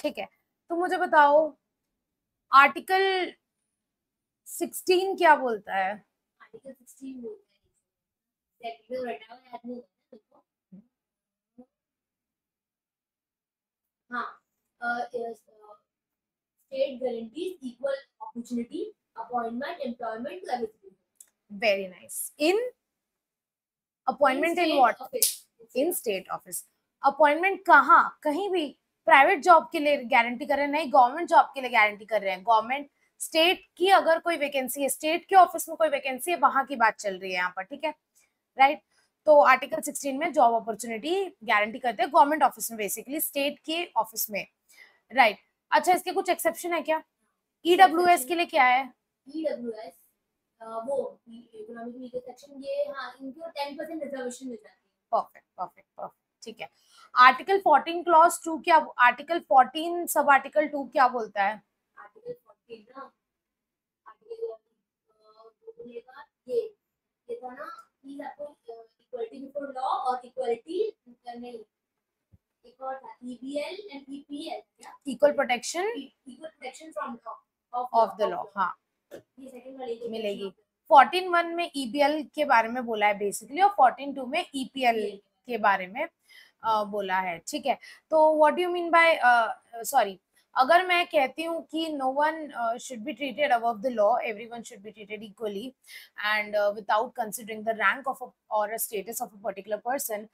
ठीक है, तो मुझे बताओ आर्टिकल 16 क्या बोलता है? आर्टिकल 16 बोलता है रटा हुआ याद नहीं होता देखो। हाँ, state guarantees equal opportunity appointment employment to everything. Very nice. In appointment in what? In state office. Appointment कहाँ? कहीं भी। प्राइवेट जॉब के लिए गारंटी कर रहे हैं, नहीं गवर्नमेंट जॉब के लिए गारंटी कर रहे हैं। गवर्नमेंट स्टेट की अगर कोई वैकेंसी है, स्टेट के ऑफिस में कोई वैकेंसी है, वहां की बात चल रही है यहाँ पर, ठीक है, राइट। तो आर्टिकल 16 में जॉब अपॉर्चुनिटी गारंटी करते हैं गवर्नमेंट ऑफिस में, बेसिकली स्टेट के ऑफिस में, राइट। अच्छा, इसके कुछ एक्सेप्शन है क्या? ईडब्ल्यूएस के लिए क्या है? ईडब्ल्यूएस वो इकोनॉमिक वीकर सेक्शन, ये हाँ इनको 10% रिजर्वेशन मिल जाती है। परफेक्ट परफेक्ट परफेक्ट, ठीक है। आर्टिकल 14 क्लॉज 2 क्या, आर्टिकल 14 सब आर्टिकल 2 क्या बोलता है? आर्टिकल 14 ना, आर्टिकल बोलेगा ये था ना कि आपको इक्वालिटी बिफोर लॉ और इक्वालिटी नहीं, एक और था ईबीएल एंड ईपीएल, क्या equal protection from law of the law, हाँ ये सेकंड वाली मिलेगी। 14(1) में ईबीएल के बारे में बोला है बेसिकली, और 14(2) में ईपीएल के बारे में बोला है, ठीक है। तो what do you mean by, sorry, अगर मैं कहती हूँ कि no one should be treated above the law, everyone should be treated equally and without considering the rank of और status of a particular person,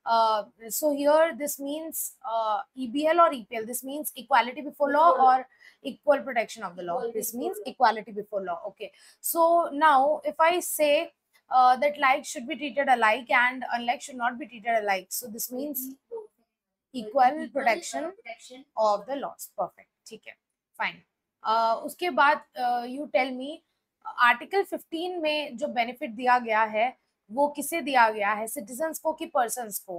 so here this means EBL or EPL, this means equality before law or equal protection of the law. This means equality before law. Okay, so now if I say that like should be treated alike and unlike should not be treated alike, so this means equal protection of the laws. Perfect, ठीक है, fine. उसके बाद you tell me article 15 में जो benefit दिया गया है वो किसे दिया गया है? सिटीजन्स को कि पर्सन्स को?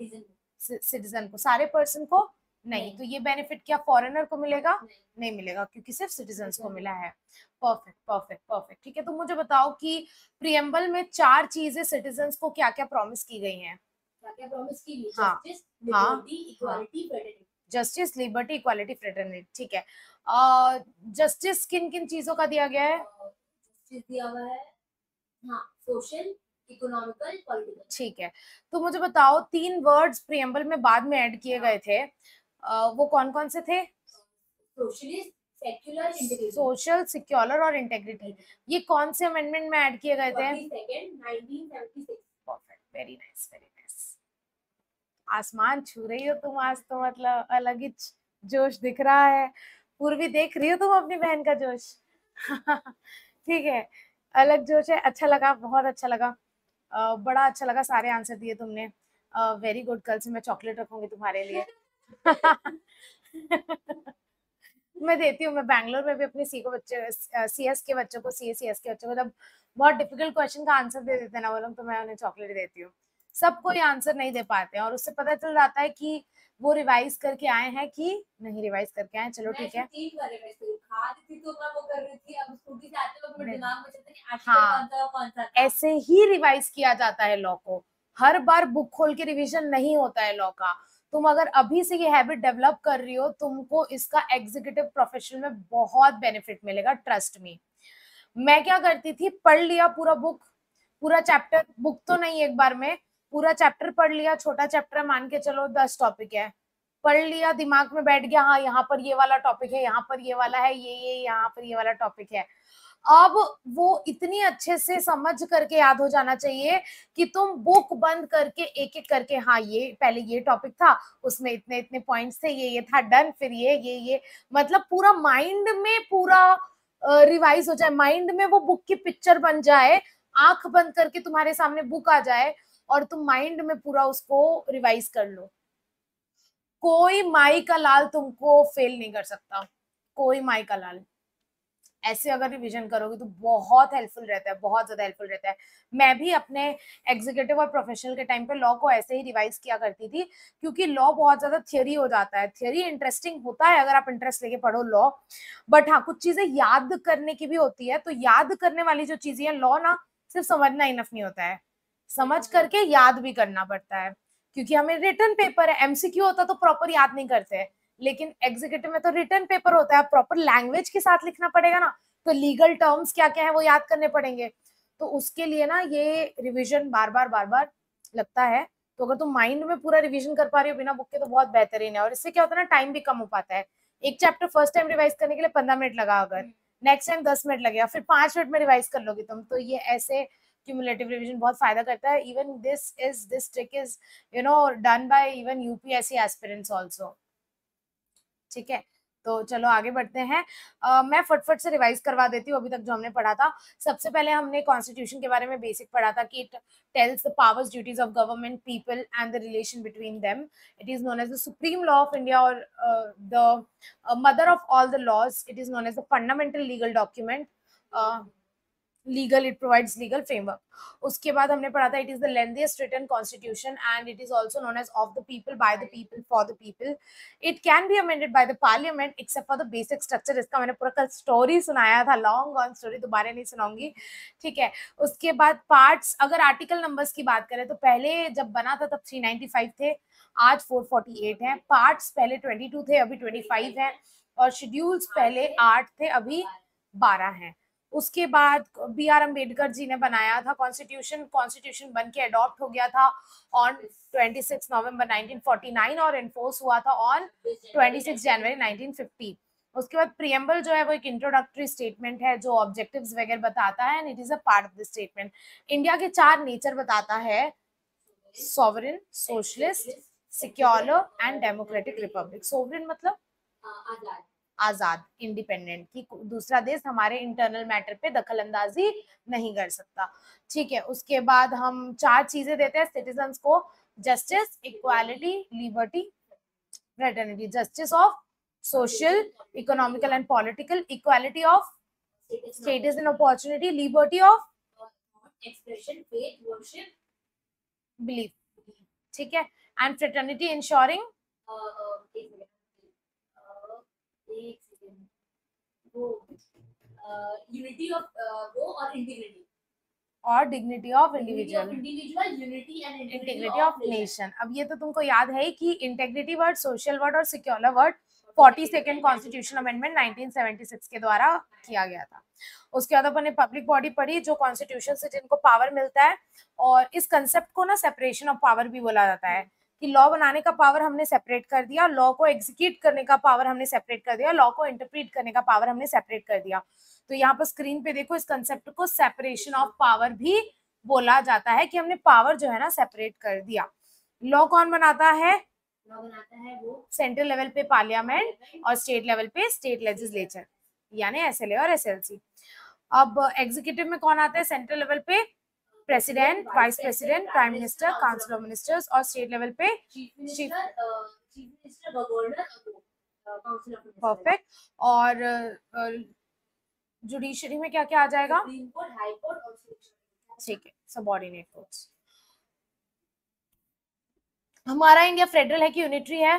सिटीजन को। सारे पर्सन को नहीं। तो ये बेनिफिट क्या फॉरेनर को मिलेगा? नहीं मिलेगा, क्योंकि सिर्फ सिटीजन्स को मिला है। परफेक्ट परफेक्ट परफेक्ट, ठीक है। तो मुझे बताओ कि प्रियम्बल में 4 चीजें सिटीजन्स को क्या क्या प्रॉमिस की गई हैं? क्या प्रॉमिस की गई? हाँ, justice, liberty, equality, fraternity. Justice, liberty, equality, fraternity, ठीक है। जस्टिस किन किन चीजों का दिया गया है? जस्टिस दिया हुआ है, हाँ, सोशल, इकोनॉमिकल, पॉलिटिकल, ठीक है। तो मुझे बताओ 3 वर्ड्स प्रियम्बल में बाद में ऐड किए गए थे, वो कौन कौन से थे? Socialist, secular, integrity. Social, secular और इंटेग्रिटी। ये कौन से अमेंडमेंट में ऐड किए गए थे? 1976। Perfect, very nice very nice. आसमान छू रही हो तुम आज तो, मतलब अलग ही जोश दिख रहा है। पूर्वी देख रही हो तुम अपनी बहन का जोश? ठीक है, अलग जोश है, अच्छा लगा, बहुत अच्छा लगा, बड़ा अच्छा लगा, सारे आंसर दिए तुमने, वेरी गुड। कल से मैं चॉकलेट रखूंगी तुम्हारे लिए। मैं देती हूँ, मैं बैंगलोर में भी अपने सीएस के बच्चों को, सीएस के बच्चों को जब बहुत डिफिकल्ट क्वेश्चन का आंसर दे देते हैं ना वो लोग, तो मैं उन्हें चॉकलेट देती हूँ। सबको ये आंसर नहीं दे पाते हैं, और उससे पता चल जाता है कि वो रिवाइज करके आए हैं कि नहीं रिवाइज करके आए। चलो ठीक है, हाँ, ऐसे ही रिवाइज किया जाता है लॉ को, हर बार बुक खोल के रिवीजन नहीं होता है लॉ का। तुम अगर अभी से ये हैबिट डेवलप कर रही हो, तुमको इसका एग्जीक्यूटिव प्रोफेशन में बहुत बेनिफिट मिलेगा, ट्रस्ट मी। मैं क्या करती थी, पढ़ लिया पूरा बुक, पूरा चैप्टर, बुक तो नहीं एक बार में, पूरा चैप्टर पढ़ लिया, छोटा चैप्टर मान के चलो 10 टॉपिक है, पढ़ लिया, दिमाग में बैठ गया, हाँ यहाँ पर ये वाला टॉपिक है, यहाँ पर ये वाला है, ये यहाँ पर ये वाला टॉपिक है। अब वो इतनी अच्छे से समझ करके याद हो जाना चाहिए कि तुम बुक बंद करके एक एक करके, हाँ ये पहले ये टॉपिक था, उसमें इतने इतने पॉइंट्स थे, ये था, डन, फिर ये मतलब पूरा माइंड में पूरा रिवाइज हो जाए, माइंड में वो बुक की पिक्चर बन जाए, आंख बंद करके तुम्हारे सामने बुक आ जाए और तुम माइंड में पूरा उसको रिवाइज कर लो। कोई माई का लाल तुमको फेल नहीं कर सकता, कोई माई का लाल। ऐसे अगर रिवीजन करोगे तो बहुत हेल्पफुल रहता है, बहुत ज्यादा हेल्पफुल रहता है। मैं भी अपने एग्जीक्यूटिव और प्रोफेशनल के टाइम पे लॉ को ऐसे ही रिवाइज किया करती थी, क्योंकि लॉ बहुत ज्यादा थियरी हो जाता है। थियरी इंटरेस्टिंग होता है अगर आप इंटरेस्ट लेके पढ़ो लॉ, बट हाँ कुछ चीजें याद करने की भी होती है। तो याद करने वाली जो चीजें हैं, लॉ ना सिर्फ समझना इनफ नहीं होता है, समझ करके याद भी करना पड़ता है, क्योंकि हमें रिटन पेपर है, एमसीक्यू होता तो प्रॉपर याद नहीं करते, लेकिन एग्जीक्यूटिव में तो रिटन पेपर होता है, प्रॉपर लैंग्वेज के साथ लिखना पड़ेगा ना, तो लीगल टर्म्स क्या क्या है वो याद करने पड़ेंगे। तो उसके लिए ना ये रिविजन बार बार लगता है। तो अगर तुम माइंड में पूरा रिवीजन कर पा रही हो बिना बुक के तो बहुत बेहतरीन है। और इससे क्या होता है ना, टाइम भी कम हो पाता है। एक चैप्टर फर्स्ट टाइम रिवाइज करने के लिए 15 मिनट लगा, अगर नेक्स्ट टाइम 10 मिनट लगेगा, फिर 5 मिनट में रिवाइज कर लोगी तुम। तो ये ऐसे क्यूमुलेटिव रिवीजन बहुत फायदा करता है। Even this trick is done by even UPSC aspirants also. ठीक है, तो चलो आगे बढ़ते हैं। मैं फटफट से रिवाइज करवा देती हूँ अभी तक जो हमने पढ़ा था। सबसे पहले हमने कॉन्स्टिट्यूशन के बारे में बेसिक पढ़ा था कि it tells the powers, duties of government, people and the relation between them. It is known as the supreme law of India और the mother of all the laws. It is known as the fundamental legal document. Legal, it provides legal framework. उसके बाद हमने पढ़ा था it is the lengthiest written constitution and it is also known as of the people, by the people, for the people. It can be amended by the parliament except for the basic structure. इसका मैंने पूरा कल story सुनाया था, long on story, दोबारा नहीं सुनाऊंगी। ठीक है, उसके बाद पार्ट्स, अगर आर्टिकल नंबर्स की बात करें तो पहले जब बना था तब 395 थे, आज 448 है। पार्ट्स पहले 22 थे, अभी 25 है। और शेड्यूल्स पहले 8 थे, अभी 12 हैं। उसके बाद बी आर अम्बेडकर जी ने बनाया था कॉन्स्टिट्यूशन। कॉन्स्टिट्यूशन बन के अडॉप्ट हो गया था ऑन 26 नवंबर 1949 और एनफोर्स हुआ था ऑन 26 जनवरी 1950। उसके बाद प्रियम्बल जो है वो एक इंट्रोडक्टरी स्टेटमेंट है जो ऑब्जेक्टिव्स वगैरह बताता है and it is a part of the statement. India के 4 नेचर बताता है, sovereign, socialist, secular and democratic republic. Sovereign मतलब आजाद, इंडिपेंडेंट, कि दूसरा देश हमारे इंटरनल मैटर पे दखल अंदाजी नहीं कर सकता। ठीक है, उसके बाद हम 4 चीजें देते हैं सिटीजन्स को, justice, equality, liberty, fraternity. Justice of social, economical and political, equality of status and opportunity, liberty of expression, faith, worship, belief. ठीक है, and fraternity ensuring unity of वो और इंटीग्रिटी और dignity of individual, unity and integrity of nation. अब ये तो तुमको याद है कि इंटेग्रिटी वर्ड, सोशल वर्ड और सिक्योलर वर्ड 42nd कॉन्स्टिट्यूशन अमेंडमेंट 1976 के द्वारा किया गया था। उसके बाद अपन ने पब्लिक बॉडी पढ़ी जो कॉन्स्टिट्यूशन से जिनको पावर मिलता है। और इस कंसेप्ट को ना सेपरेशन ऑफ पावर भी बोला जाता है कि लॉ बनाने का पावर हमने सेपरेट कर दिया, लॉ को एग्जीक्यूट करने का पावर हमने सेपरेट कर दिया, लॉ को इंटरप्रेट करने का पावर हमने सेपरेट कर दिया। तो यहाँ पर स्क्रीन पे देखो, इस कंसेप्ट को सेपरेशन ऑफ पावर भी बोला जाता है कि हमने पावर जो है ना सेपरेट कर दिया। लॉ कौन बनाता है? लॉ बनाता है वो सेंट्रल लेवल पे पार्लियामेंट और स्टेट लेवल पे स्टेट लेजिस्लेचर यानी एसएलए और एसएलसी। अब एग्जीक्यूटिव में कौन आता है? सेंट्रल लेवल पे president, vice president, prime minister, council of ministers और स्टेट लेवल पे chief minister, governor, council of ministers. Perfect. और जुडिशरी में क्या क्या आ जाएगा? सुप्रीम कोर्ट, हाई कोर्ट और ठीक है, सबऑर्डिनेट कोर्ट्स। हमारा इंडिया फेडरल है कि यूनिटरी है?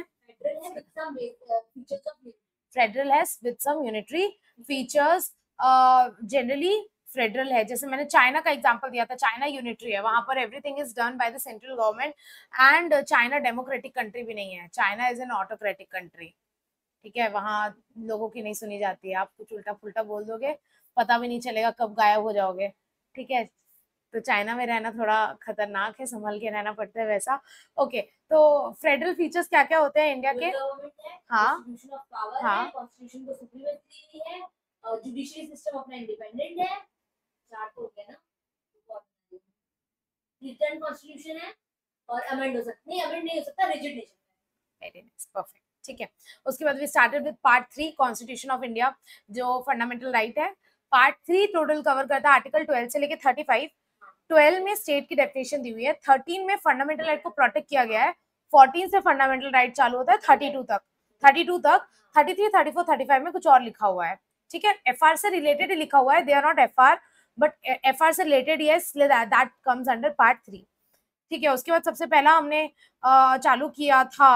फेडरल है with some unitary features. Generally federal है। जैसे मैंने चाइना का एग्जांपल दिया था, चाइना यूनिटरी है, वहां पर everything is done by the central government and China democratic country भी नहीं है, China is an autocratic country. ठीक है, वहां लोगों की नहीं सुनी जाती है, आप कुछ उल्टा पुल्टा बोल दोगे पता भी नहीं चलेगा कब गायब हो जाओगे। ठीक है, तो चाइना में रहना थोड़ा खतरनाक है, संभल के रहना पड़ता है वैसा। ओके, तो फेडरल फीचर्स क्या क्या होते हैं इंडिया के? हाँ हाँ, कॉन्स्टिट्यूशन को सुप्रीमेसी है, जुडिशियरी सिस्टम अपना इंडिपेंडेंट है, 4 तो हो गया ना। रिटर्न कॉन्स्टिट्यूशन है और अमेंड हो सकता नहीं, अमेंड नहीं हो सकता, रिजिड नहीं सकता। Very nice, perfect. ठीक है, उसके बाद we started with part 3 constitution of India जो फंडामेंटल राइट है। पार्ट 3 टोटल कवर करता है आर्टिकल 12 से लेके 35। 12 में स्टेट की डेफिनेशन दी हुई है, 13 में फंडामेंटल राइट को प्रोटेक्ट किया गया है, 14 से फंडामेंटल राइट चालू होता है 32 तक, 33, 34, 35 में कुछ और लिखा हुआ है। ठीक है, एफआर से रिलेटेड ही लिखा हुआ है, they are not FR but FR से related, yes, that comes under part 3। ठीक है, उसके बाद सबसे पहला हमने चालू किया था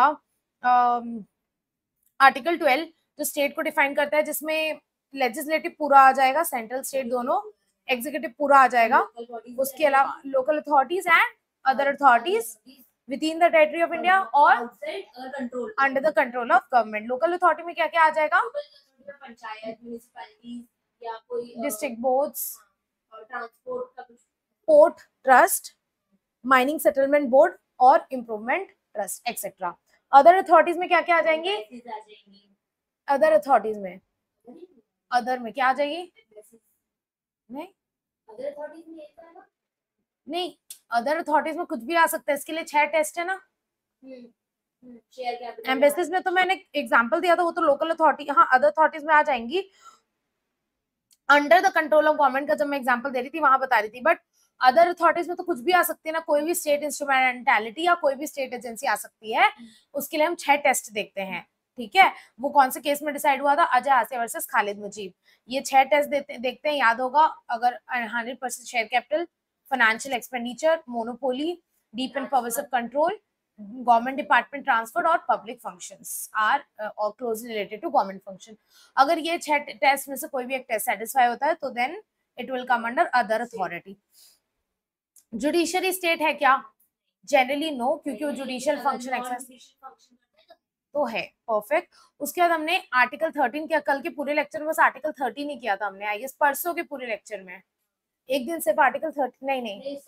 आर्टिकल 12 जो स्टेट को डिफाइन करता है, जिसमें लेजिस्लेटिव पूरा आ जाएगा, सेंट्रल स्टेट दोनों, एग्जीक्यूटिव पूरा आ जाएगा, उसके अलावा local authorities and other authorities within the territory of India और outside control under the control of government. Local authority में क्या क्या आ जाएगा? पंचायत, म्युनिसिपैलिटीज या कोई डिस्ट्रिक्ट बोर्ड्स, और ट्रांसपोर्ट का कुछ, port trust, mining settlement board और improvement trust etcetera. Other authorities में क्या क्या आ जाएंगी? आ जाएंगी। अदर अथॉरिटीज में, अदर में क्या आ जाएगी? नहीं अदर अथॉरिटीज में एक है ना, नहीं, अदर अथॉरिटीज में कुछ भी आ सकता है, इसके लिए 6 टेस्ट है ना। शेयर कैपिटल, एम्बेसीज में तो मैंने एग्जांपल दिया था, वो तो लोकल अथॉरिटी, हाँ अदर अथॉरिटीज में आ जाएंगी। Under the control of government का जब मैं एग्जांपल दे रही थी वहां बता रही थी, बट अदर अथॉरिटीज में तो कुछ भी आ सकती है ना, कोई भी स्टेट इंस्ट्रूमेंटैलिटी या कोई भी स्टेट एजेंसी आ सकती है। उसके लिए हम 6 टेस्ट देखते हैं, ठीक है। वो कौन से केस में डिसाइड हुआ था? अजय आसिया वर्सेस खालिद मुजीब। ये 6 टेस्ट देखते हैं, याद होगा। अगर 100% share capital, financial expenditure, monopoly, deep and pervasive control, government department transfer और पब्लिक फंक्शंस आर और closely related to government function. अगर ये 6 टेस्ट में से कोई भी एक टेस्ट सेटिस्फाई होता है तो then it will come under other authority. Judiciary state है क्या? जनरली नो, क्योंकि वो जुडिशियल फंक्शन एक्सरसाइज तो है। परफेक्ट। उसके बाद हमने आर्टिकल 13 किया, कल के पूरे लेक्चर में बस आर्टिकल 13 ही किया था हमने, आई गेस परसों के पूरे लेक्चर में एक दिन सिर्फ आर्टिकल 13, नहीं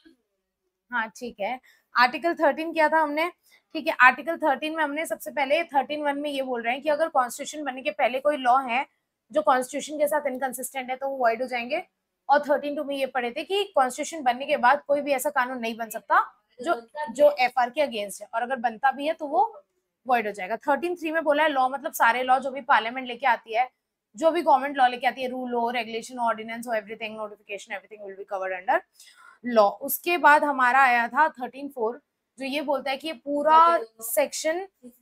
हाँ ठीक है, आर्टिकल 13 किया था हमने, ठीक है। आर्टिकल 13 में हमने सबसे पहले 13(1) में ये बोल रहे हैं कि अगर कॉन्स्टिट्यूशन बनने के पहले कोई लॉ है जो कॉन्स्टिट्यूशन के साथ इनकंसिस्टेंट है तो वो वॉइड हो जाएंगे। और 13(2) में ये पढ़े थे कि कॉन्स्टिट्यूशन बनने के बाद कोई भी ऐसा कानून नहीं बन सकता जो FR के अगेंस्ट है, और अगर बनता भी है तो वो वॉइड हो जाएगा। 13(3) में बोला है लॉ मतलब सारे लॉ जो भी पार्लियामेंट लेके आती है, जो भी गवर्नमेंट लॉ लेके आती है, रूल हो, रेगुलेशन, ऑर्डिनेंस हो, everything, notification, everything will be covered under law. उसके बाद हमारा आया था 13(4) जो ये बोलता है कि ये पूरा सेक्शन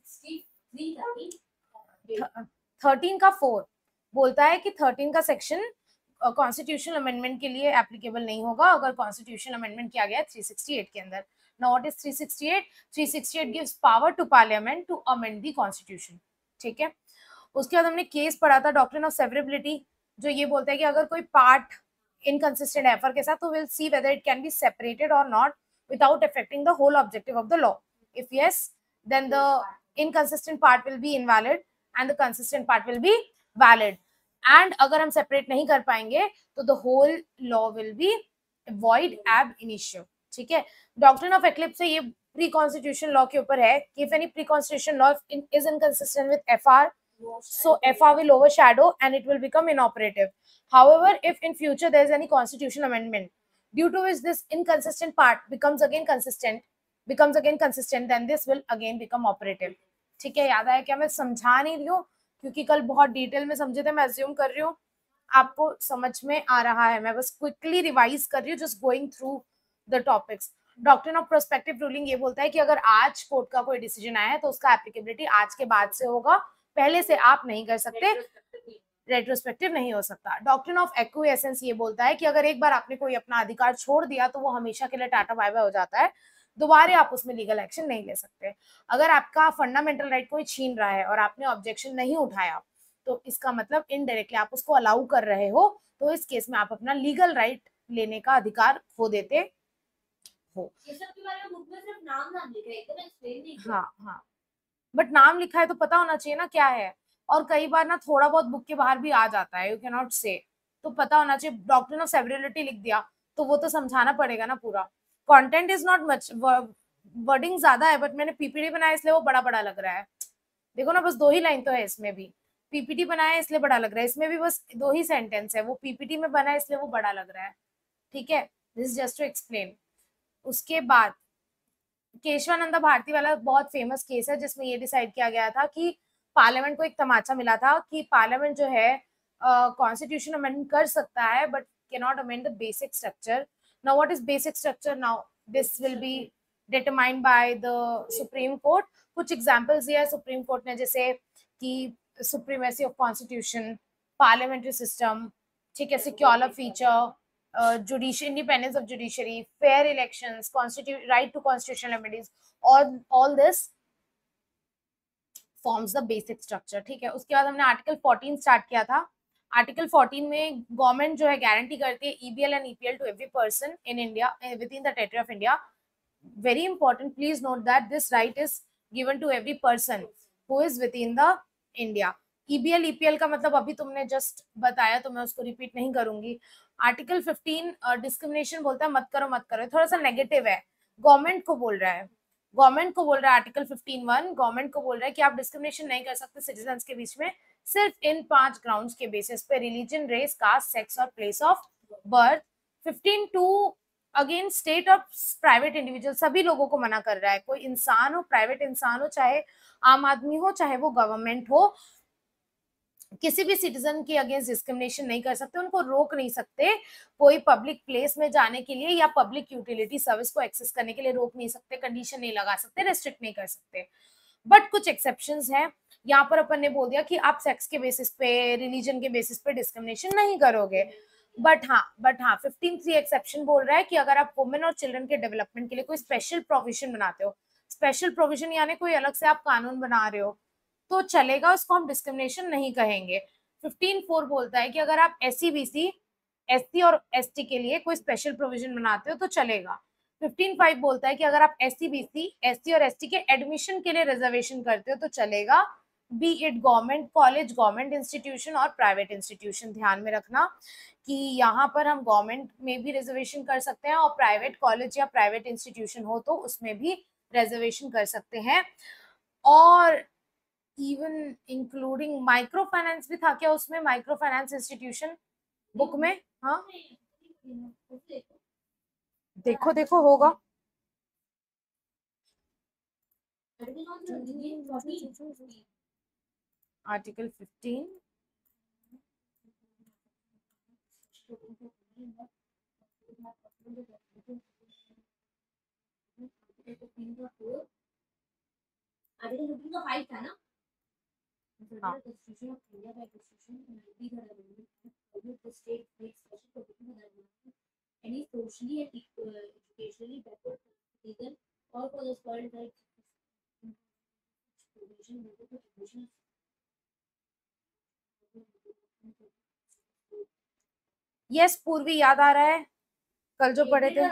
13 का 4 बोलता है कि 13 का सेक्शन कॉन्स्टिट्यूशनल अमेंडमेंट के लिए एप्लीकेबल नहीं होगा अगर कॉन्स्टिट्यूशनल अमेंडमेंट किया गया है 368 के अंदर। Now what is 368? 368 gives power to parliament to amend the constitution, ठीक है। उसके बाद हमने केस पढ़ा था डॉक्ट्रिन ऑफ सेवरेबिलिटी, जो ये बोलता है कि अगर कोई पार्ट inconsistent FR के साथ तो we'll see whether it can be separated or not without affecting the whole objective of the law. If yes, then the inconsistent part will be invalid and the consistent part will be valid. And अगर हम separate नहीं कर पाएंगे तो the whole law will be void ab initio, ठीक है। Doctrine of eclipse से ये प्री कॉन्स्टिट्यूशन लॉ के ऊपर है कि if any pre constitution law is inconsistent with FR, so FR will overshadow and it will become inoperative. However, if in future there is any constitutional amendment due to which this inconsistent part becomes again consistent, then this will again become operative. ठीक है, याद आया क्या? मैं समझा नहीं रही हूँ क्योंकि कल बहुत डिटेल में समझे थे, मैं अज्यूम कर रही हूँ आपको समझ में आ रहा है। मैं बस क्विकली रिवाइज कर रही हूँ, just going through the topics. Doctrine of prospective ruling ये बोलता है कि अगर आज कोर्ट का कोई डिसीजन आया है तो उसका एप्लीकेबिलिटी आज के बाद से होगा, पहले से आप नहीं कर सकते, रेट्रोस्पेक्टिव नहीं हो सकता। डॉक्ट्रिन ऑफ एक्विएसेंस ये बोलता है कि अगर एक बार आपने कोई अपना अधिकार छोड़ दिया तो वो हमेशा के लिए टाटा बाय बाय हो जाता है, दोबारा आप उसमें लीगल एक्शन नहीं ले सकते। अगर आपका फंडामेंटल राइट कोई छीन रहा है और आपने ऑब्जेक्शन नहीं उठाया तो इसका मतलब इनडायरेक्टली आप उसको अलाउ कर रहे हो, तो इस केस में आप अपना लीगल राइट लेने का अधिकार खो देते हो। ये सब के बारे में बुक में सिर्फ नाम लिखा है, एकदम एक्सप्लेन नहीं किया। हाँ, बट नाम लिखा है तो पता होना चाहिए ना क्या है। और कई बार ना थोड़ा बहुत बुक के बाहर भी आ जाता है, यू कैन नॉट से, तो पता होना चाहिए। डॉक्ट्रिन ऑफ सेवरेबिलिटी लिख दिया तो वो तो समझाना पड़ेगा ना पूरा। Content is not much, wording ज्यादा है, बट मैंने पीपीटी बनाया इसलिए वो बड़ा बड़ा लग रहा है। देखो ना, बस 2 ही लाइन तो है इसमें भी, पीपीटी बनाया इसलिए बड़ा लग रहा है, इसमें भी बस 2 ही सेंटेंस है, वो पीपीटी में बना है इसलिए वो बड़ा लग रहा है, ठीक है। This is just to explain. उसके बाद केशवानंदा भारती वाला बहुत फेमस केस है जिसमें ये डिसाइड किया गया था कि पार्लियामेंट को एक तमाचा मिला था कि पार्लियामेंट जो है कॉन्स्टिट्यूशन अमेंड कर सकता है but can not amend the basic structure. Now what is basic structure? Now this will be determined by the supreme court. कुछ एग्जांपल्स दिया है सुप्रीम कोर्ट ने, जैसे कि supremacy of constitution, parliamentary system, ठीक है, secure feature, judicial independence of judiciary, fair elections, right to constitutional remedies, all this forms the basic structure, ठीक है। उसके बाद हमने आर्टिकल 14 स्टार्ट किया था। आर्टिकल 14 में गवर्नमेंट जो है गारंटी करती है EBL and EPL to every person in India within the territory of India very important, please note that this right is given to every person who is within the India. EBL EPL का मतलब अभी तुमने just बताया, तो मैं उसको repeat नहीं करूंगी. आर्टिकल 15 डिस्क्रिमिनेशन बोलता है मत करो मत करो, थोड़ा सा नेगेटिव है, गवर्नमेंट को बोल रहा है, गवर्नमेंट को बोल रहा है. आर्टिकल 15(1) गवर्नमेंट को बोल रहा है कि आप डिस्क्रिमिनेशन नहीं कर सकते सिटीजन्स के बीच में सिर्फ इन 5 ग्राउंड्स के बेसिस पे, रिलीजन, रेस, कास्ट, सेक्स और place of birth. 15(2) again state और प्राइवेट इंडिविजुअल, सभी लोगों को मना कर रहा है. कोई इंसान हो, प्राइवेट इंसान हो, चाहे आम आदमी हो, चाहे वो गवर्नमेंट हो, किसी भी सिटीजन के अगेंस्ट डिस्क्रिमिनेशन नहीं कर सकते, उनको रोक नहीं सकते, कोई पब्लिक प्लेस में जाने के लिए या पब्लिक यूटिलिटी सर्विस को एक्सेस करने के लिए रोक नहीं सकते, कंडीशन नहीं लगा सकते, रेस्ट्रिक्ट नहीं कर सकते. बट कुछ एक्सेप्शंस हैं. यहाँ पर अपन ने बोल दिया कि आप सेक्स के बेसिस पे, रिलीजन के बेसिस पे डिस्क्रिमिनेशन नहीं करोगे. बट हाँ 15(3) एक्सेप्शन बोल रहा है कि अगर आप वुमेन और चिल्ड्रन के डेवलपमेंट के लिए कोई स्पेशल प्रोविजन बनाते हो, स्पेशल प्रोविजन यानी कोई अलग से आप कानून बना रहे हो, तो चलेगा, उसको हम डिस्क्रिमिनेशन नहीं कहेंगे. 15(4) बोलता है कि अगर आप SC BC SC और ST के लिए कोई स्पेशल प्रोविजन बनाते हो तो चलेगा. 15(5) बोलता है कि अगर आप SC BC SC और ST के एडमिशन के लिए रिजर्वेशन करते हो तो चलेगा, be it government college, government institution और प्राइवेट इंस्टीट्यूशन. ध्यान में रखना कि यहाँ पर हम गवर्नमेंट में भी रिजर्वेशन कर सकते हैं और प्राइवेट कॉलेज या प्राइवेट इंस्टीट्यूशन हो तो उसमें भी रिजर्वेशन कर सकते हैं. और इवन इंक्लूडिंग माइक्रो फाइनेंस भी था क्या उसमें, माइक्रो फाइनेंस इंस्टीट्यूशन बुक में? हाँ देखो देखो होगा. आर्टिकल 15 आर्टिकल 15 का 5 था ना. हाँ. Any socially and educationally backward citizen or for the spoiled right yes Purvi, याद आ रहा है कल जो पढ़े थे.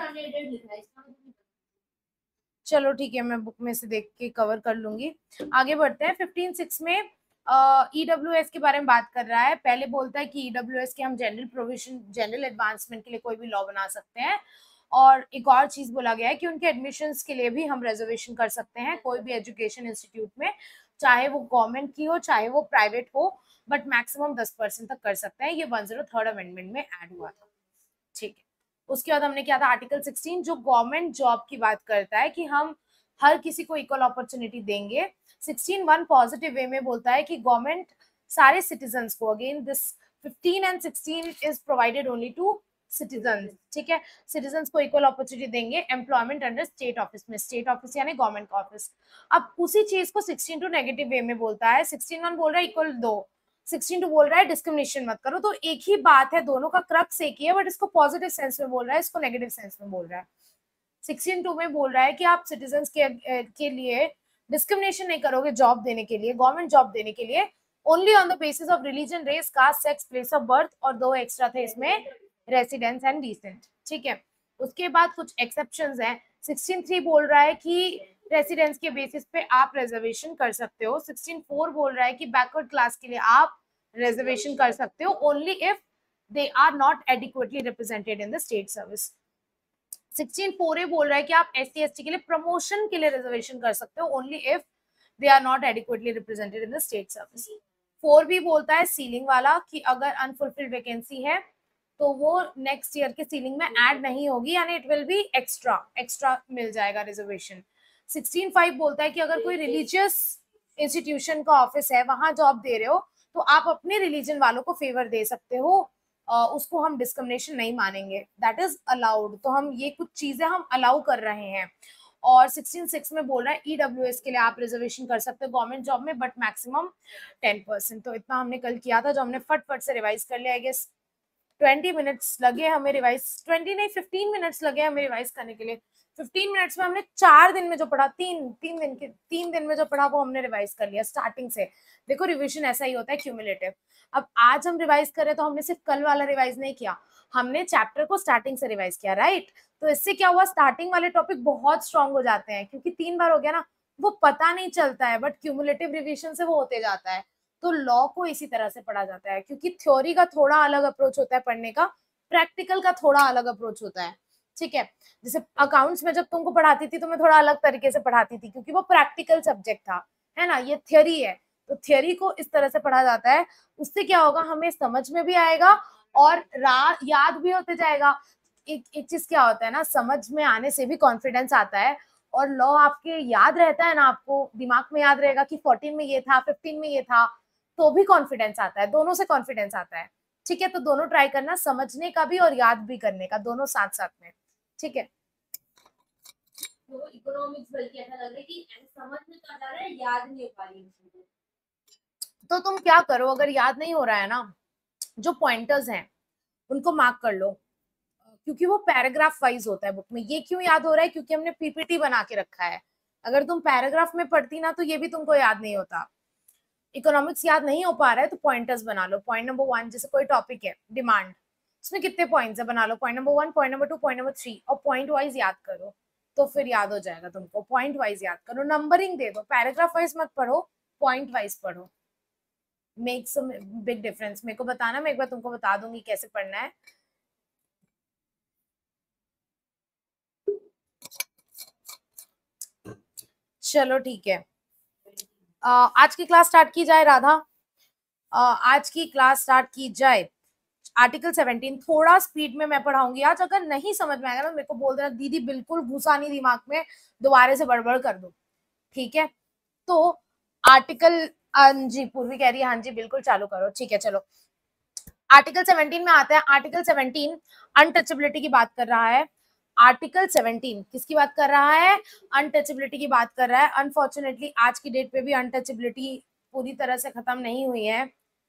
चलो ठीक है, मैं बुक में से देख के कवर कर लूंगी. आगे बढ़ते हैं. 15(6) में EWS के बारे में बात कर रहा है. पहले बोलता है कि EWS के हम जनरल प्रोविजन, जनरल एडवांसमेंट के लिए कोई भी लॉ बना सकते हैं. और एक और चीज बोला गया है कि उनके एडमिशंस के लिए भी हम रिजर्वेशन कर सकते हैं कोई भी एजुकेशन इंस्टीट्यूट में, चाहे वो गवर्नमेंट की हो चाहे वो प्राइवेट हो, बट मैक्सिमम 10% तक कर सकते हैं. ये 103rd अमेंडमेंट में ऐड हुआ था. ठीक है. उसके बाद हमने क्या था, आर्टिकल 16 जो गवर्नमेंट जॉब की बात करता है कि हम हर किसी को इक्वल अपॉर्चुनिटी देंगे. 16(1) पॉजिटिव वे में बोलता है कि गवर्नमेंट सारे सिटीजन्स को, again this 15 and 16 is provided only to citizen. ठीक है, सिटीजन्स को इक्वल अपॉर्चुनिटी देंगे एम्प्लॉयमेंट अंडर स्टेट ऑफिस में, स्टेट ऑफिस यानी गवर्नमेंट का ऑफिस. अब उसी चीज को 16(2) नेगेटिव वे में बोलता है. 16(1) बोल रहा है इक्वल दो, 16(2) बोल रहा है डिस्क्रिमिनेशन मत करो. तो एक ही बात है, दोनों का क्रक्स एक ही है, बट इसको पॉजिटिव सेंस में बोल रहा है, इसको नेगेटिव सेंस में बोल रहा है. 16(2) में बोल रहा है कि आप सिटीजन्स के लिए डिस्क्रिमिनेशन नहीं करोगे जॉब देने के लिए, गवर्नमेंट जॉब देने के लिए, only on the basis of religion, race, caste, sex, place of birth, और 2 एक्स्ट्रा थे इसमें, रेसिडेंस एंड डिसेंट. ठीक है. उसके बाद कुछ एक्सेप्शंस हैं. 16(3) बोल रहा है कि रेसिडेंस के बेसिस पे आप रिजर्वेशन कर सकते हो. 16(4) बोल रहा है कि बैकवर्ड क्लास के लिए आप रिजर्वेशन कर सकते हो only if they are not adequately represented in the state service. 16(4) बोल रहा है कि आप SC ST के लिए प्रमोशन के लिए रिजर्वेशन कर सकते हो only if they are not adequately represented in the state service. 4 बोलता है सीलिंग वाला कि अगर अनफुलफिल्ड वैकेंसी है तो वो नेक्स्ट ईयर के सीलिंग में ऐड नहीं होगी, यानी इट विल बी एक्स्ट्रा मिल जाएगा रिजर्वेशन. 16(5) बोलता है कि अगर कोई रिलीजियस इंस्टीट्यूशन का ऑफिस है, वहां जॉब दे रहे हो, तो आप अपने रिलीजन वालों को फेवर दे सकते हो, उसको हम डिस्क्रिमिनेशन नहीं मानेंगे, दैट इज अलाउड. तो हम ये कुछ चीजें हम अलाउ कर रहे हैं. और 16(6) में बोल रहा है EWS के लिए आप रिजर्वेशन कर सकते हो गवर्नमेंट जॉब में, बट मैक्सिमम 10%. तो इतना हमने कल किया था, जो हमने फट से रिवाइज कर लिया. आई गेस 20 मिनट्स लगे हमें रिवाइज, 20 नहीं 15 मिनट्स लगे हमें रिवाइज करने के लिए. 15 मिनट्स में हमने 4 दिन में जो पढ़ा, तीन दिन में जो पढ़ा वो हमने रिवाइज कर लिया स्टार्टिंग से। देखो रिविजन ऐसा ही होता है, क्यूमुलेटिव। अब आज हम रिवाइज कर रहे तो हमने सिर्फ कल वाला रिवाइज नहीं किया, हमने चैप्टर को स्टार्टिंग से रिवाइज किया, राइट। तो इससे क्या हुआ, स्टार्टिंग वाले टॉपिक बहुत स्ट्रांग हो जाते हैं, क्योंकि 3 बार हो गया ना, वो पता नहीं चलता है, बट क्यूमुलेटिव रिविजन से वो होते जाता है। तो लॉ को इसी तरह से पढ़ा जाता है, क्योंकि थ्योरी का थोड़ा अलग अप्रोच होता है पढ़ने का, प्रैक्टिकल का थोड़ा अलग अप्रोच होता है, ठीक है। जैसे अकाउंट्स में जब तुमको पढ़ाती थी तो मैं थोड़ा अलग तरीके से पढ़ाती थी, क्योंकि वो प्रैक्टिकल सब्जेक्ट था, है ना, ये थ्योरी है। तो थ्योरी को इस तरह से पढ़ा जाता है, उससे क्या होगा, हमें समझ में भी आएगा और याद भी होते जाएगा। एक चीज क्या होता है ना, समझ में आने से भी कॉन्फिडेंस आता है, और लॉ आपके याद रहता है ना, आपको दिमाग में याद रहेगा कि 14 में ये था, 15 में ये था, तो भी कॉन्फिडेंस आता है, दोनों से कॉन्फिडेंस आता है, ठीक है। तो दोनों ट्राई करना, समझने का भी और याद भी करने का, दोनों साथ साथ में, ठीक है। तो इकोनॉमिक्स बल्कि ऐसा लग रहा है कि समझ में तो आ जा रहा है, याद नहीं हो पा रही है। तो तुम क्या करो, अगर याद नहीं हो रहा है ना, जो पॉइंटर्स हैं उनको मार्क कर लो, क्योंकि वो पैराग्राफ वाइज होता है बुक में। ये क्यों याद हो रहा है, क्योंकि हमने पीपीटी बना के रखा है। अगर तुम पैराग्राफ में पढ़ती ना तो ये भी तुमको याद नहीं होता। इकोनॉमिक्स याद नहीं हो पा रहा है तो पॉइंटर्स बना लो। पॉइंट नंबर 1, जैसे कोई टॉपिक है डिमांड, उसमें कितने पॉइंट्स है, बना लो point number 1, point number 2, point number 3, और पॉइंट वाइज याद करो, तो फिर याद हो जाएगा तुमको। पॉइंट वाइज याद करो, नंबरिंग दे दो, पैराग्राफ वाइज मत पढ़ो, पॉइंट वाइज पढ़ो, मेक्स अ बिग डिफरेंस। मेरे को बताना, मैं एक बार तुमको बता दूंगी कैसे पढ़ना है। चलो ठीक है, आज की क्लास स्टार्ट की जाए राधा। आज की क्लास स्टार्ट की जाए। आर्टिकल 17 थोड़ा स्पीड में मैं पढ़ाऊंगी आज, अगर नहीं समझ में आएगा ना मेरे को बोल देना, दीदी बिल्कुल घुसा नहीं दिमाग में, दोबारा से बड़बड़ कर दो, ठीक है। तो आर्टिकल, जी पूर्वी कह रही है हाँ जी बिल्कुल चालू करो, ठीक है चलो। आर्टिकल 17 में आता है। आर्टिकल 17 अनटचेबिलिटी की बात कर रहा है। आर्टिकल 17 किसकी बात कर रहा है, अनटचेबिलिटी की बात कर रहा है। अनफॉर्चुनेटली आज की डेट पे भी अनटचेबिलिटी पूरी तरह से खत्म नहीं हुई है,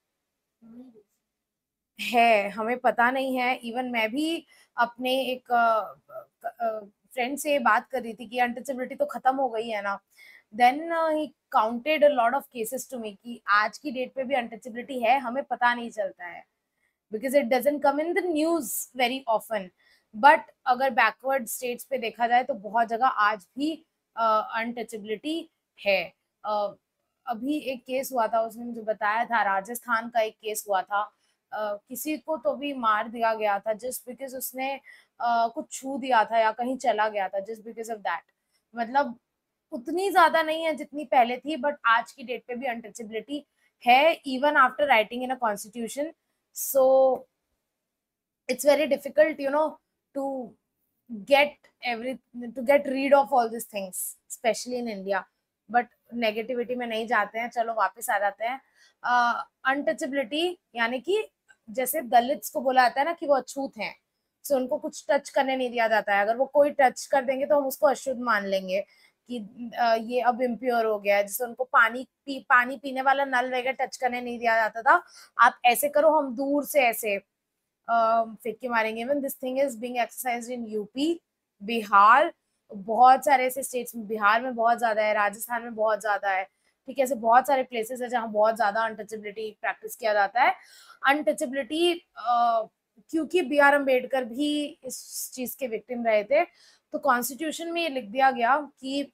हमें पता नहीं है। इवन मैं भी अपने एक फ्रेंड से बात कर रही थी कि अनटचेबिलिटी तो खत्म हो गई है ना, then he counted a lot of cases to me कि आज की डेट पे भी अनटचेबिलिटी है, हमें पता नहीं चलता है, because it doesn't come in the news very often. But अगर बैकवर्ड स्टेट्स पे देखा जाए तो बहुत जगह आज भी अनटचेबिलिटी है। अभी एक केस हुआ था, उसने मुझे बताया था, राजस्थान का एक केस हुआ था। किसी को तो भी मार दिया गया था जस्ट बिकॉज उसने कुछ छू दिया था या कहीं चला गया था, जस्ट बिकॉज ऑफ दैट। मतलब उतनी ज्यादा नहीं है जितनी पहले थी, बट आज की डेट पे भी अनटचेबिलिटी है, even after writing in a constitution. So it's very difficult, to get to get rid of all these things, especially in India. But negativity में नहीं जाते हैं, चलो वापस आ जाते हैं। अनटचेबिलिटी यानी कि जैसे दलित्स को बोला जाता है ना कि वो अछूत हैं, सो उनको कुछ टच करने नहीं दिया जाता है। अगर वो कोई टच कर देंगे तो हम उसको अशुद्ध मान लेंगे कि ये अब इम्प्योर हो गया है। जैसे उनको पानी पीने वाला नल वगैरह टच करने नहीं दिया जाता था, आप ऐसे करो, हम दूर से ऐसे फेंक के मारेंगे। Even this thing is being exercised in UP, Bihar, बहुत सारे ऐसे स्टेट्स में, बिहार में बहुत ज्यादा है, राजस्थान में बहुत ज्यादा है, ठीक है। ऐसे बहुत सारे प्लेसेस है जहाँ बहुत ज्यादा अनटचेबिलिटी प्रैक्टिस किया जाता है। अनटचेबिलिटी क्योंकि बी आर अम्बेडकर भी इस चीज के विक्टिम रहे थे, तो कॉन्स्टिट्यूशन में ये लिख दिया गया कि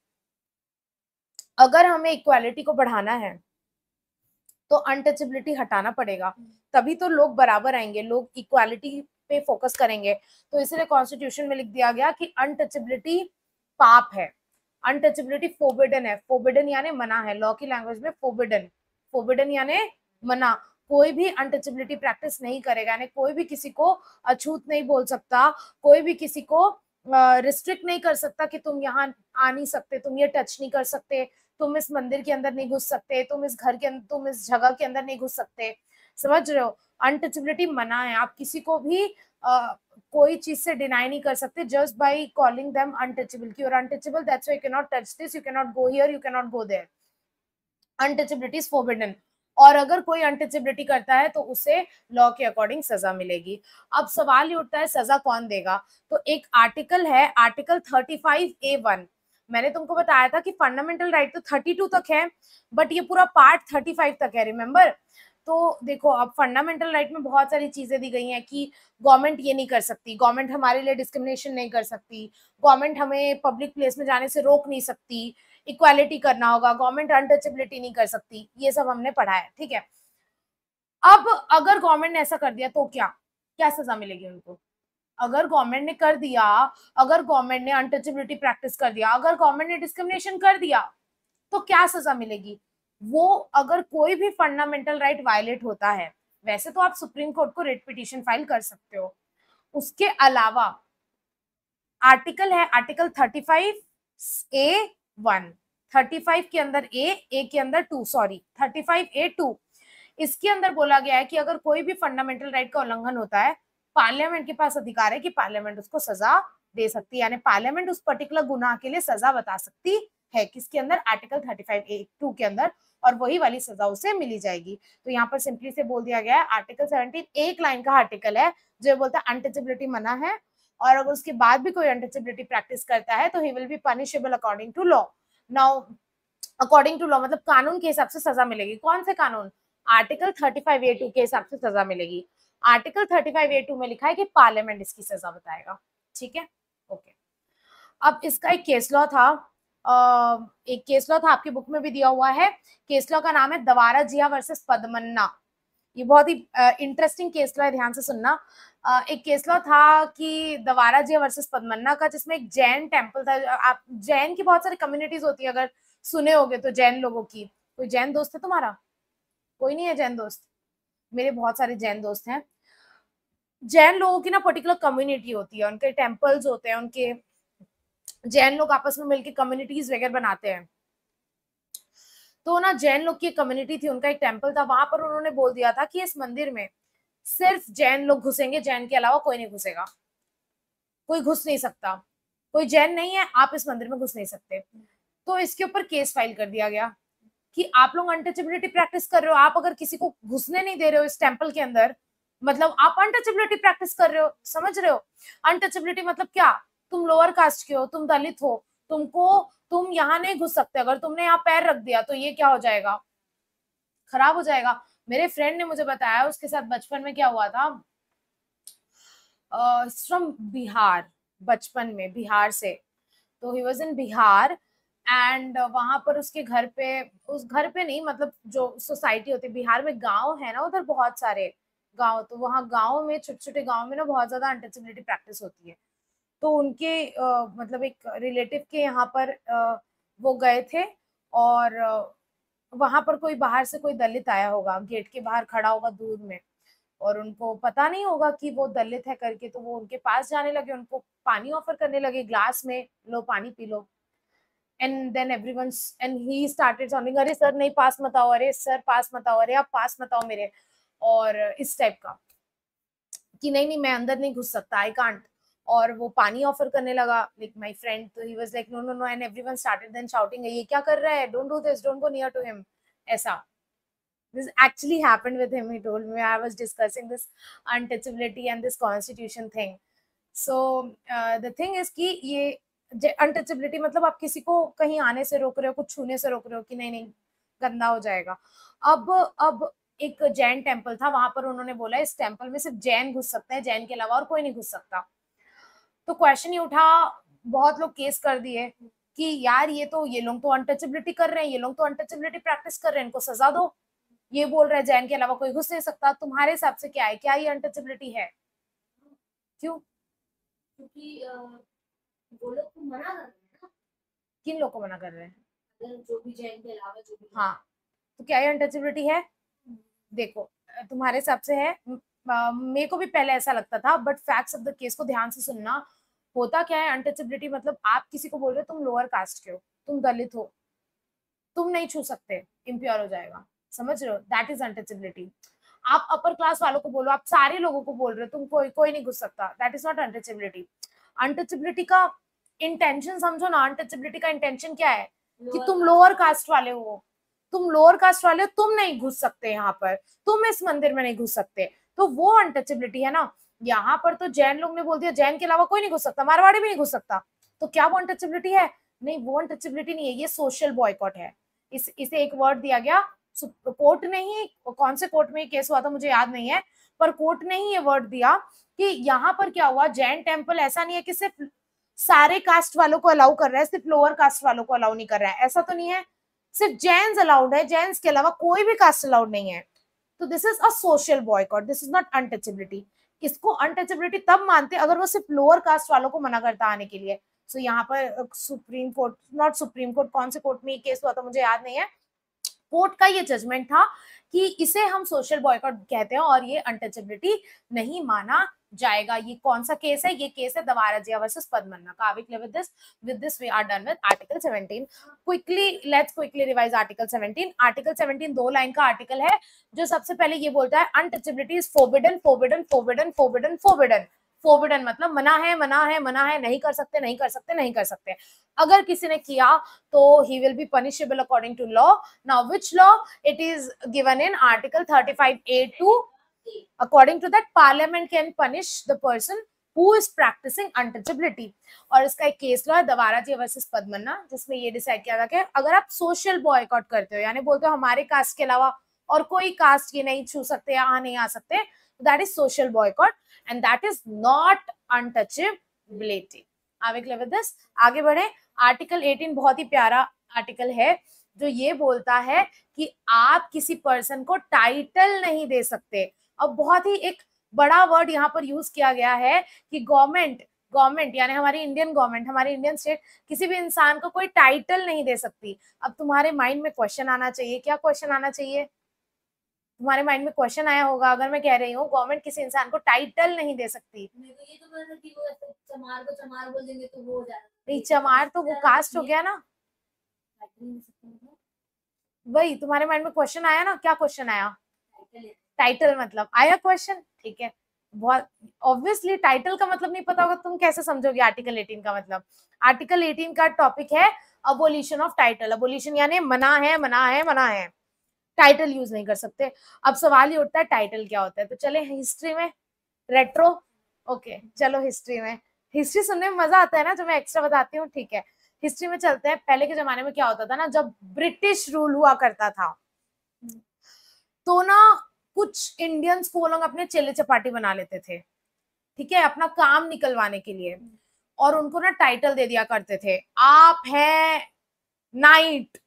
अगर हमें इक्वालिटी को बढ़ाना है तो अनटचेबिलिटी हटाना पड़ेगा, तभी तो लोग बराबर आएंगे, लोग इक्वालिटी पे फोकस करेंगे। तो इसलिए कॉन्स्टिट्यूशन में लिख दिया गया कि अनटचेबिलिटी पाप है, अनटचेबिलिटी फोरबिडन है। फोरबिडन यानी मना है, लॉ की लैंग्वेज में फोरबिडन, फोरबिडन यानी मना। कोई भी अनटचेबिलिटी प्रैक्टिस नहीं करेगा, यानी कोई भी किसी को अछूत नहीं बोल सकता, कोई भी किसी को रिस्ट्रिक्ट नहीं कर सकता कि तुम यहाँ आ नहीं सकते, तुम ये टच नहीं कर सकते, तुम इस मंदिर के अंदर नहीं घुस सकते, तुम इस घर के अंदर, तुम इस जगह के अंदर नहीं घुस सकते। समझ रहे हो, अनटचेबिलिटी मना है। आप किसी को भी कोई चीज से डिनाई नहीं कर सकते just by calling them untouchable, कि you are untouchable, that's why you can not touch this, you can not go here, you can not go there. Untouchability is forbidden. और अगर कोई अनटचेबिलिटी करता है तो उसे लॉ के अकॉर्डिंग सजा मिलेगी। अब सवाल ये उठता है सजा कौन देगा? तो एक आर्टिकल है, आर्टिकल 35A1। मैंने तुमको बताया था कि फंडामेंटल राइट तो 32 तक है, बट ये पूरा पार्ट 35 तक है, रिमेंबर। तो देखो अब फंडामेंटल राइट में बहुत सारी चीजें दी गई हैं कि गवर्नमेंट ये नहीं कर सकती, गवर्नमेंट हमारे लिए डिस्क्रिमिनेशन नहीं कर सकती, गवर्नमेंट हमें पब्लिक प्लेस में जाने से रोक नहीं सकती, इक्वालिटी करना होगा, गवर्नमेंट अनटचेबिलिटी नहीं कर सकती, ये सब हमने पढ़ा है, ठीक है। अब अगर गवर्नमेंट ने ऐसा कर दिया तो क्या क्या सजा मिलेगी उनको? अगर गवर्नमेंट ने कर दिया, अगर गवर्नमेंट ने अनटचेबिलिटी प्रैक्टिस कर दिया, अगर गवर्नमेंट ने डिस्क्रिमिनेशन कर दिया, तो क्या सजा मिलेगी? वो अगर कोई भी फंडामेंटल राइट वायलेट होता है, वैसे तो आप सुप्रीम कोर्ट को रिट पिटीशन फाइल कर सकते हो, उसके अलावा आर्टिकल है आर्टिकल 35A1, 35 के अंदर ए के अंदर 2, सॉरी 35A2, इसके अंदर बोला गया है कि अगर कोई भी फंडामेंटल राइट का उल्लंघन होता है, पार्लियामेंट के पास अधिकार है कि पार्लियामेंट उसको सजा दे सकती है, यानी पार्लियामेंट उस पर्टिकुलर गुनाह के लिए सजा बता सकती है, किसके अंदर? आर्टिकल 35A2 के अंदर, और वही वाली सजा उसे मिली जाएगी। तो यहाँ पर सिंपली से बोल दिया गया है, आर्टिकल 17 एक लाइन का आर्टिकल है जो बोलता है अनटचेबिलिटी मना है, और अगर उसके बाद भी कोई अनटचेबिलिटी प्रैक्टिस करता है तो he will be punishable according to law. Now according to law मतलब कानून के हिसाब से सजा मिलेगी। कौन से कानून? आर्टिकल 35A2 के हिसाब से सजा मिलेगी। आर्टिकल 35A2 में लिखा है कि पार्लियामेंट इसकी सजा बताएगा, ठीक है, ओके। अब इसका एक केस लॉ था, एक केस लॉ था, आपकी बुक में भी दिया हुआ है। केस लॉ का नाम है दवारा जिया वर्सेस पदमन्ना। ये बहुत ही इंटरेस्टिंग केस लॉ है, ध्यान से सुनना। एक केस लॉ था कि दवारा जिया वर्सेस पदमन्ना का, जिसमें एक जैन टेम्पल था। आप जैन की बहुत सारी कम्युनिटीज होती है, अगर सुने होगे तो जैन लोगों की। कोई जैन दोस्त है तुम्हारा? कोई नहीं है जैन दोस्त? मेरे बहुत सारे जैन दोस्त हैं। जैन लोगों की ना पर्टिकुलर कम्युनिटी होती है, उनके टेम्पल्स होते हैं, उनके जैन लोग आपस में मिलकर कम्युनिटीज वगैरह बनाते हैं। तो ना जैन लोग की कम्युनिटी थी, उनका एक टेम्पल था, वहां पर उन्होंने बोल दिया था कि इस मंदिर में सिर्फ जैन लोग घुसेंगे, जैन के अलावा कोई नहीं घुसेगा, कोई घुस नहीं सकता, कोई जैन नहीं है आप इस मंदिर में घुस नहीं सकते। तो इसके ऊपर केस फाइल कर दिया गया कि आप लोग अनटचेबिलिटी प्रैक्टिस कर रहे हो, आप अगर किसी को घुसने नहीं दे रहे हो इस टेम्पल के अंदर, मतलब आप अनटचेबिलिटी प्रैक्टिस कर रहे हो, समझ रहे हो? अनटचेबिलिटी मतलब क्या? तुम लोअर कास्ट के हो, तुम दलित हो, तुम यहाँ नहीं घुस सकते, अगर तुमने यहाँ पैर रख दिया तो ये क्या हो जाएगा? खराब हो जाएगा। मेरे फ्रेंड ने मुझे बताया उसके साथ बचपन में क्या हुआ था, फ्रॉम बिहार, बचपन में बिहार से, तो he was in Bihar and वहां पर उसके घर पे, उस घर पे नहीं मतलब जो सोसाइटी होती है बिहार में, गांव है ना उधर बहुत सारे गांव, तो वहाँ गांव में छोटे छोटे गांव में ना बहुत ज्यादा अनटचेबिलिटी प्रैक्टिस होती है। तो उनके मतलब एक रिलेटिव के यहाँ पर वो गए थे, और वहां पर कोई बाहर से कोई दलित आया होगा, गेट के बाहर खड़ा होगा दूर में, और उनको पता नहीं होगा कि वो दलित है करके, तो वो उनके पास जाने लगे, उनको पानी ऑफर करने लगे ग्लास में, लो पानी पी लो। And then everyone and he started sounding, अरे सर नहीं पास मत आओ, अरे सर पास मत आओ, अरे आप पास मत आओ मेरे, और इस टाइप का कि नहीं नहीं मैं अंदर नहीं घुस सकता, आई कांट। और वो पानी ऑफर करने लगा, लाइक माय फ्रेंड, तो he was like no no no, and everyone started then shouting, ये क्या कर रहा है, don't do this, don't go near to him, ऐसा। This actually happened with him, he told me, I was discussing this untouchability and this constitution thing. So the thing is कि ये untouchability मतलब आप किसी को कहीं आने से रोक रहे हो, कुछ छूने से रोक रहे हो कि नहीं नहीं गंदा हो जाएगा। अब एक जैन टेम्पल था, वहां पर उन्होंने बोला इस टेम्पल में सिर्फ जैन घुस सकते हैं, जैन के अलावा और कोई नहीं घुस सकता। तो क्वेश्चन ही उठा, बहुत लोग केस कर दिए कि यार ये लोग तो अनटचेबिलिटी कर रहे हैं, ये लोग तो अनटचेबिलिटी प्रैक्टिस कर रहे हैं, इनको सजा दो। ये बोल रहे हैं जैन के अलावा कोई घुस नहीं सकता, तुम्हारे हिसाब से क्या है, क्या ये अनटचेबिलिटी है? क्यों? क्योंकि वो लोग तो मना कर रहे हैं ना। किन लोग को मना कर रहे हैं? जो भी जैन के अलावा जो भी। हाँ, तो क्या ये अनटचेबिलिटी है? देखो तुम्हारे हिसाब से है, मेरे को भी पहले ऐसा लगता था, but facts of the case को ध्यान से सुनना। होता क्या है अनटचेबिलिटी मतलब, आप किसी को बोल रहे हो तुम लोअर कास्ट के हो, तुम दलित हो, तुम नहीं छू सकते, इम्प्योर हो जाएगा, समझ रहे हो? That is untouchability. आप अपर क्लास वालों को बोलो, आप सारे लोगों को बोल रहे हो तुम कोई नहीं घुस सकता, that is not untouchability. Untouchability का इंटेंशन समझो ना, अनटचेबिलिटी का इंटेंशन क्या है कि तुम लोअर कास्ट वाले हो, तुम लोअर कास्ट वाले हो, तुम नहीं घुस सकते यहाँ पर, तुम इस मंदिर में नहीं घुस सकते, तो वो अनटचेबिलिटी है ना। यहाँ पर तो जैन लोग ने बोल दिया जैन के अलावा कोई नहीं घुस सकता, मारवाड़ी भी नहीं घुस सकता, तो क्या वो अनटचेबिलिटी है? नहीं, वो अनटचेबिलिटी नहीं है, ये सोशल बॉयकॉट है। इसे एक वर्ड दिया गया, कोर्ट ने ही, कौन से कोर्ट में केस हुआ था मुझे याद नहीं है, पर कोर्ट ने ही ये वर्ड दिया कि यहाँ पर क्या हुआ, जैन टेम्पल ऐसा नहीं है कि सिर्फ सारे कास्ट वालों को अलाउ कर रहा है, सिर्फ लोअर कास्ट वालों को अलाउ नहीं कर रहा है, ऐसा तो नहीं है, सिर्फ जैन्स अलाउड है, जैन्स के अलावा कोई भी कास्ट अलाउड नहीं है। तो this is a social boycott, this is not untouchability. इसको अनटचेबिलिटी तब मानते अगर वो सिर्फ लोअर कास्ट वालों को मना करता आने के लिए। सो यहाँ पर supreme court, not supreme court, कौन से कोर्ट में ये केस हुआ था मुझे याद नहीं है, कोर्ट का ये जजमेंट था कि इसे हम सोशल बॉयकॉट कहते हैं और ये अनटचेबिलिटी नहीं माना जाएगा। ये कौन सा केस है? ये केस है दवाराजिया वर्सेस पद्मन्ना का। With this we are done with article 17. Let's quickly revise article 17. Article 17 दो लाइन का आर्टिकल है जो सबसे पहले ये बोलता है untouchability is forbidden, forbidden, forbidden, forbidden, forbidden. Forbidden मतलब मना है, मना है, मना है, नहीं कर सकते, नहीं कर सकते, नहीं कर सकते। अगर किसी ने किया तो he will be punishable according to law. Now which law? It is given in article 35A2. According to that, parliament can punish the person who is practicing untouchability. और इसका एक केस लॉ है दवाराजिया वर्सेस पद्मन्ना, जिसमें ये decide किया था कि अगर आप सोशल बॉयकॉट करते हो, यानी बोलते हो हमारे कास्ट के अलावा और कोई कास्ट ये नहीं छू सकते, यहाँ नहीं आ सकते, that is social boycott and that is not untouchability. आगे बढ़े। आर्टिकल 18 बहुत ही प्यारा आर्टिकल है जो ये बोलता है कि आप किसी पर्सन को टाइटल नहीं दे सकते। अब बहुत ही एक बड़ा वर्ड यहाँ पर यूज किया गया है कि गवर्नमेंट यानी हमारी इंडियन गवर्नमेंट, हमारी इंडियन स्टेट किसी भी इंसान को कोई टाइटल नहीं दे सकती। अब तुम्हारे माइंड में क्वेश्चन आना चाहिए, क्या क्वेश्चन आना चाहिए? तुम्हारे माइंड में क्वेश्चन आया होगा अगर मैं कह रही हूँ गवर्नमेंट किसी इंसान को टाइटल नहीं दे सकती। ये तो मतलब कि वो चमार को चमार बोल देंगे तो वो हो जाएगा। नहीं, चमार तो वो कास्ट हो गया ना। वही तुम्हारे माइंड में क्वेश्चन आया ना, क्या क्वेश्चन आया? टाइटल मतलब आया क्वेश्चन, ठीक है। बहुत ऑब्वियसली टाइटल का मतलब नहीं पता होगा, तुम कैसे समझोगे आर्टिकल 18 का मतलब? आर्टिकल 18 का टॉपिक है अबोलिशन ऑफ टाइटल। अबोलिशन यानी मना है, मना है, मना है, टाइटल यूज नहीं कर सकते। अब सवाल ही उठता है टाइटल क्या होता है, तो चले हिस्ट्री में, रेट्रो। ओके चलो हिस्ट्री में, हिस्ट्री सुनने में मजा आता है ना जो मैं एक्स्ट्रा बताती हूँ, ठीक है। हिस्ट्री में चलते हैं। पहले के जमाने में क्या होता था ना, जब ब्रिटिश रूल हुआ करता था तो ना कुछ इंडियंस को लोग अपने चेले चपाटी बना लेते थे, ठीक है, अपना काम निकलवाने के लिए, और उनको ना टाइटल दे दिया करते थे। आप हैं नाइट,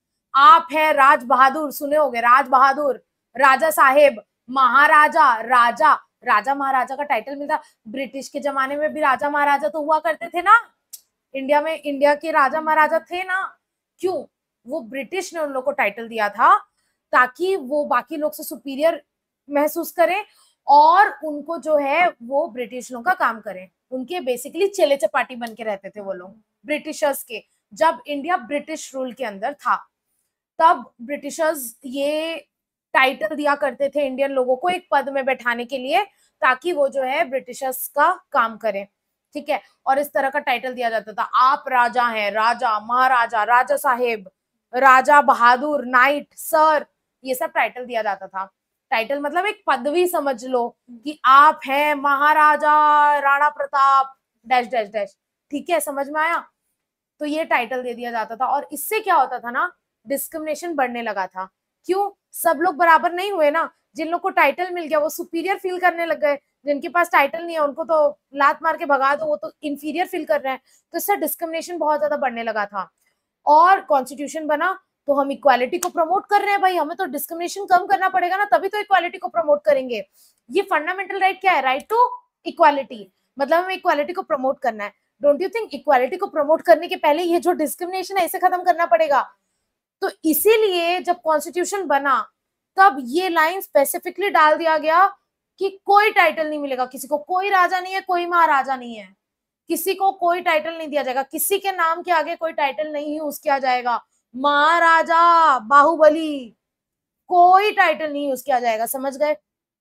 आप है राज बहादुर, सुने होंगे राज बहादुर, राजा साहेब, महाराजा, राजा। राजा महाराजा का टाइटल मिलता। ब्रिटिश के जमाने में भी राजा महाराजा तो हुआ करते थे ना इंडिया में, इंडिया के राजा महाराजा थे ना। क्यों? वो ब्रिटिश ने उन लोग को टाइटल दिया था ताकि वो बाकी लोग से सुपीरियर महसूस करें और उनको जो है वो ब्रिटिश लोगों का काम करें। उनके बेसिकली चेले चपाटी बन के रहते थे वो लोग ब्रिटिशर्स के। जब इंडिया ब्रिटिश रूल के अंदर था तब ब्रिटिशर्स ये टाइटल दिया करते थे इंडियन लोगों को एक पद में बैठाने के लिए, ताकि वो जो है ब्रिटिशर्स का काम करें, ठीक है। और इस तरह का टाइटल दिया जाता था, आप राजा हैं, राजा, महाराजा, राजा साहेब, राजा बहादुर, नाइट, सर, ये सब टाइटल दिया जाता था। टाइटल मतलब एक पदवी समझ लो कि आप हैं Maharaja Rana Pratap dash dash dash, ठीक है, समझ में आया? तो ये टाइटल दे दिया जाता था और इससे क्या होता था ना, डिस्क्रिमिनेशन बढ़ने लगा था। क्यों? सब लोग बराबर नहीं हुए ना। जिन लोग को टाइटल मिल गया वो सुपीरियर फील करने लग गए, जिनके पास टाइटल नहीं है उनको तो लात मार के भगा दो, वो तो इंफीरियर फील कर रहे हैं। तो इससे डिस्क्रिमिनेशन बहुत ज्यादा बढ़ने लगा था। और कॉन्स्टिट्यूशन बना तो हम इक्वालिटी को प्रमोट कर रहे हैं भाई, हमें तो डिस्क्रिमिनेशन कम करना पड़ेगा ना, तभी तो इक्वालिटी को प्रमोट करेंगे। ये फंडामेंटल राइट क्या है? राइट टू इक्वालिटी, मतलब हमें इक्वालिटी को प्रमोट करना है। डोंट यू थिंक इक्वालिटी को प्रमोट करने के पहले ये जो डिस्क्रिमिनेशन है इसे खत्म करना पड़ेगा? तो इसीलिए जब कॉन्स्टिट्यूशन बना तब ये लाइन स्पेसिफिकली डाल दिया गया कि कोई टाइटल नहीं मिलेगा किसी को, कोई राजा नहीं है, कोई महाराजा नहीं है, किसी को कोई टाइटल नहीं दिया जाएगा, किसी के नाम के आगे कोई टाइटल नहीं यूज किया जाएगा। महाराजा बाहुबली, कोई टाइटल नहीं यूज किया जाएगा, समझ गए?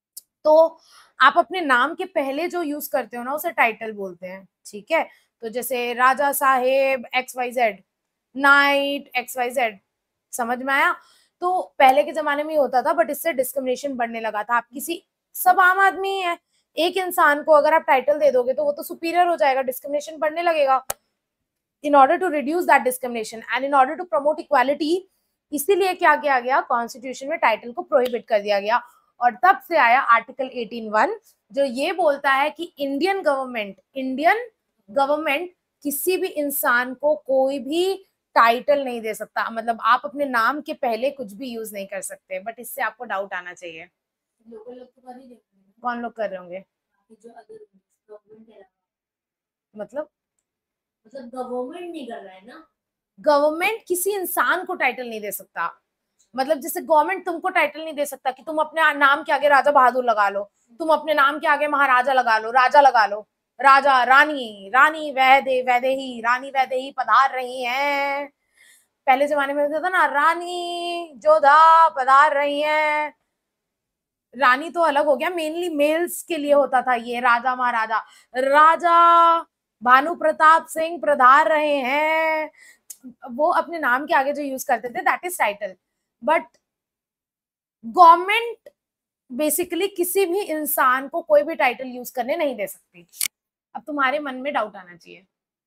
तो आप अपने नाम के पहले जो यूज करते हो ना उसे टाइटल बोलते हैं, ठीक है। तो जैसे Raja Sahib XYZ, knight XYZ, समझ में आया? तो पहले के जमाने में होता था, बट इससे डिस्क्रिमिनेशन बढ़ने लगा था। आप किसी, सब आम आदमी ही है, एक इंसान को अगर आप टाइटल दे दोगे तो वो तो सुपीरियर हो जाएगा, डिस्क्रिमिनेशन बढ़ने लगेगा। In order to reduce that discrimination and in order to promote equality, इसीलिए क्या किया गया, कॉन्स्टिट्यूशन में टाइटल को प्रोहिबिट कर दिया गया। और तब से आया आर्टिकल 18(1) जो ये बोलता है कि इंडियन गवर्नमेंट किसी भी इंसान को कोई भी टाइटल नहीं दे सकता, मतलब आप अपने नाम के पहले कुछ भी यूज नहीं कर सकते। बट इससे आपको डाउट आना चाहिए, लोग तो कर ही देते हैं, कौन लोग कर रहे होंगे, जो अदर गवर्नमेंट है, मतलब गवर्नमेंट नहीं कर रहा है ना। गवर्नमेंट किसी इंसान को टाइटल नहीं दे सकता, मतलब जैसे गवर्नमेंट तुमको टाइटल नहीं दे सकता कि तुम अपने नाम के आगे राजा बहादुर लगा लो, तुम अपने नाम के आगे महाराजा लगा लो, राजा लगा लो, राजा रानी, रानी वैदेही, रानी वैदेही पधार रही हैं। पहले जमाने में होता था ना, रानी जोधा पधार रही हैं। रानी तो अलग हो गया, मेनली मेल्स के लिए होता था ये, राजा महाराजा, राजा भानु प्रताप सिंह पधार रहे हैं, वो अपने नाम के आगे जो यूज करते थे that is title. But government basically किसी भी इंसान को कोई भी टाइटल यूज करने नहीं दे सकती। अब तुम्हारे मन में डाउट आना चाहिए,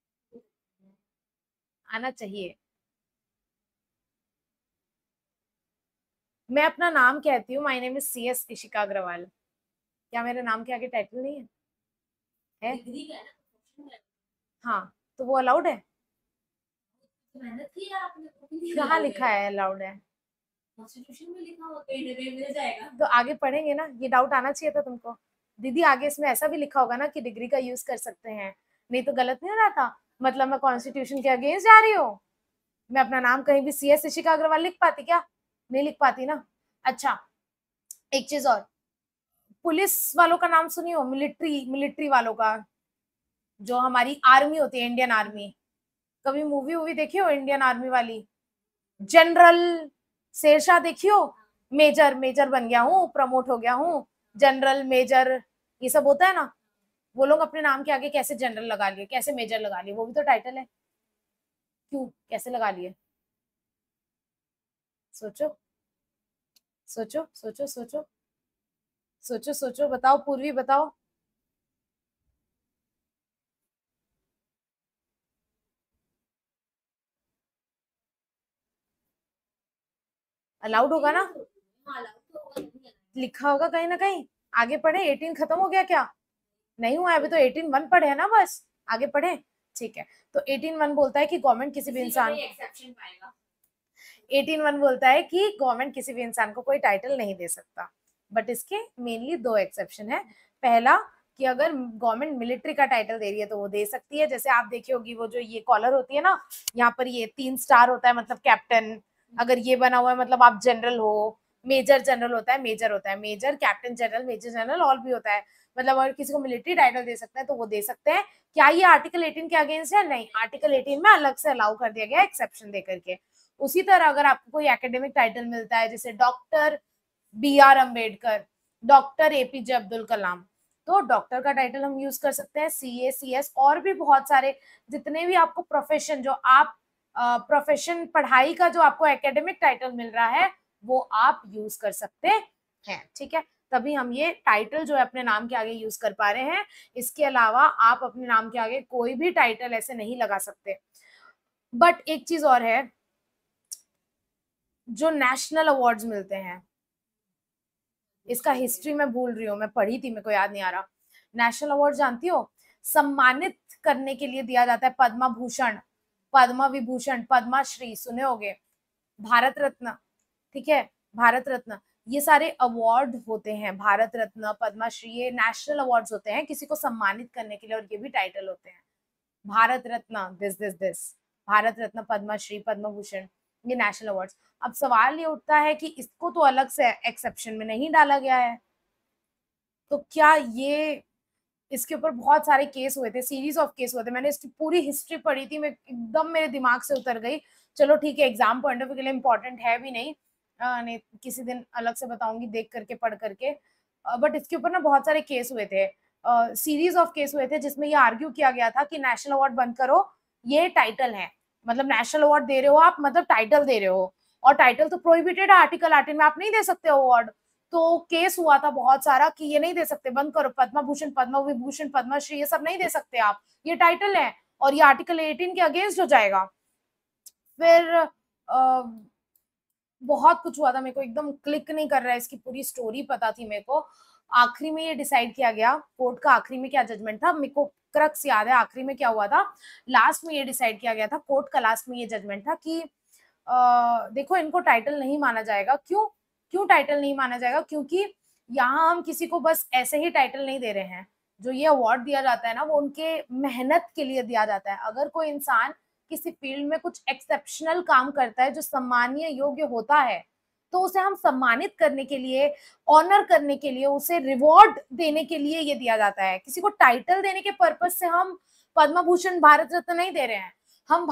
आना चाहिए। मैं अपना नाम कहती हूँ, my name is CS Ishika Agarwal, क्या मेरे नाम के आगे टाइटल नहीं है? है? डिग्री का है ना, प्रोफेशन है। हाँ, तो वो अलाउड है? मेहनत की है आपने, तो भी कहाँ allowed लिखा है अलाउड है? कॉन्स्टिट्यूशन में लिखा हुआ कहीं ना कहीं मिल जाएगा। तो आगे पढ़ेंगे ना, ये डाउट आना चाहिए था तुमको। दीदी आगे इसमें ऐसा भी लिखा होगा ना कि डिग्री का यूज कर सकते हैं, नहीं तो गलत नहीं हो रहा था, मतलब मैं कॉन्स्टिट्यूशन के अगेंस्ट जा रही हूँ। मैं अपना नाम कहीं भी CS इशिका अग्रवाल लिख पाती क्या? नहीं लिख पाती ना। अच्छा, एक चीज और, पुलिस वालों का नाम सुनी हो, मिलिट्री वालों का, जो हमारी आर्मी होती है, इंडियन आर्मी, कभी मूवी वूवी देखी हो इंडियन आर्मी वाली? जनरल शेरशाह देखी हो? मेजर बन गया हूँ, प्रमोट हो गया हूँ, जनरल मेजर, ये सब होता है ना। वो लोग अपने नाम के आगे कैसे जनरल लगा लिए, कैसे मेजर लगा लिए, वो भी तो टाइटल है। क्यों, कैसे लगा लिए? सोचो सोचो सोचो सोचो सोचो सोचो, बताओ पूर्वी, बताओ। अलाउड होगा ना, हाँ allowed तो होगा, नहीं है। लिखा होगा कहीं ना कहीं। आगे पढ़े, 18 खत्म हो गया क्या? नहीं हुआ, अभी तो 18(1) पढ़े है ना, बस आगे पढ़े। ठीक है, तो 18(1) बोलता है कि गवर्नमेंट किसी भी इंसान, एक्सेप्शन पाएगा। 18(1) बोलता है कि गवर्नमेंट किसी भी इंसान को कोई टाइटल नहीं दे सकता, बट इसके मेनली 2 एक्सेप्शन है। पहला कि अगर गवर्नमेंट मिलिट्री का टाइटल दे रही है तो वो दे सकती है, जैसे आप देखी होगी वो जो ये कॉलर होती है ना, यहाँ पर ये 3 स्टार होता है, मतलब कैप्टन, अगर ये बना हुआ है मतलब आप जनरल हो। मेजर जनरल होता है, मेजर होता है, major captain general, major general और भी होता है, मतलब अगर किसी को मिलिट्री टाइटल दे सकते हैं तो वो दे सकते हैं। क्या ये आर्टिकल 18 के अगेंस्ट है? नहीं, आर्टिकल 18 में अलग से अलाउ कर दिया गया एक्सेप्शन दे करके। उसी तरह अगर आपको कोई एकेडमिक टाइटल मिलता है, जैसे doctor BR Ambedkar, doctor APJ Abdul Kalam, तो डॉक्टर का टाइटल हम यूज कर सकते हैं। CA CS और भी बहुत सारे, जितने भी आपको प्रोफेशन, जो आप प्रोफेशन पढ़ाई का जो आपको एकेडमिक टाइटल मिल रहा है वो आप यूज कर सकते हैं। ठीक है, तभी हम ये टाइटल जो है अपने नाम के आगे यूज कर पा रहे हैं। इसके अलावा आप अपने नाम के आगे कोई भी टाइटल ऐसे नहीं लगा सकते। बट एक चीज और है, जो नेशनल अवार्ड्स मिलते हैं, इसका हिस्ट्री मैं भूल रही हूँ, मैं पढ़ी थी, मेरे को याद नहीं आ रहा। नेशनल अवार्ड जानती हो, सम्मानित करने के लिए दिया जाता है, पद्मा भूषण, पद्मा विभूषण, पद्माश्री सुने होगे, भारत रत्न, ठीक है, भारत रत्न, ये सारे अवार्ड होते हैं, भारत रत्न, पद्माश्री, ये नेशनल अवार्ड्स होते हैं किसी को सम्मानित करने के लिए, और ये भी टाइटल होते हैं। भारत रत्न दिस, भारत रत्न, पद्मश्री, पद्म भूषण, ये नेशनल अवार्ड्स। अब सवाल ये उठता है कि इसको तो अलग से एक्सेप्शन में नहीं डाला गया है, तो क्या ये, इसके ऊपर बहुत सारे केस हुए थे, सीरीज ऑफ केस हुए थे, मैंने इसकी पूरी हिस्ट्री पढ़ी थी, मैं एकदम मेरे दिमाग से उतर गई। चलो ठीक है, एग्जाम पॉइंट ऑफ व्यू के लिए इंपॉर्टेंट है भी नहीं, नहीं किसी दिन अलग से बताऊंगी देख करके, पढ़ करके। बट इसके ऊपर ना बहुत सारे केस हुए थे, सीरीज ऑफ केस हुए थे, जिसमें ये आर्ग्यू किया गया था कि नेशनल अवार्ड बंद करो, ये टाइटल है, मतलब नेशनल अवार्ड दे रहे हो आप, मतलब टाइटल दे रहे हो, और टाइटल तो प्रोहिबिटेड है आर्टिकल 18 में, आप नहीं दे सकते अवार्ड। तो केस हुआ था बहुत सारा कि ये नहीं दे सकते, बंद करो, पद्म भूषण, पद्म विभूषण, पद्मश्री ये सब नहीं दे सकते आप, ये टाइटल है और ये आर्टिकल 18 के अगेंस्ट हो जाएगा। फिर बहुत कुछ हुआ था, मेरे को एकदम क्लिक नहीं कर रहा है, इसकी पूरी स्टोरी पता थी मेरे को। आखिरी में ये डिसाइड किया गया, कोर्ट का आखिरी में क्या जजमेंट था, मेरे को क्रक्स याद है आखिरी में क्या हुआ था। लास्ट में ये डिसाइड किया गया था, कोर्ट का लास्ट में ये जजमेंट था कि देखो इनको टाइटल नहीं माना जाएगा। क्यों टाइटल नहीं माना जाएगा? क्योंकि यहाँ हम किसी को बस ऐसे ही टाइटल नहीं दे रहे हैं। जो ये अवार्ड दिया जाता है ना, वो उनके मेहनत के लिए दिया जाता है। अगर कोई इंसान किसी फील्ड में कुछ एक्सेप्शनल काम करता है जो सम्मानीय योग्य होता है, तो उसे हम सम्मानित करने के लिए, ऑनर करने के लिए, उसे रिवॉर्ड देने के लिए ये दिया जाता है। किसी को टाइटल देने के पर्पज से हम पद्म भूषण, भारत रत्न नहीं दे रहे हैं। हम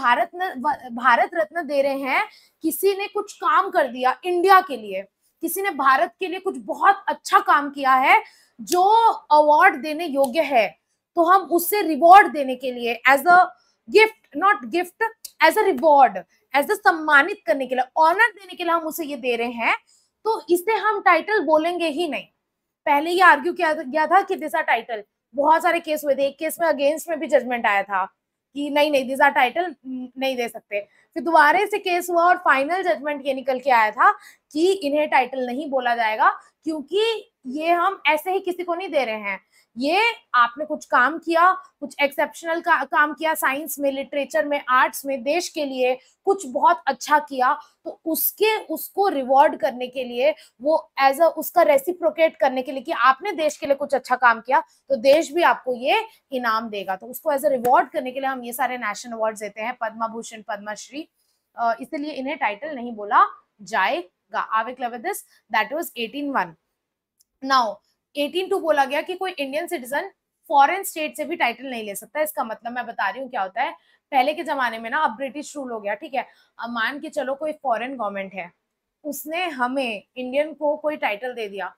भारत रत्न दे रहे हैं, किसी ने कुछ काम कर दिया इंडिया के लिए, किसी ने भारत के लिए कुछ बहुत अच्छा काम किया है जो अवार्ड देने योग्य है, तो हम उससे रिवॉर्ड देने के लिए as a gift, not gift, as a reward, as a सम्मानित करने के लिए, ऑनर देने के लिए हम उसे ये दे रहे हैं। तो इसे हम टाइटल बोलेंगे ही नहीं। पहले ये आर्ग्यू किया गया था कि दिस आर टाइटल, बहुत सारे केस हुए थे। एक केस में अगेंस्ट में भी जजमेंट आया था कि नहीं नहीं दिस आर टाइटल नहीं दे सकते। फिर दोबारा से केस हुआ और फाइनल जजमेंट ये निकल के आया था कि इन्हें टाइटल नहीं बोला जाएगा, क्योंकि ये हम ऐसे ही किसी को नहीं दे रहे हैं। ये आपने कुछ काम किया, कुछ एक्सेप्शनल काम किया, साइंस में, लिटरेचर में, आर्ट्स में, देश के लिए कुछ बहुत अच्छा किया, तो उसको रिवॉर्ड करने के लिए, वो एज अ उसका रेसिप्रोकेट करने के लिए कि आपने देश के लिए कुछ अच्छा काम किया, तो देश भी आपको ये इनाम देगा। तो उसको एज अ रिवॉर्ड करने के लिए हम ये सारे नेशनल अवार्ड देते हैं, पद्म भूषण, पद्मश्री। इसलिए इन्हें टाइटल नहीं बोला जाएगा। Are we clear with this? That was 18(1). Now 18(2) बोला गया कि कोई इंडियन सिटीजन फॉरेन स्टेट से भी टाइटल नहीं ले सकता। इसका मतलब मैं बता रही हूँ क्या होता है। पहले के जमाने में ना, अब ब्रिटिश रूल हो गया, ठीक है। अब मान के चलो कोई फॉरेन गवर्नमेंट है, उसने हमें इंडियन को कोई टाइटल दे दिया,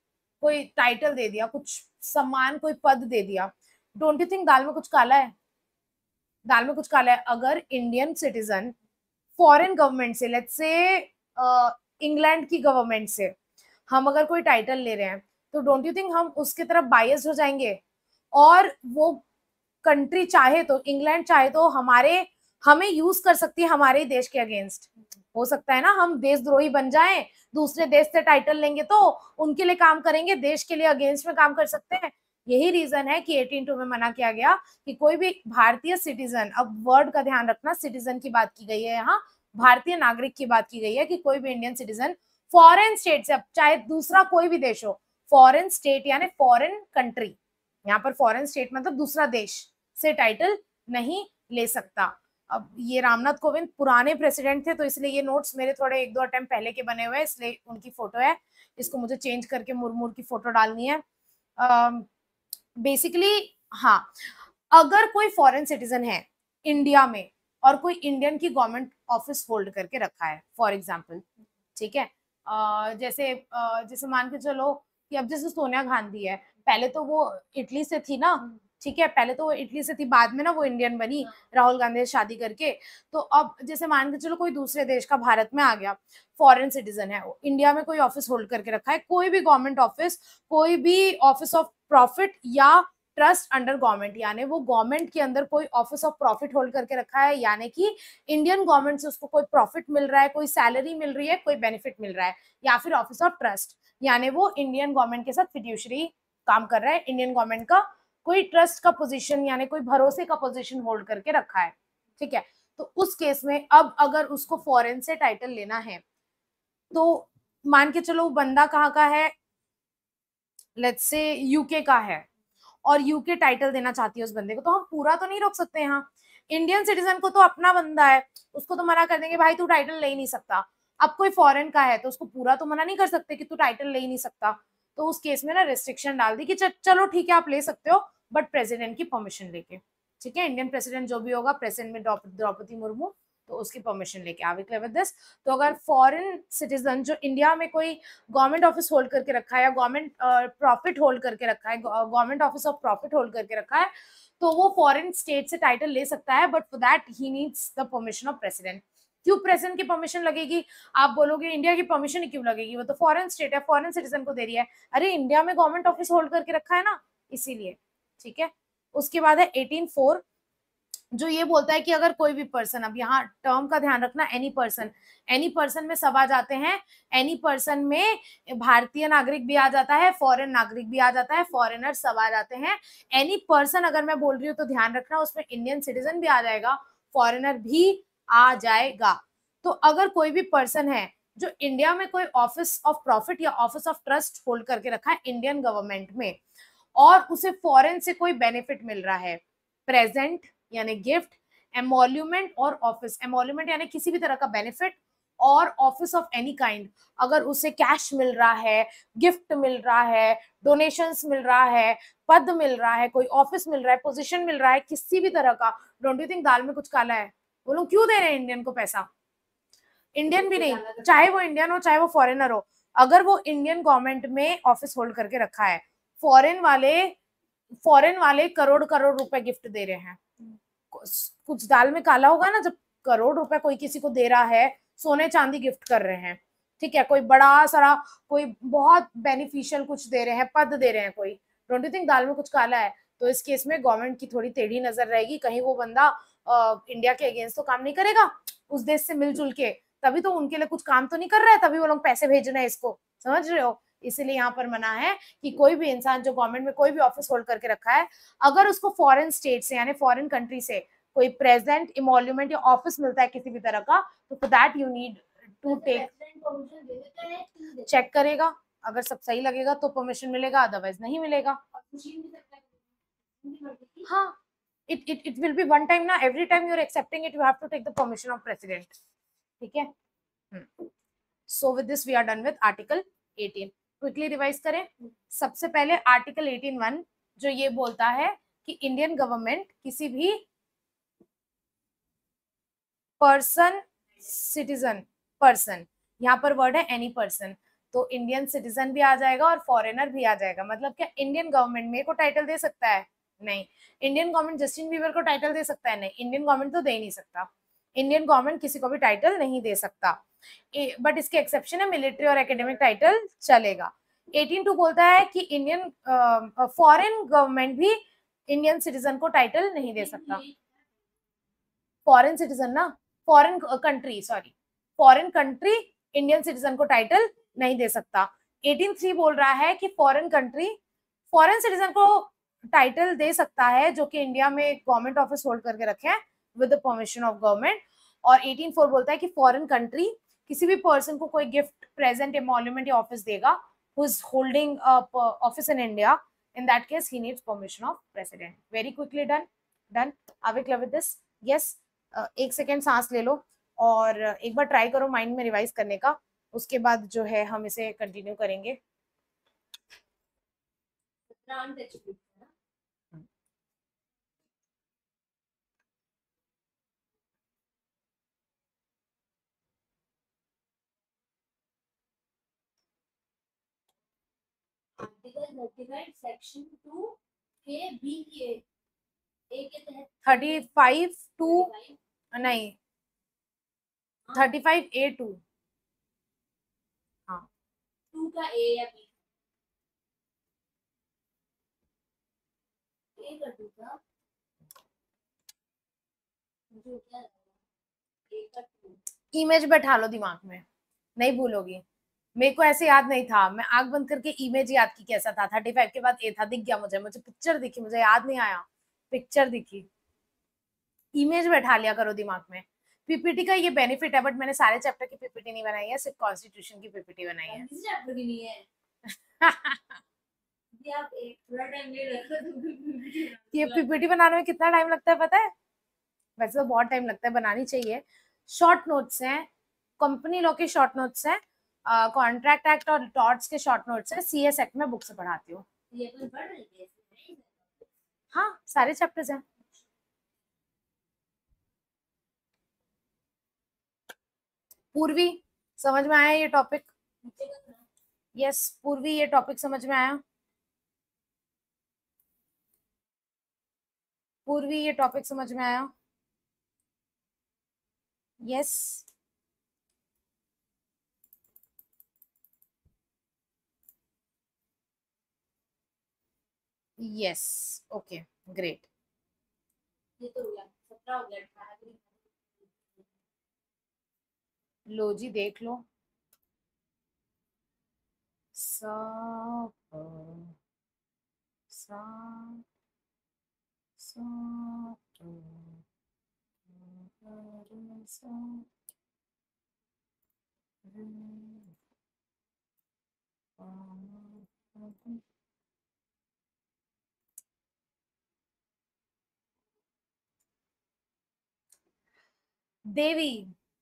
कुछ सम्मान, कोई पद दे दिया। डोंट यू थिंक दाल में कुछ काला है? दाल में कुछ काला है। अगर इंडियन सिटीजन फॉरेन गवर्नमेंट से, लेट्स से इंग्लैंड की गवर्नमेंट से, हम अगर कोई टाइटल ले रहे हैं, तो डोंट यू थिंक हम उसके तरफ बायस हो जाएंगे? और वो कंट्री चाहे तो, इंग्लैंड चाहे तो हमें यूज कर सकती है हमारे देश के अगेंस्ट। हो सकता है ना हम देशद्रोही बन जाएं, दूसरे देश से टाइटल लेंगे तो उनके लिए काम करेंगे, देश के लिए अगेंस्ट में काम कर सकते हैं। यही रीजन है कि 18(2) में मना किया गया कि कोई भी भारतीय सिटीजन, अब वर्ड का ध्यान रखना, सिटीजन की बात की गई है यहाँ, भारतीय नागरिक की बात की गई है, कि कोई भी इंडियन सिटीजन फॉरेन स्टेट से, अब चाहे दूसरा कोई भी देश हो, फॉरेन स्टेट यानी फॉरेन कंट्री, यहाँ पर फॉरेन स्टेट मतलब दूसरा देश से टाइटल नहीं ले सकता। अब ये रामनाथ कोविंद पुराने प्रेसिडेंट थे, तो इसलिए ये नोट्स मेरे थोड़े 1-2 अटेम्प्ट पहले के बने हुए हैं, इसलिए उनकी फोटो है। इसको मुझे चेंज करके मुर्मू की फोटो डालनी है। बेसिकली हाँ, अगर कोई फॉरेन सिटीजन है इंडिया में और कोई इंडियन की गवर्नमेंट ऑफिस होल्ड करके रखा है, फॉर एग्जाम्पल, ठीक है, जैसे मान के चलो कि अब जैसे सोनिया गांधी है, पहले तो वो इटली से थी ना, ठीक है, पहले तो वो इटली से थी, बाद में ना वो इंडियन बनी राहुल गांधी से शादी करके। तो अब जैसे मान के चलो कोई दूसरे देश का भारत में आ गया, फॉरेन सिटीजन है, इंडिया में कोई ऑफिस होल्ड करके रखा है, कोई भी गवर्नमेंट ऑफिस, कोई भी ऑफिस ऑफ प्रॉफिट या ट्रस्ट अंडर गवर्नमेंट, यानी वो गवर्नमेंट के अंदर कोई ऑफिस ऑफ प्रॉफिट होल्ड करके रखा है, यानी कि इंडियन गवर्नमेंट से उसको कोई प्रॉफिट मिल रहा है, कोई सैलरी मिल रही है, कोई बेनिफिट मिल रहा है, या फिर ऑफिस ऑफ ट्रस्ट, यानी वो इंडियन गवर्नमेंट के साथ फिड्यूशरी काम कर रहा है, इंडियन गवर्नमेंट का कोई ट्रस्ट का पोजीशन यानी कोई भरोसे का पोजीशन होल्ड करके रखा है, ठीक है। तो उस केस में अब अगर उसको फॉरेन से टाइटल लेना है, तो मान के चलो बंदा कहाँ का है, लेट्स से यूके का है, और यूके टाइटल देना चाहती है उस बंदे को, तो हम पूरा तो नहीं रोक सकते यहाँ। इंडियन सिटीजन को तो अपना बंदा है, उसको तो मना कर देंगे भाई तू टाइटल ले ही नहीं सकता। अब कोई फॉरेन का है तो उसको पूरा तो मना नहीं कर सकते कि तू टाइटल ले ही नहीं सकता। तो उस केस में ना रिस्ट्रिक्शन डाल दी कि चलो ठीक है आप ले सकते हो, बट प्रेसिडेंट की परमिशन लेके, ठीक है। इंडियन प्रेसिडेंट जो भी होगा, प्रेसिडेंट में द्रौपदी मुर्मू, तो उसकी परमिशन लेके। Are we clear with this? तो अगर फॉरेन सिटीजन जो इंडिया में कोई गवर्नमेंट ऑफिस होल्ड करके रखा है, या गवर्नमेंट प्रॉफिट होल्ड करके रखा है, government office of profit hold करके रखा है, तो वो फॉरेन स्टेट से टाइटल ले सकता है, but for that he needs the permission of president. क्यों प्रेसिडेंट की परमिशन लगेगी? आप बोलोगे इंडिया की परमिशन ही क्यों लगेगी, वो तो फॉरेन स्टेट है, फॉरेन सिटीजन को दे रही है। अरे इंडिया में गवर्नमेंट ऑफिस होल्ड करके रखा है ना, इसीलिए। ठीक है, उसके बाद है 18(4), जो ये बोलता है कि अगर कोई भी पर्सन, अब यहाँ टर्म का ध्यान रखना, एनी पर्सन में सब आ जाते हैं। एनी पर्सन में भारतीय नागरिक भी आ जाता है, फॉरेन नागरिक भी आ जाता है, फॉरेनर सब आ जाते हैं। एनी पर्सन अगर मैं बोल रही हूँ तो ध्यान रखना उसमें इंडियन सिटीजन भी आ जाएगा, फॉरेनर भी आ जाएगा। तो अगर कोई भी पर्सन है जो इंडिया में कोई ऑफिस ऑफ प्रॉफिट या ऑफिस ऑफ ट्रस्ट होल्ड करके रखा है इंडियन गवर्नमेंट में, और उसे फॉरेन से कोई बेनिफिट मिल रहा है, प्रेजेंट यानी गिफ्ट, एमोल्यूमेंट और ऑफिस, एमोल्यूमेंट यानी किसी भी तरह का बेनिफिट, और ऑफिस ऑफ एनी काइंड, अगर उसे कैश मिल रहा है, गिफ्ट मिल रहा है, डोनेशंस मिल रहा है, पद मिल रहा है, कोई ऑफिस मिल रहा है, पोजीशन मिल रहा है, किसी भी तरह का, डोंट यू थिंक दाल में कुछ काला है? वो लोग क्यों दे रहे हैं इंडियन को पैसा? इंडियन भी नहीं, चाहे वो इंडियन हो चाहे वो फॉरेनर हो, अगर वो इंडियन गवर्नमेंट में ऑफिस होल्ड करके रखा है, फॉरेन वाले करोड़ करोड़ रुपए गिफ्ट दे रहे हैं। कुछ दाल में काला होगा ना, जब करोड़ रुपए कोई किसी को दे रहा है, सोने चांदी गिफ्ट कर रहे हैं, ठीक है, कोई बड़ा सारा, कोई बहुत बेनिफिशियल कुछ दे रहे हैं, पद दे रहे हैं कोई, डोंट यू थिंक दाल में कुछ काला है? तो इस केस में गवर्नमेंट की थोड़ी टेढ़ी नजर रहेगी, कहीं वो बंदा इंडिया के अगेंस्ट तो काम नहीं करेगा उस देश से मिलजुल के, तभी तो उनके लिए कुछ काम तो नहीं कर रहा है, तभी वो लोग पैसे भेज रहे हैं इसको, समझ रहे हो? इसीलिए यहाँ पर मना है कि कोई भी इंसान जो गवर्नमेंट में कोई भी ऑफिस होल्ड करके रखा है, अगर उसको फॉरेन स्टेट से यानी फॉरेन कंट्री से कोई प्रेजेंट, इमोल्यूमेंट या ऑफिस मिलता है किसी भी तरह का, तो for that you need to take, check करेगा, अगर सब सही लगेगा तो परमिशन मिलेगा, अदरवाइज नहीं मिलेगा। हाँ, it will be one time ना, every time you're accepting it you have to take the permission of president, ठीक है? So with this we are done with article 18. Quickly revise करें। सबसे पहले आर्टिकल 18(1) जो ये बोलता है कि इंडियन गवर्नमेंट किसी भी पर्सन, सिटीजन, पर्सन, यहाँ पर वर्ड है एनी पर्सन, तो इंडियन सिटीजन भी आ जाएगा और फॉरेनर भी आ जाएगा। मतलब क्या इंडियन गवर्नमेंट मेरे को टाइटल दे सकता है? नहीं। इंडियन गवर्नमेंट जस्टिन बीबर को टाइटल दे सकता है? नहीं, इंडियन गवर्नमेंट तो दे ही नहीं सकता। इंडियन गवर्नमेंट किसी को भी टाइटल नहीं दे सकता, बट इसके एक्सेप्शन है, मिलिट्री और एकेडमिक टाइटल चलेगा। 18(2) बोलता है कि इंडियन फॉरेन गवर्नमेंट भी इंडियन सिटीजन को टाइटल नहीं दे सकता। फॉरेन सिटीजन ना, foreign country, sorry, foreign country Indian citizen को टाइटल नहीं दे सकता। 18(3) बोल रहा है कि फॉरेन कंट्री फॉरेन सिटीजन को टाइटल दे सकता है जो कि इंडिया में गवर्नमेंट ऑफिस होल्ड करके रखे हैं with the permission of government. और 18(4) बोलता है कि फॉरेन कंट्री किसी भी पर्सन को कोई गिफ्ट, प्रेजेंट, एमोल्यूमेंट या ऑफिस देगा who is holding office in India, in that case he needs permission of president. Very quickly done. Are we clear with this? Yes. एक सेकेंड सांस ले लो और एक बार ट्राई करो माइंड में रिवाइज करने का, उसके बाद जो है हम इसे कंटिन्यू करेंगे। सेक्शन 2 के बी के ए के तहत 35(2) नहीं, 35(a)(2), हाँ, 2 का ए या बी, ए का 2 का, जो क्या ए का 2, इमेज बैठा लो दिमाग में, नहीं भूलोगी। मेरे को ऐसे याद नहीं था, मैं आंख बंद करके इमेज याद की कैसा था। 35 के बाद ए था, दिख गया मुझे पिक्चर दिखी, मुझे याद नहीं आया, पिक्चर दिखी। इमेज बैठा लिया करो दिमाग में। पीपीटी का ये बेनिफिट है, बट मैंने सारे चैप्टर की पीपीटी नहीं बनाई है, सिर्फ कॉन्स्टिट्यूशन की पीपीटी बनाई है। किसी चैप्टर की नहीं है। ये आप एक थोड़ा टाइम ले रखो। ये पीपीटी बनाने में कितना टाइम लगता है पता है? वैसे तो बहुत टाइम लगता है, बनानी चाहिए। शॉर्ट नोट्स हैं, कंपनी लॉ के शॉर्ट नोट्स हैं, कॉन्ट्रैक्ट एक्ट और टॉर्ट्स के शॉर्ट नोट्स हैं, सीएस एक्ट में बुक से पढ़ाती हूँ। ये तो पढ़ रही है। हाँ, सारे चैप्टर्स हैं। पूर्वी, समझ में आया ये टॉपिक? यस, पूर्वी, ये टॉपिक समझ में आया? पूर्वी, ये टॉपिक समझ में आया? Yes, yes, okay, great. ये तो हो गया 17 हो गया 18 लो जी देख लो। सा प, सा सा प, रे, सा रे, पा, प। देवी,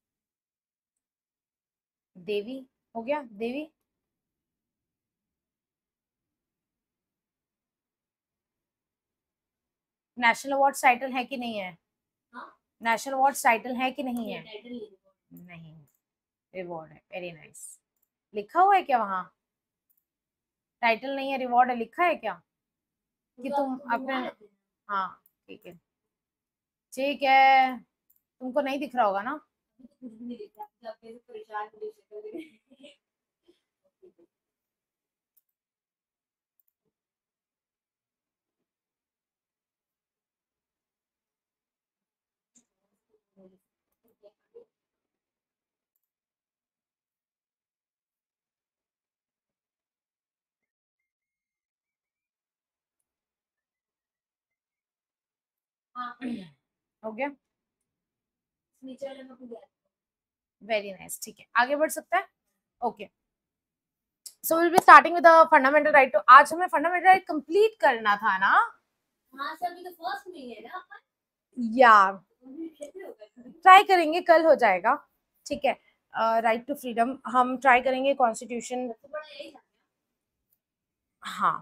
देवी हो गया, देवी। नेशनल अवार्ड टाइटल है कि नहीं है? हाँ नेशनल अवार्ड टाइटल है कि नहीं है? टाइटल नहीं, रिवॉर्ड है। Very nice. लिखा हुआ है क्या वहाँ? टाइटल नहीं है, रिवॉर्ड है, लिखा है क्या कि तुम अपने? हाँ, ठीक है, ठीक है। तुमको नहीं दिख रहा होगा ना? कुछ भी नहीं दिख रहा परेशान हाँ हो गया, नीचे वाले में गया वेरी नाइस। ठीक है, आगे बढ़ सकता है। Okay, so will be starting with fundamental right to. आज हमें फंडामेंटल राइट कंप्लीट करना था ना? हाँ सर अभी तो फर्स्ट में ही है ना या अपन ट्राई करेंगे, कल हो जाएगा। ठीक है, राइट टू फ्रीडम हम ट्राई करेंगे। कॉन्स्टिट्यूशन, सबसे बड़ा यही था हाँ,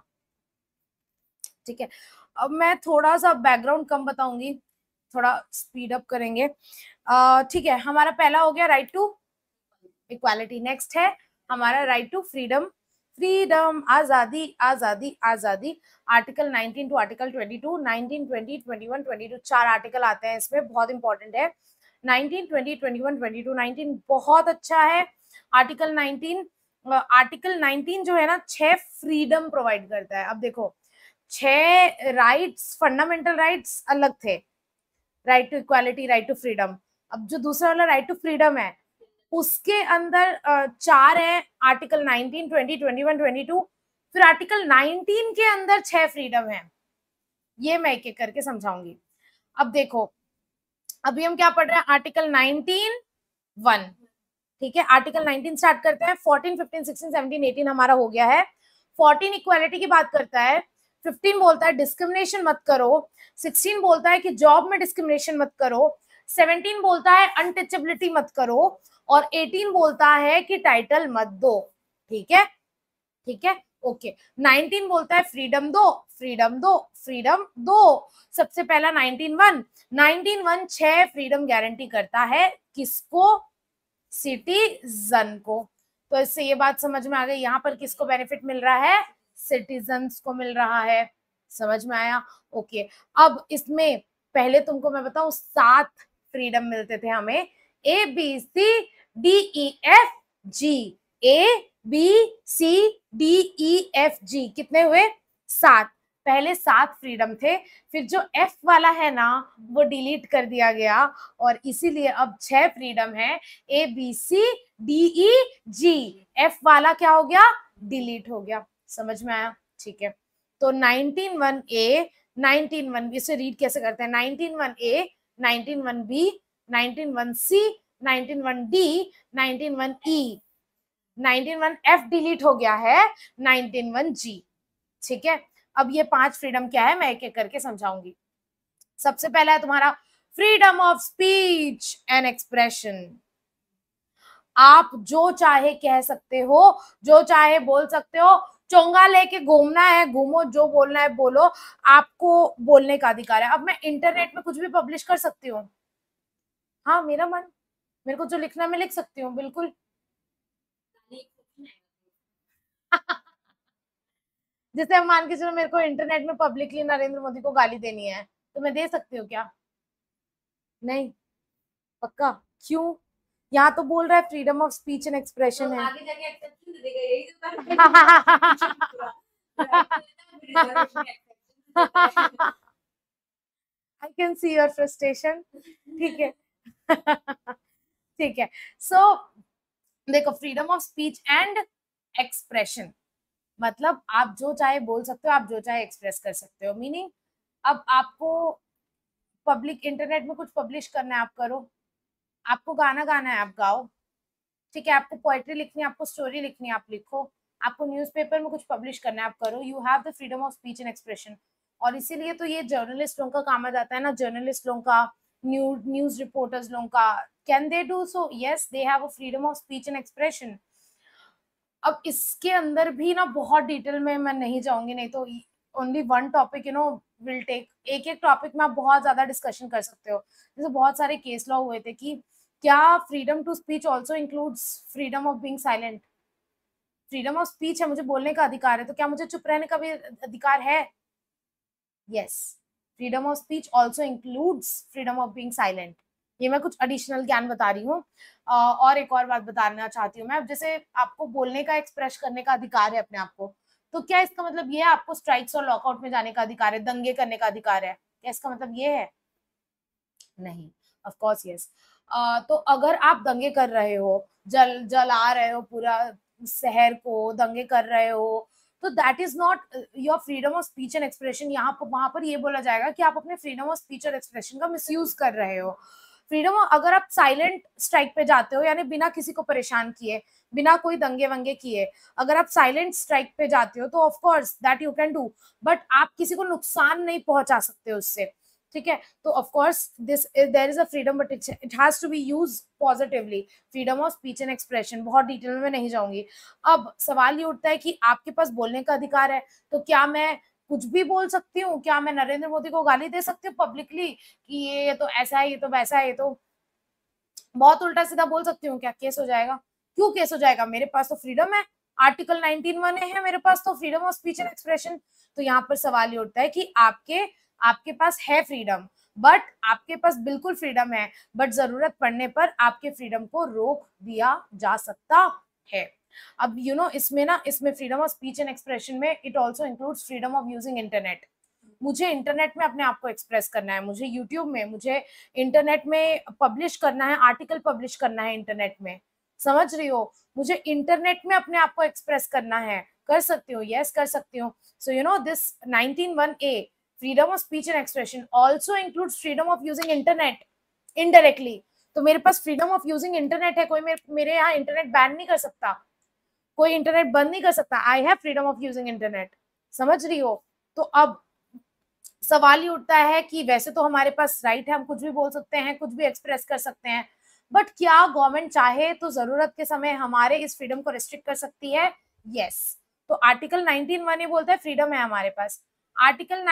ठीक है। अब मैं थोड़ा सा बैकग्राउंड कम बताऊंगी, थोड़ा स्पीड अप करेंगे। ठीक है, हमारा पहला हो गया राइट टू इक्वालिटी। नेक्स्ट है हमारा राइट टू फ्रीडम। फ्रीडम, आजादी, आजादी, आजादी। आर्टिकल 19 टू आर्टिकल 22, 19, 20, 21, 22, 4 आर्टिकल आते हैं इसमें, बहुत इंपॉर्टेंट है। 19, 20, 21, 22, 19 बहुत अच्छा है। आर्टिकल 19, आर्टिकल 19 जो है ना 6 फ्रीडम प्रोवाइड करता है। अब देखो, 6 राइट्स, फंडामेंटल राइट्स अलग थे, right to equality, right to freedom. अब जो दूसरा वाला राइट टू फ्रीडम है उसके अंदर 4 है, आर्टिकल 19, 20, 21, 22। फिर आर्टिकल 19 के अंदर 6 फ्रीडम है। ये मैं एक एक करके समझाऊंगी। अब देखो, अभी हम क्या पढ़ रहे हैं? आर्टिकल 19 1, ठीक है। आर्टिकल 19 स्टार्ट करते हैं। 14, 15, 16, 17, 18 हमारा हो गया है। 14 इक्वालिटी की बात करता है। 15 बोलता है डिस्क्रिमिनेशन मत करो। 16 बोलता है कि जॉब में डिस्क्रिमिनेशन मत करो। 17 बोलता है अनटचेबिलिटी मत करो। और 18 बोलता है कि टाइटल मत दो। ठीक है, ठीक है, ओके। 19 बोलता है फ्रीडम दो, फ्रीडम दो, फ्रीडम दो। सबसे पहला 19(1), 19(1) 6 फ्रीडम गारंटी करता है। किसको? सिटीजन को। तो इससे ये बात समझ में आ गई, यहाँ पर किसको बेनिफिट मिल रहा है? सिटीजन्स को मिल रहा है। समझ में आया? ओके। अब इसमें पहले तुमको मैं बताऊं, 7 फ्रीडम मिलते थे हमें। A B C D E F G, A B C D E F G, कितने हुए? 7। पहले 7 फ्रीडम थे, फिर जो एफ वाला है ना वो डिलीट कर दिया गया, और इसीलिए अब 6 फ्रीडम है। A B C D E G, F वाला क्या हो गया? डिलीट हो गया। समझ में आया? ठीक है। तो 19(1) ए, 19(1) बी से रीड कैसे करते हैं? 19(1) A, 19(1) B, 19(1) C, 19(1) D, 19(1) E, 19(1) F delete हो गया है, 19(1) जी। ठीक है, अब ये 5 फ्रीडम क्या है मैं एक एक करके समझाऊंगी। सबसे पहला है तुम्हारा freedom of speech and expression. आप जो चाहे कह सकते हो, जो चाहे बोल सकते हो। चोंगा लेके घूमना है घूमो, जो बोलना है बोलो, आपको बोलने का अधिकार है। अब मैं इंटरनेट में कुछ भी पब्लिश कर सकती हूँ। हाँ, मेरा मन, मेरे को जो लिखना मैं लिख सकती हूँ, बिल्कुल। जैसे अब मान के चलो मेरे को इंटरनेट में पब्लिकली नरेंद्र मोदी को गाली देनी है, तो मैं दे सकती हूँ क्या? नहीं, पक्का? क्यों? यहाँ तो बोल रहा है freedom of speech and expression है। आगे जाके एक्सेप्शन दे देगा यही तो I can see your frustration. ठीक है। ठीक है। सो देखो, freedom of speech and expression मतलब आप जो चाहे बोल सकते हो, आप जो चाहे एक्सप्रेस कर सकते हो। मीनिंग अब आपको पब्लिक इंटरनेट में कुछ पब्लिश करना है, आप करो। आपको गाना गाना है, आप गाओ। ठीक है। आपको पोएट्री लिखनी है, आपको स्टोरी लिखनी है, आप लिखो। आपको न्यूज़पेपर में कुछ पब्लिश करना है, आप करो। You have the freedom of speech and expression. और इसीलिए तो ये जर्नलिस्ट लोगों का काम आ जाता है ना, जर्नलिस्ट लोगों का, न्यूज रिपोर्टर्स लोगों का। Can they do so? Yes, they have a freedom of speech and expression. अब इसके अंदर भी ना बहुत डिटेल में मैं नहीं जाऊंगी, नहीं तो only one topic will take. एक एक टॉपिक में आप बहुत ज्यादा डिस्कशन कर सकते हो। जैसे बहुत सारे केस लॉ हुए थे कि क्या freedom to speech also includes freedom of being silent. Freedom of speech है, मुझे बोलने का अधिकार है, तो क्या मुझे चुप रहने का भी अधिकार है? Yes, freedom of speech also includes freedom of being silent. ये मैं कुछ एडिशनल ज्ञान बता रही हूँ। और एक और बात बताना चाहती हूँ मैं। अब जैसे आपको बोलने का, एक्सप्रेस करने का अधिकार है अपने आप को, तो क्या इसका मतलब ये है आपको स्ट्राइक्स और लॉकआउट में जाने का अधिकार है, दंगे करने का अधिकार है? क्या इसका मतलब ये है? नहीं, ऑफ कोर्स यस। तो अगर आप दंगे कर रहे हो, जला रहे हो पूरा शहर को, दंगे कर रहे हो, तो that is not your freedom of speech and expression. यहाँ पर, वहां पर ये बोला जाएगा कि आप अपने फ्रीडम ऑफ स्पीच और एक्सप्रेशन का मिसयूज कर रहे हो। फ्रीडम, अगर आप साइलेंट स्ट्राइक पे जाते हो, यानी बिना किसी को परेशान किए, बिना कोई दंगे वंगे किए, अगर आप साइलेंट स्ट्राइक पे जाते हो, तो of course that you can do, but आप किसी को नुकसान नहीं पहुंचा सकते उससे। ठीक है। तो of course this there is a freedom, but it has to be use positively. Freedom of speech and expression, बहुत डिटेल में नहीं जाऊंगी। अब सवाल ये उठता है कि आपके पास बोलने का अधिकार है, तो क्या मैं कुछ भी बोल सकती हूँ? क्या मैं नरेंद्र मोदी को गाली दे सकती हूँ पब्लिकली कि ये तो ऐसा है, ये तो वैसा है, ये तो बहुत उल्टा सीधा बोल सकती हूँ? क्या केस हो जाएगा? क्यों केस हो जाएगा? मेरे पास तो फ्रीडम है, आर्टिकल 19(1) है मेरे पास, तो freedom of speech and expression. तो यहाँ पर सवाल ये उठता है कि आपके पास है फ्रीडम, बट आपके पास बिल्कुल फ्रीडम है, बट जरूरत पड़ने पर आपके फ्रीडम को रोक दिया जा सकता है। अब इसमें freedom of speech and expression में it also includes freedom of using internet. मुझे इंटरनेट में अपने आप को एक्सप्रेस करना है, मुझे यूट्यूब में, मुझे इंटरनेट में पब्लिश करना है, आर्टिकल पब्लिश करना है इंटरनेट में। समझ रही हो? मुझे इंटरनेट में अपने आप को एक्सप्रेस करना है, कर सकती हूँ, यस कर सकती हूँ। So this 19(1)(a freedom of speech and expression also includes freedom of using internet indirectly. तो मेरे पास फ्रीडम ऑफ यूजिंग इंटरनेट है, कोई मेरे यहाँ इंटरनेट बैन नहीं कर सकता, कोई इंटरनेट बंद नहीं कर सकता। I have freedom of using internet. समझ रही हो? तो अब सवाल ही उठता है कि वैसे तो हमारे पास राइट है, हम कुछ भी बोल सकते हैं, कुछ भी एक्सप्रेस कर सकते हैं, बट क्या गवर्नमेंट चाहे तो जरूरत के समय हमारे इस फ्रीडम को रिस्ट्रिक्ट कर सकती है? यस। तो आर्टिकल 19(1) ये बोलता है फ्रीडम है हमारे पास। आर्टिकल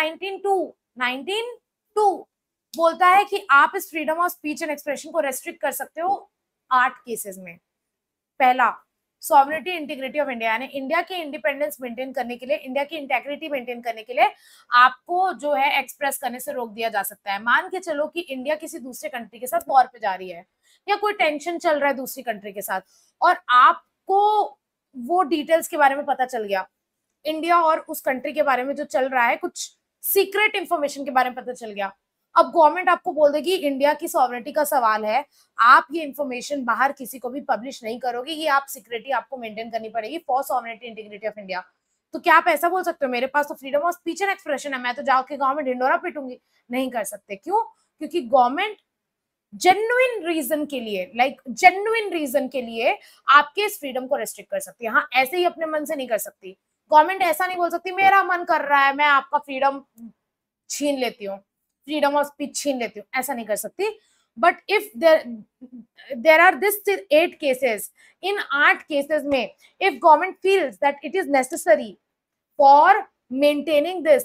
19(2) बोलता है कि आप इस freedom of speech and expression को रेस्ट्रिक्ट कर सकते हो 8 केसेस में। पहला, सॉवरेनिटी इंटीग्रिटी ऑफ इंडिया, यानी इंडिया की इंडिपेंडेंस मेंटेन करने के लिए, इंडिया की इंटेग्रिटी मेंटेन करने के लिए आपको जो है एक्सप्रेस करने से रोक दिया जा सकता है। मान के चलो कि इंडिया किसी दूसरे कंट्री के साथ वॉर पे जा रही है, या कोई टेंशन चल रहा है दूसरी कंट्री के साथ, और आपको वो डिटेल्स के बारे में पता चल गया, इंडिया और उस कंट्री के बारे में जो चल रहा है, कुछ सीक्रेट इंफॉर्मेशन के बारे में पता चल गया। अब गवर्नमेंट आपको बोल देगी इंडिया की सॉवरेनिटी का सवाल है, आप ये इंफॉर्मेशन बाहर किसी को भी पब्लिश नहीं करोगे, ये आप सिक्योरिटी आपको मेंटेन करनी पड़ेगी for sovereignty integrity of India. तो क्या आप ऐसा बोल सकते हो मेरे पास तो freedom of speech and expression है, मैं तो जाके गांव में ढिंडोरा पीटूंगी? नहीं कर सकते। क्यों? क्योंकि गवर्नमेंट जेन्युइन रीजन के लिए, जेन्युइन रीजन के लिए आपके इस फ्रीडम को रेस्ट्रिक्ट कर सकती है। हाँ, ऐसे ही अपने मन से नहीं कर सकती। गवर्नमेंट ऐसा नहीं बोल सकती मेरा मन कर रहा है मैं आपका फ्रीडम छीन लेती हूँ, फ्रीडम ऑफ स्पीच छीन लेती हूँ, ऐसा नहीं कर सकती। But if there are this 8 cases, इन 8 केसेस में if government feels that it is necessary for maintaining this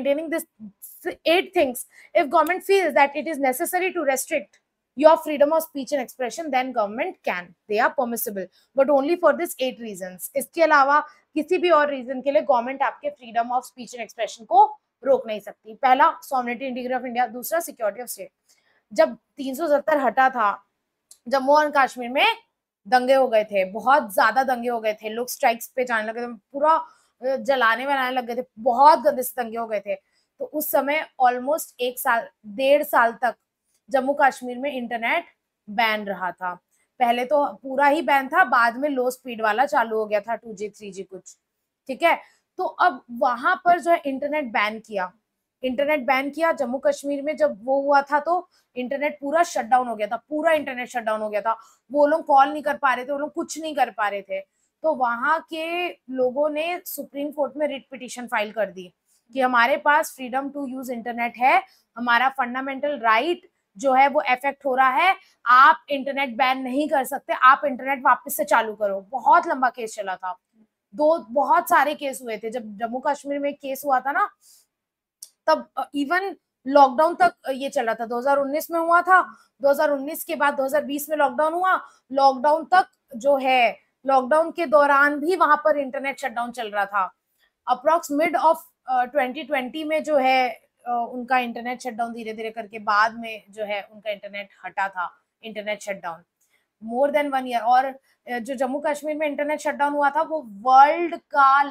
8 things, if government feels that it is necessary to restrict your freedom of speech and expression, then government can, they are permissible, but only for this 8 reasons। इसके अलावा किसी भी और reason के लिए government आपके freedom of speech and expression को रोक नहीं सकती। पहला, सॉवरेनिटी इंटीग्रिटी ऑफ इंडिया। दूसरा, सिक्योरिटी ऑफ स्टेट। जब 370 हटा था, जम्मू और कश्मीर में दंगे हो गए थे, बहुत ज्यादा दंगे हो गए थे, लोग स्ट्राइक्स पे जाने लगे थे, पूरा जलाने बनाने लग गए थे, बहुत गंदे से दंगे हो गए थे। तो उस समय ऑलमोस्ट 1.5 साल तक जम्मू कश्मीर में इंटरनेट बैन रहा था। पहले तो पूरा ही बैन था, बाद में लो स्पीड वाला चालू हो गया था, 2G 3G कुछ, ठीक है। तो अब वहां पर जो है इंटरनेट बैन किया जम्मू कश्मीर में। जब वो हुआ था तो इंटरनेट पूरा शटडाउन हो गया था, पूरा इंटरनेट शटडाउन हो गया था। वो लोग कॉल नहीं कर पा रहे थे, वो लोग कुछ नहीं कर पा रहे थे। तो वहां के लोगों ने सुप्रीम कोर्ट में रिट पिटीशन फाइल कर दी कि हमारे पास फ्रीडम टू यूज इंटरनेट है, हमारा फंडामेंटल राइट जो है वो अफेक्ट हो रहा है, आप इंटरनेट बैन नहीं कर सकते, आप इंटरनेट वापस से चालू करो। बहुत लंबा केस चला था, बहुत सारे केस हुए थे। जब जम्मू कश्मीर में केस हुआ था ना, तब इवन लॉकडाउन तक ये चला था। 2019 में हुआ था, 2019 के बाद 2020 में लॉकडाउन हुआ। लॉकडाउन तक जो है, लॉकडाउन के दौरान भी वहां पर इंटरनेट शटडाउन चल रहा था। अप्रोक्स मिड ऑफ 2020 में जो है उनका इंटरनेट शटडाउन धीरे धीरे करके बाद में जो है उनका इंटरनेट हटा था, internet shutdown more than 1 year. और जो जम्मू कश्मीर में इंटरनेट शटडाउन हुआ था वो वर्ल्ड का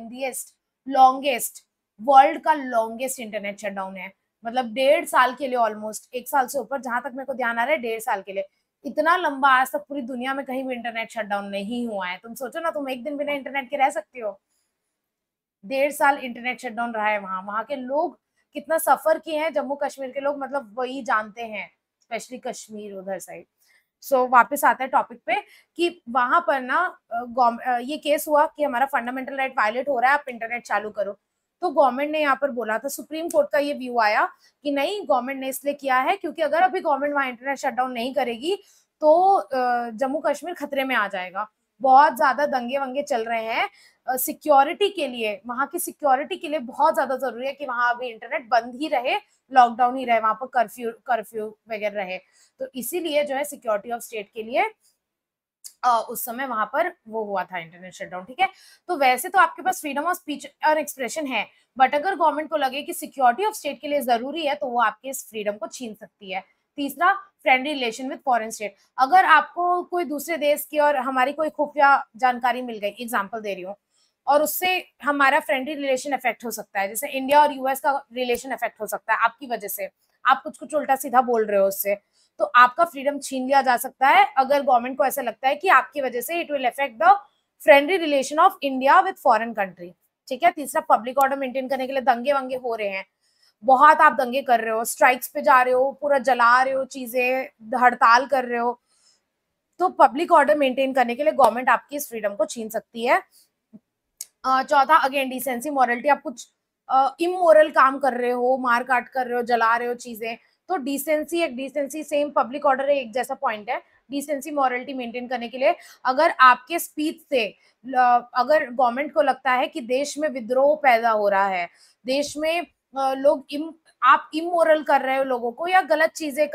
लॉन्गेस्ट इंटरनेट शटडाउन है। मतलब 1.5 साल के लिए, ऑलमोस्ट 1 साल से ऊपर, जहां तक मेरे को ध्यान आ रहा है 1.5 साल के लिए। इतना लंबा आज तक पूरी दुनिया में कहीं भी इंटरनेट शटडाउन नहीं हुआ है। तुम सोचो ना, तुम एक दिन बिना इंटरनेट के रह सकती हो? 1.5 साल इंटरनेट शटडाउन रहा है वहां के लोग कितना सफर किए हैं, जम्मू कश्मीर के लोग मतलब वही जानते हैं, स्पेशली कश्मीर उधर साइड। सो वापस आता है टॉपिक पे कि वहां पर ना ये केस हुआ कि हमारा फंडामेंटल राइट वायलेट हो रहा है, आप इंटरनेट चालू करो। तो गवर्नमेंट ने यहाँ पर बोला था, सुप्रीम कोर्ट का ये व्यू आया कि नहीं, गवर्नमेंट ने इसलिए किया है क्योंकि अगर अभी गवर्नमेंट वहां इंटरनेट शटडाउन नहीं करेगी तो जम्मू कश्मीर खतरे में आ जाएगा। बहुत ज्यादा दंगे वंगे चल रहे हैं, सिक्योरिटी के लिए, वहां की सिक्योरिटी के लिए बहुत ज्यादा जरूरी है कि वहां अभी इंटरनेट बंद ही रहे, लॉकडाउन ही रहे, वहां पर कर्फ्यू वगैरह रहे। तो इसीलिए जो है सिक्योरिटी ऑफ स्टेट के लिए उस समय वहां पर वो हुआ था इंटरनेट शटडाउन, ठीक है। तो वैसे तो आपके पास फ्रीडम ऑफ स्पीच और एक्सप्रेशन है, बट अगर गवर्नमेंट को लगे कि सिक्योरिटी ऑफ स्टेट के लिए जरूरी है तो वो आपके इस फ्रीडम को छीन सकती है। तीसरा, friendly relation with foreign state. अगर आपको कोई दूसरे देश की और हमारी कोई खुफिया जानकारी मिल गई, एग्जाम्पल दे रही हूँ, और उससे हमारा फ्रेंडली रिलेशन अफेक्ट हो सकता है, जैसे इंडिया और यूएस का रिलेशन अफेक्ट हो सकता है आपकी वजह से, आप कुछ कुछ उल्टा सीधा बोल रहे हो उससे, तो आपका फ्रीडम छीन लिया जा सकता है अगर गवर्नमेंट को ऐसा लगता है कि आपकी वजह से it will affect the friendly relation of India with foreign country, ठीक है। तीसरा, पब्लिक ऑर्डर मेंटेन करने के लिए दंगे वंगे हो रहे हैं, बहुत आप दंगे कर रहे हो, स्ट्राइक्स पे जा रहे हो, पूरा जला रहे हो चीजें, हड़ताल कर रहे हो, तो पब्लिक ऑर्डर मेंटेन करने के लिए गवर्नमेंट आपकी इस फ्रीडम को छीन सकती है। चौथा, अगेन डिसेंसी मॉरलिटी, आप कुछ इमोरल काम कर रहे हो, मार काट कर रहे हो, जला रहे हो चीजें, तो डिसेंसी सेम पब्लिक ऑर्डर एक जैसा पॉइंट है। डिसेंसी मॉरलिटी मेंटेन करने के लिए अगर आपके स्पीच से अगर गवर्नमेंट को लगता है कि देश में विद्रोह पैदा हो रहा है, देश में लोग आप इमोरल कर रहे हो लोगों को, या गलत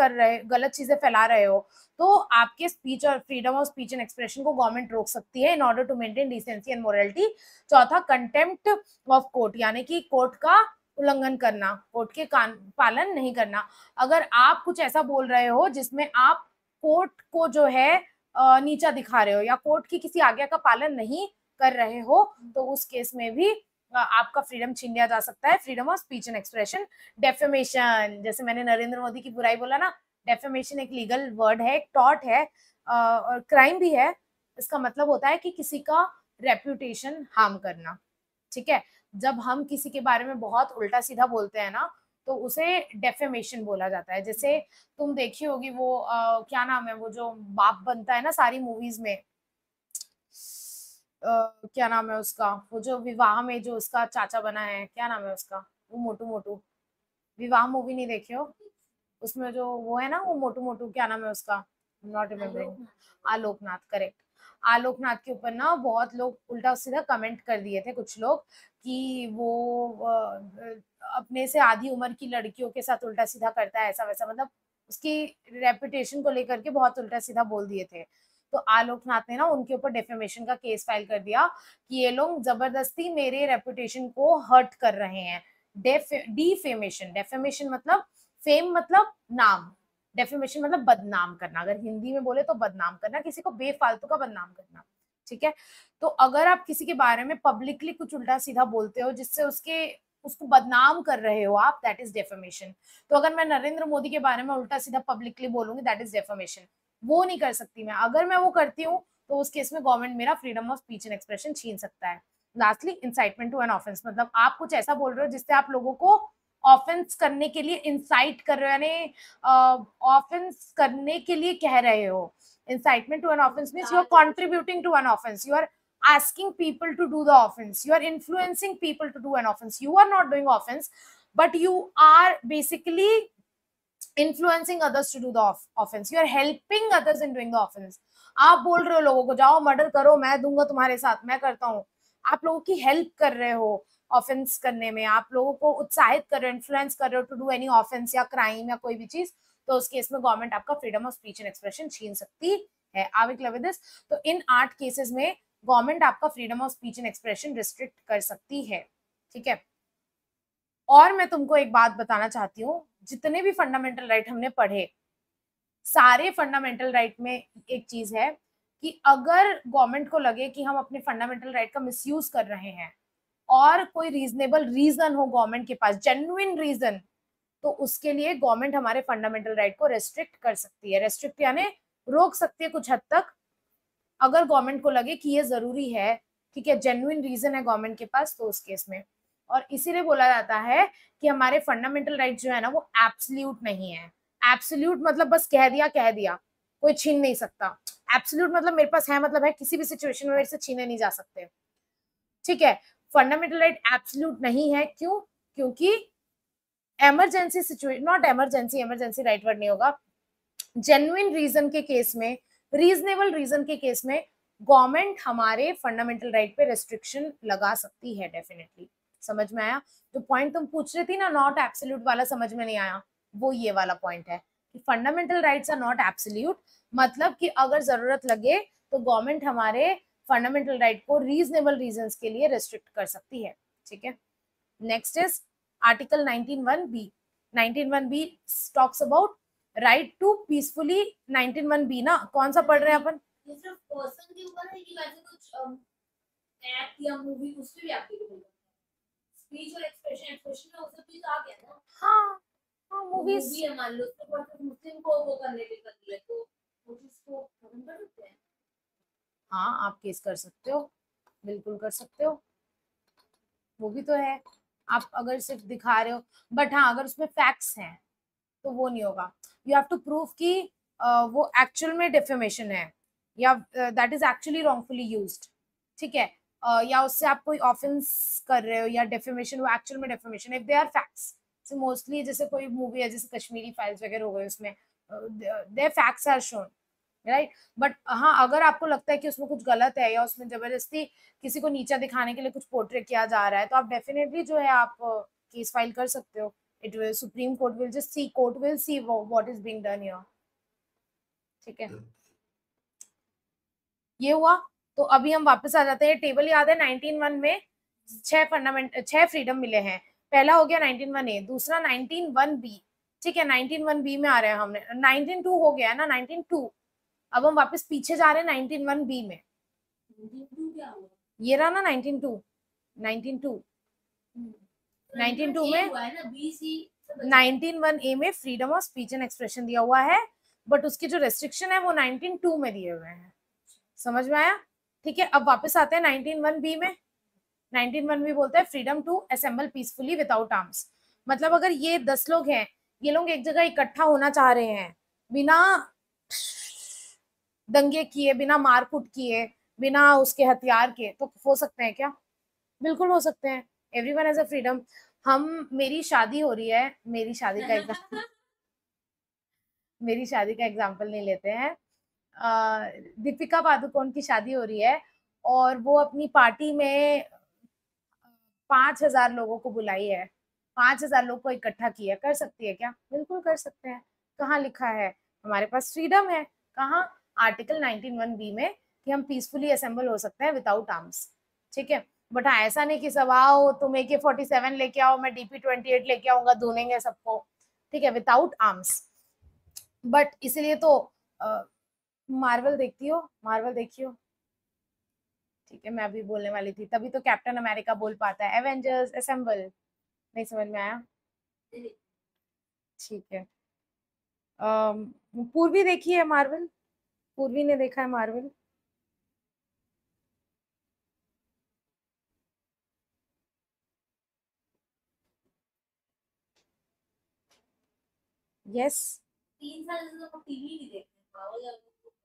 चीजें फैला रहे हो, तो आपके स्पीच और freedom of speech and expression को गवर्नमेंट रोक सकती है in order to maintain decency and morality. चौथा, कंटेम्प्ट ऑफ कोर्ट, यानी कि कोर्ट का उल्लंघन करना, कोर्ट के पालन नहीं करना। अगर आप कुछ ऐसा बोल रहे हो जिसमें आप कोर्ट को जो है नीचा दिखा रहे हो, या कोर्ट की किसी आज्ञा का पालन नहीं कर रहे हो, तो उस केस में भी आपका फ्रीडम छीन लिया जा सकता है, freedom of speech and expression. Defamation, जैसे मैंने नरेंद्र मोदी की बुराई बोला ना, डेफेमेशन एक लीगल वर्ड है, एक टॉट है, और क्राइम भी है। इसका मतलब होता है कि किसी का रेप्यूटेशन हार्म करना, ठीक है। जब हम किसी के बारे में बहुत उल्टा सीधा बोलते हैं ना, तो उसे डेफेमेशन बोला जाता है। जैसे तुम देखी होगी वो क्या नाम है, वो जो बाप बनता है ना सारी मूवीज में, क्या नाम है उसका, वो जो विवाह में जो उसका चाचा बना है, क्या नाम है उसका, वो मोटू मोटू, विवाह मूवी नहीं देखे हो? उसमें जो वो है ना, वो मोटू मोटू, क्या नाम है उसका, not remembering, Aloknath, correct. Aloknath के ऊपर ना बहुत लोग उल्टा सीधा कमेंट कर दिए थे कुछ लोग कि वो अपने से आधी उम्र की लड़कियों के साथ उल्टा सीधा करता है, ऐसा वैसा, मतलब उसकी रेपुटेशन को लेकर के बहुत उल्टा सीधा बोल दिए थे। तो आलोकनाथ ने ना उनके ऊपर डेफेमेशन का केस फाइल कर दिया कि ये लोग जबरदस्ती मेरे रेपुटेशन को हर्ट कर रहे हैं। डिफेमेशन, डेफेमेशन मतलब फेम मतलब नाम, डेफेमेशन मतलब बदनाम करना, अगर हिंदी में बोले तो बदनाम करना, किसी को बेफालतू का बदनाम करना, ठीक है। तो अगर आप किसी के बारे में पब्लिकली कुछ उल्टा सीधा बोलते हो जिससे उसके उसको बदनाम कर रहे हो आप, दैट इज डेफेमेशन। तो अगर मैं नरेंद्र मोदी के बारे में उल्टा सीधा पब्लिकली बोलूंगी, दैट इज डेफेमेशन। वो नहीं कर सकती मैं। अगर मैं वो करती हूँ तो उस केस में गवर्नमेंट मेरा freedom of speech and expression छीन सकता है। Lastly, incitement to an offence, मतलब आप कुछ ऐसा बोल रहे हो जिससे आप लोगों को ऑफेंस करने के लिए इंसाइट कर रहे हो, यानी ऑफेंस करने के लिए कह रहे हो। incitement to an offense means you are contributing to an offense, you are asking people to do the offense, you are influencing people to do an offense, you are not doing offense but you are basically influencing others to do the offense, you are helping others in doing the offense। आप बोल रहे हो लोगों को जाओ murder करो, मैं दूंगा तुम्हारे साथ, मैं करता हूँ, आप लोगों की हेल्प कर रहे हो ऑफेंस करने में, आप लोगों को उत्साहित कर रहे हो, इन्फ्लुएंस कर रहे हो टू डू एनी ऑफेंस या क्राइम या कोई भी चीज, तो उस केस में गवर्नमेंट आपका freedom of speech and expression छीन सकती है। Are we clear with this? तो इन 8 केसेस में गवर्नमेंट आपका freedom of speech and expression restrict कर सकती है, ठीक है। और मैं तुमको एक बात बताना चाहती हूँ, जितने भी फंडामेंटल राइट हमने पढ़े, सारे फंडामेंटल राइट में एक चीज है कि अगर गवर्नमेंट को लगे कि हम अपने फंडामेंटल राइट का मिसयूज कर रहे हैं और कोई रीजनेबल रीजन हो गवर्नमेंट के पास, जेन्युइन रीजन, तो उसके लिए गवर्नमेंट हमारे फंडामेंटल राइट को रेस्ट्रिक्ट कर सकती है। रेस्ट्रिक्ट यानी रोक सकती है कुछ हद तक, अगर गवर्नमेंट को लगे कि ये जरूरी है, ठीक है, जेन्युइन रीजन है गवर्नमेंट के पास, तो उस केस में। और इसीलिए बोला जाता है कि हमारे फंडामेंटल राइट जो है ना वो एब्सोल्यूट नहीं है। एब्सोल्यूट मतलब बस कह दिया, कोई छीन नहीं सकता। एब्सोल्यूट मतलब मेरे पास है, मतलब है, किसी भी सिचुएशन में मेरे से छीने नहीं जा सकते, ठीक है। फंडामेंटल राइट एब्सोल्यूट नहीं है, क्यों? क्योंकि emergency situation, not emergency, emergency right word नहीं होगा, जेन्युइन रीजन के केस में, रीजनेबल रीजन के केस में गवर्नमेंट हमारे फंडामेंटल राइट पे रेस्ट्रिक्शन लगा सकती है, डेफिनेटली। समझ में आया? जो पॉइंट तुम पूछ रही थी ना, नॉट एब्सोल्यूट वाला, समझ में नहीं आया, वो ये वाला पॉइंट है कि fundamental rights are not absolute, मतलब कि अगर जरूरत लगे तो गवर्नमेंट हमारे फंडामेंटल राइट को रीजनेबल रीजंस के लिए रेस्ट्रिक्ट कर सकती है, ठीक है। Next is article 19(1)(b). 19(1)(b) talks about right to peacefully. 19(1)(b) ना कौन सा पढ़ रहे हैं अपन? ये सिर्फ पर्सन के ऊपर है कि वैसे कुछ एक्ट या मूवी उस पे भी एप्लीकेबल है? स्पीच और एक्सप्रेशन में उसे भी आ गया ना। हाँ हाँ, मूवीज मूवी है, मान लो उसके ऊपर मुस्लिम को वो करने के कर दिया तो वो चीज को खत्म कर देते हैं। हाँ, आप केस कर सकते हो, बिल्कुल कर सकते हो, वो भी तो है। आप अगर सिर्फ दिखा रहे हो, बट हाँ अगर उसमें फैक्ट्स हैं तो वो नहीं होगा। यू हैव टू प्रूव कि वो एक्चुअल में डिफेमेशन है या that is actually wrongfully used, ठीक है। या उससे आप कोई ऑफेंस कर रहे हो या डेफेमेशन, वो एक्चुअल में defamation, if they are facts. So mostly जैसे कोई मूवी है, जैसे कश्मीरी फाइल्स वगैरह हो गए, उसमें there facts are shown, right. But हाँ अगर आपको लगता है कि उसमें कुछ गलत है या उसमें जबरदस्ती किसी को नीचा दिखाने के लिए कुछ पोर्ट्रे किया जा रहा है, तो आप डेफिनेटली जो है आप केस फाइल कर सकते हो। it will, supreme court will just see, court will see what is being done here, ठीक है। ये हुआ। तो अभी हम वापस आ जाते हैं, टेबल याद है 19(1) में 6 फ्रीडम मिले हैं। पहला हो गया 19(1)(a), दूसरा 19(1)(b), ठीक है। 19(1)(b) में आ रहे हैं हमने, 19(2) हो गया ना, 19(2). अब हम वापस पीछे जा रहे हैं 19(1)(b) में। 19(2) क्या हुआ? ये रहा ना 19(2), 19(2), 19(2) में 19(1)(a) में freedom of speech and expression दिया हुआ है, बट उसके जो रेस्ट्रिक्शन है वो 19(2) में दिए हुए हैं। समझ में आया? ठीक है। अब वापस आते हैं 19(1)(b) में। 19(1)(b) बोलता है freedom to assemble peacefully without arms. मतलब अगर ये 10 लोग हैं, ये लोग एक जगह इकट्ठा होना चाह रहे हैं बिना दंगे किए, बिना मारकूट किए, बिना उसके हथियार के, तो हो सकते हैं क्या? बिल्कुल हो सकते हैं। Everyone has a freedom. हम, मेरी शादी हो रही है, मेरी शादी का मेरी शादी का एग्जाम्पल नहीं लेते हैं, दीपिका पादुकोण की शादी हो रही है और वो अपनी पार्टी में 5,000 लोगों को बुलाई है, 5,000 लोग को इकट्ठा किया, कर सकती है क्या? बिल्कुल कर सकते हैं। कहाँ लिखा है? हमारे पास फ्रीडम है। कहाँ? आर्टिकल 19(1)(b) में कि हम पीसफुली असेंबल हो सकते हैं विदाउट आर्म्स, ठीक है। बट हाँ ऐसा नहीं कि सब आओ, तुम AK-47 लेके आओ, मैं DP-28 लेके आऊंगा, धुनेंगे सबको, ठीक है, विदाउट आर्म्स। बट इसीलिए तो मार्वल देखती हो? मार्वल देखी हो? ठीक है, मैं अभी बोलने वाली थी, तभी तो कैप्टन अमेरिका बोल पाता है एवेंजर्स असेंबल, नहीं समझ में आया? नहीं, ठीक है। पूर्वी देखी है मार्वल? पूर्वी ने देखा है मार्वल? यस। 3 साल से तो टीवी नहीं देखते पागल है।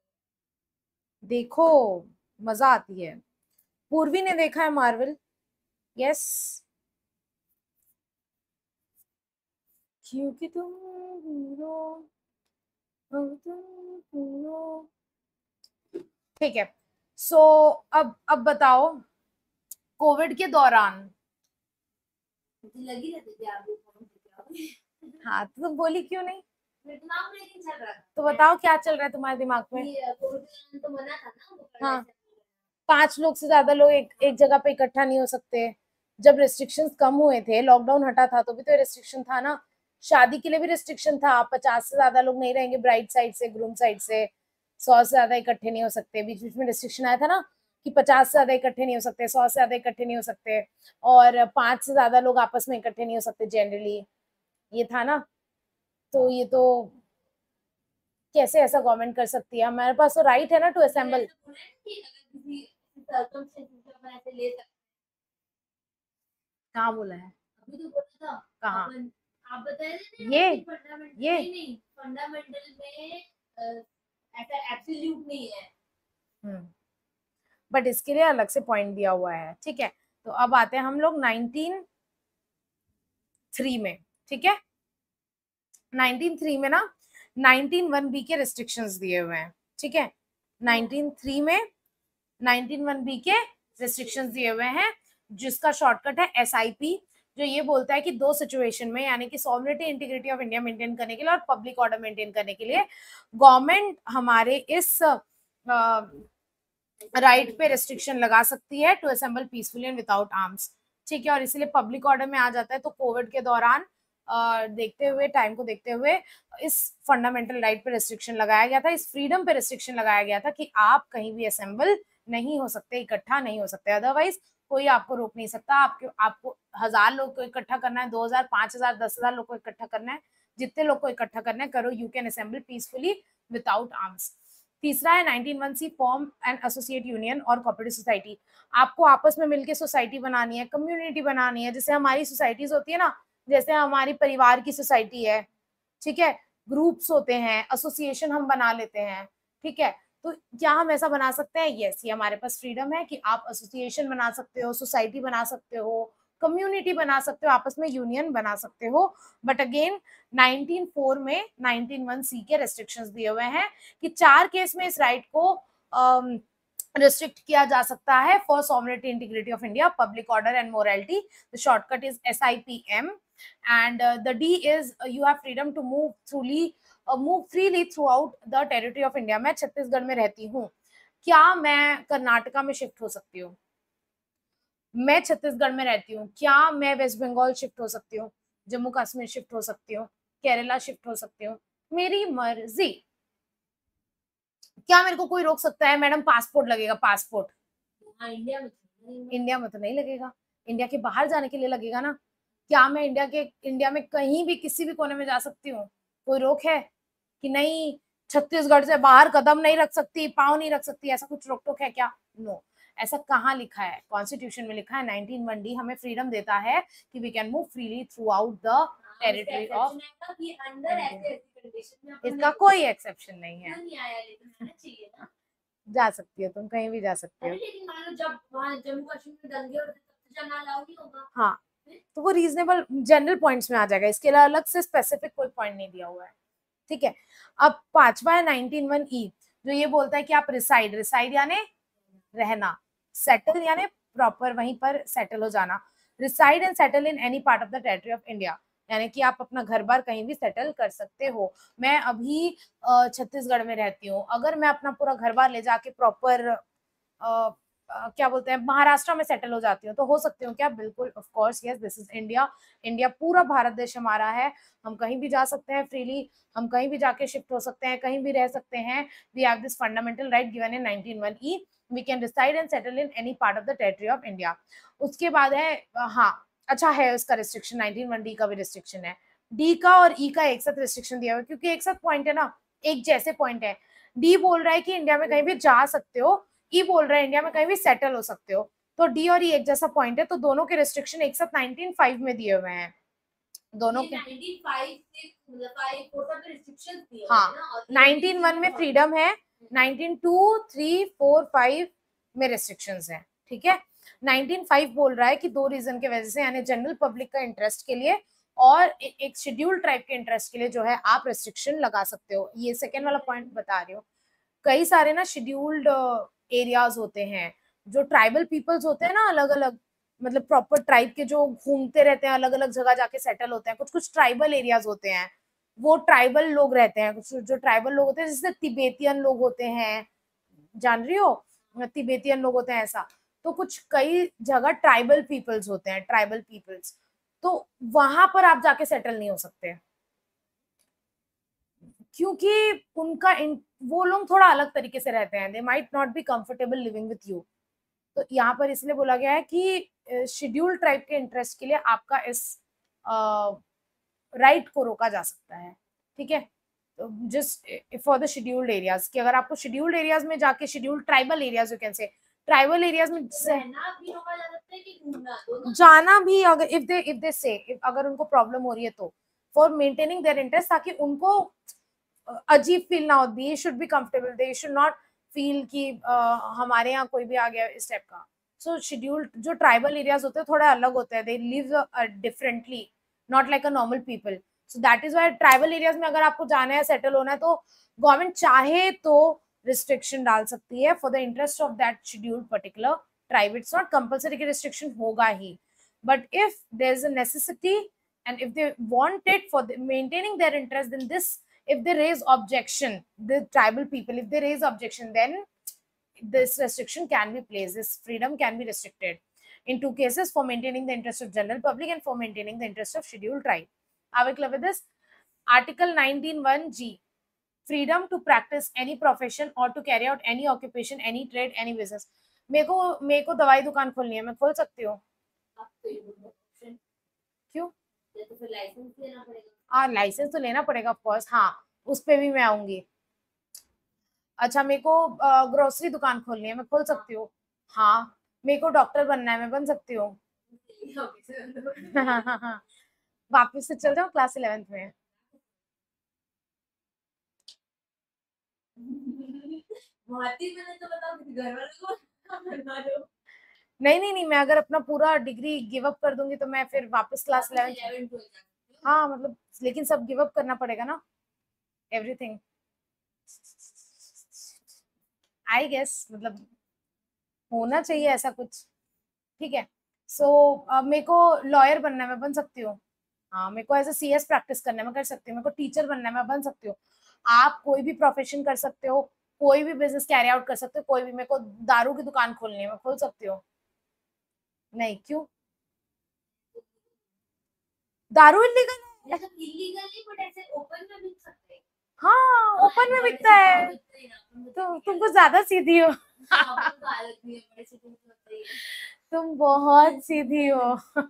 देखो, मजा आती है। पूर्वी ने देखा है मार्वल? यस। क्योंकि तुम हीरो हो, तुम हीरो। ठीक है। सो अब बताओ, कोविड के दौरान। मुझे लगी रहती थी आप लोग फोन पे क्या हाँ, तो तुम बोली क्यों नहीं? मेरे दिमाग में नहीं चल रहा था। तो बताओ क्या चल रहा है तुम्हारे दिमाग में? ये कोविड तो मना था ना वो करने हाँ, से। 5 लोग से ज्यादा लोग एक एक जगह पे इकट्ठा नहीं हो सकते। जब रिस्ट्रिक्शंस कम हुए थे, लॉकडाउन हटा था, तो भी तो रिस्ट्रिक्शन था ना। शादी के लिए भी रिस्ट्रिक्शन था, 50 से ज्यादा लोग नहीं रहेंगे, ब्राइड साइड से, ग्रूम साइड से। 100 से ज्यादा इकट्ठे नहीं हो सकते। बीच बीच में रिस्ट्रिक्शन आया था ना, कि 50 से ज्यादा इकट्ठे नहीं हो सकते, 100 से ज्यादा इकट्ठे नहीं हो सकते, और 5 से ज्यादा लोग आपस में इकट्ठे नहीं हो सकते जनरली। ये था ना। तो ये तो कैसे ऐसा गवर्नमेंट कर सकती है? हमारे पास तो राइट है ना टू असेंबल। ऐसा बोला है कि अगर किसी सर्कमस्टेंसेस में अपन ऐसे ले सकते कहाँ बोला है? अभी तो बोला था कहाँ? अपन आप बता रहे थे ये ना कि फंडामेंटल ये नहीं फंडामेंटल में ऐसा एब्सोल्यूट नहीं है। बट इसके लिए अलग से पॉइंट दिया हुआ है। ठीक है। तो अब आते हैं हम लोग 1903 में। ठीक है। 1903 में ना 19(1)(b के रिस्ट्रिक्शंस दिए हुए हैं। ठीक है। 1903 में 19(1)(b के रिस्ट्रिक्शंस दिए हुए हैं, जिसका शॉर्टकट है SIP, जो ये बोलता है कि 2 सिचुएशन में, यानी कि sovereignty integrity of India maintain करने के लिए और पब्लिक ऑर्डर मेंटेन करने के लिए, गवर्नमेंट हमारे इस राइट पे रिस्ट्रिक्शन लगा सकती है to assemble peacefully and without arms. ठीक है। और इसीलिए पब्लिक ऑर्डर में आ जाता है। तो कोविड के दौरान देखते हुए, टाइम को देखते हुए, इस फंडामेंटल राइट पे रिस्ट्रिक्शन लगाया गया था, इस फ्रीडम पे रिस्ट्रिक्शन लगाया गया था कि आप कहीं भी असेंबल नहीं हो सकते, इकट्ठा नहीं हो सकते। अदरवाइज कोई आपको रोक नहीं सकता। आपको 1000 लोग को इकट्ठा करना है, 2000, 5000, 10,000 लोग को इकट्ठा करना है, जितने लोग को इकट्ठा करना है करो। You can assemble peacefully without arms. तीसरा है 19(1)(c), form and associate union और कोऑपरेटिव सोसाइटी। आपको आपस में मिलकर सोसाइटी बनानी है, कम्युनिटी बनानी है, जैसे हमारी सोसाइटीज होती है ना, जैसे हमारी परिवार की सोसाइटी है। ठीक है। ग्रुप्स होते हैं, एसोसिएशन हम बना लेते हैं। ठीक है। तो क्या हम ऐसा बना सकते हैं? यस, ये हमारे पास फ्रीडम है कि आप एसोसिएशन बना सकते हो, सोसाइटी बना सकते हो, कम्युनिटी बना सकते हो, आपस में यूनियन बना सकते हो। बट अगेन 1904 में 19(1)(c) के रेस्ट्रिक्शंस दिए हुए हैं कि 4 केस में इस राइट को रिस्ट्रिक्ट किया जा सकता है for sovereignty integrity of India, public order and morality. The shortcut is SIPM, and the D is you have freedom to move freely throughout the territory of India। मैं छत्तीसगढ़ में रहती हूँ, क्या मैं कर्नाटका में शिफ्ट हो सकती हूँ? मैं छत्तीसगढ़ में रहती हूँ, क्या मैं वेस्ट बंगाल शिफ्ट हो सकती हूँ, जम्मू कश्मीर शिफ्ट हो सकती हूँ, केरला शिफ्ट हो सकती हूँ? मेरी मर्जी। क्या मेरे को कोई रोक सकता है? मैडम, पासपोर्ट लगेगा, पासपोर्ट। हाँ इंडिया में इंडिया में तो नहीं लगेगा, इंडिया के बाहर जाने के लिए लगेगा ना। क्या मैं इंडिया में कहीं भी किसी भी कोने में जा सकती हूँ? कोई रोक है कि नहीं, छत्तीसगढ़ से बाहर कदम नहीं रख सकती, पाँव नहीं रख सकती, ऐसा कुछ रोक टोक है क्या? नो। ऐसा कहाँ लिखा है? कॉन्स्टिट्यूशन में लिखा है 19(1)(d) हमें फ्रीडम देता है कि we can move freely through out the territory of. अंदर ऐसे कंडीशन में अपन इसका कोई एक्सेप्शन नहीं है। क्यों नहीं आया, लेकिन आना चाहिए ना। जा सकती हो तुम, कहीं भी जा सकते अरे हो। लेकिन मान लो जब वहाँ जम्मू कश्मीर में दंगे होते तब तो जाना अलाउ नहीं होगा। हाँ, तो वो रीजनेबल जनरल पॉइंट्स में आ जाएगा, इसके लिए अलग से स्पेसिफिक कोई पॉइंट नहीं दिया हुआ है। ठीक है। अब 5वां है 19(1)(e), जो ये बोलता है कि आप रिसाइड, रिसाइड यानी रहना, सेटल यानी प्रॉपर वहीं पर सेटल हो जाना। Reside and settle in any part of the territory of India, यानी कि आप अपना घर बार कहीं भी सेटल कर सकते हो। मैं अभी छत्तीसगढ़ में रहती हूँ, अगर मैं अपना पूरा घर बार ले जाके प्रॉपर क्या बोलते हैं, महाराष्ट्र में सेटल हो जाती हूँ, तो हो सकती हूँ क्या? बिल्कुल, of course, yes, this is India. India पूरा भारत देश हमारा है, हम कहीं भी जा सकते हैं फ्रीली, हम कहीं भी जाके शिफ्ट हो सकते हैं, कहीं भी रह सकते हैं। We have this fundamental right given in 19(1)(e), we can reside and settle in any part of the territory of India. उसके बाद है हाँ, अच्छा है उसका रिस्ट्रिक्शन, 19(1)(d) का भी रिस्ट्रिक्शन है। डी का और ई का एक साथ रिस्ट्रिक्शन दिया हुआ है, क्योंकि एक साथ पॉइंट है ना, एक जैसे पॉइंट है। डी बोल रहा है कि इंडिया में कहीं भी जा सकते हो, ई बोल रहा है इंडिया में कहीं भी सेटल हो सकते हो। तो डी और ई एक जैसा पॉइंट है, तो दोनों के रिस्ट्रिक्शन एक साथ 19(5) में दिए हुए हैं दोनों के। 19(5) से मतलब 5 टोटल रिस्ट्रिक्शंस दिए हुए हाँ, हैं ना, और 19(1) में फ्रीडम है, 19(2), 3, 4, 5 में रिस्ट्रिक्शंस है, ठीक है। 19(5) बोल रहा है कि दो रीजन के वजह से, यानी जनरल पब्लिक का इंटरेस्ट के लिए और एक शेड्यूल्ड ट्राइब के इंटरेस्ट के लिए जो है आप रिस्ट्रिक्शन लगा सकते हो। ये सेकेंड वाला पॉइंट बता रही हूँ। कई सारे ना शेड्यूल्ड एरियाज होते हैं, जो ट्राइबल पीपल्स होते हैं ना, अलग अलग, मतलब प्रॉपर ट्राइब के, जो घूमते रहते हैं अलग अलग जगह जाके सेटल होते हैं। कुछ कुछ ट्राइबल एरियाज होते हैं, वो ट्राइबल लोग रहते हैं। कुछ जो ट्राइबल लोग होते हैं, जैसे तिब्बतियन लोग होते हैं, जान रही हो, तिब्बतियन लोग होते हैं ऐसा। तो कुछ कई जगह ट्राइबल पीपल्स होते हैं, ट्राइबल पीपल्स, तो वहां पर आप जाके सेटल नहीं हो सकते, क्योंकि उनका वो लोग थोड़ा अलग तरीके से रहते हैं। They might not be comfortable living with you. तो यहाँ पर इसलिए बोला गया है कि शेड्यूल्ड ट्राइब के इंटरेस्ट के लिए आपका इस राइट को रोका जा सकता है, ठीक है। तो just for the scheduled areas, कि अगर आपको शेड्यूल्ड एरियाज में जाके, scheduled tribal areas you can say, tribal areas में रहना भी रोका जा सकता है कि घूमना, दोनों जाना भी, अगर इफ दे से, अगर उनको प्रॉब्लम हो रही है तो, फॉर मेंटेनिंग देयर इंटरेस्ट, ताकि उनको अजीब फील ना हो, they should be comfortable, they should not feel कि हमारे यहाँ कोई भी आ गया इस टाइप का। सो शेड्यूल्ड जो ट्राइबल एरियाज होते हैं थोड़े अलग होते हैं, they live differently, not like a normal people. So that is why tribal areas में अगर आपको जाना है, सेटल होना है, तो गवर्नमेंट चाहे तो रिस्ट्रिक्शन डाल सकती है for the interest of that scheduled particular tribe. It's not compulsory कि restriction होगा ही, but if there is a necessity and if they want it for maintaining their interest, then this, if they raise objection, the tribal people, if they raise objection, then this restriction can be placed, this freedom can be restricted in two cases: for maintaining the interest of general public and for maintaining the interest of scheduled tribe. Are we clear with this? Article 19(1)(g), freedom to practice any profession or to carry out any occupation, any trade, any business. मेरे को दवाई दुकान खोलनी है, मैं खोल सकती हूँ। क्यों? तो फिर लाइसेंस लेना पड़ेगा। हाँ, लाइसेंस तो लेना पड़ेगा ऑफ कोर्स, हाँ, उस पे भी मैं आऊंगी। अच्छा, मेरे को ग्रोसरी दुकान खोलनी है, मैं खोल सकती हूँ। हाँ, मेरे को डॉक्टर बनना है, मैं बन सकती हूँ। वापिस से चल जाओ क्लास 11th में। मैंने तो बताओ घर वालों को बनवा दो। नहीं, मैं अगर अपना पूरा डिग्री गिव अप कर दूंगी तो मैं फिर वापस क्लास 11th। हाँ, मतलब लेकिन सब गिव अप करना पड़ेगा ना, एवरीथिंग, आई गेस, मतलब होना चाहिए ऐसा कुछ, ठीक है। सो मेरे को लॉयर बनना है, मैं बन सकती हूँ। हाँ, मेरे को एज ए CS प्रैक्टिस करना है, मैं कर सकती हूँ। मेरे को टीचर बनना है, मैं बन सकती हूँ। आप कोई भी प्रोफेशन कर सकते हो, कोई भी बिजनेस कैरी आउट कर सकते हो, कोई भी। मेरे को दारू की दुकान खोलनी है, मैं खोल सकती हूँ। नहीं, क्यों? दारू इलीगल है? इलीगल नहीं, बट ऐसे ओपन में बिक सकते हैं। हाँ, ओपन में बिकता है। तो तुमको ज्यादा सीधी हो। तुम बहुत सीधी हो।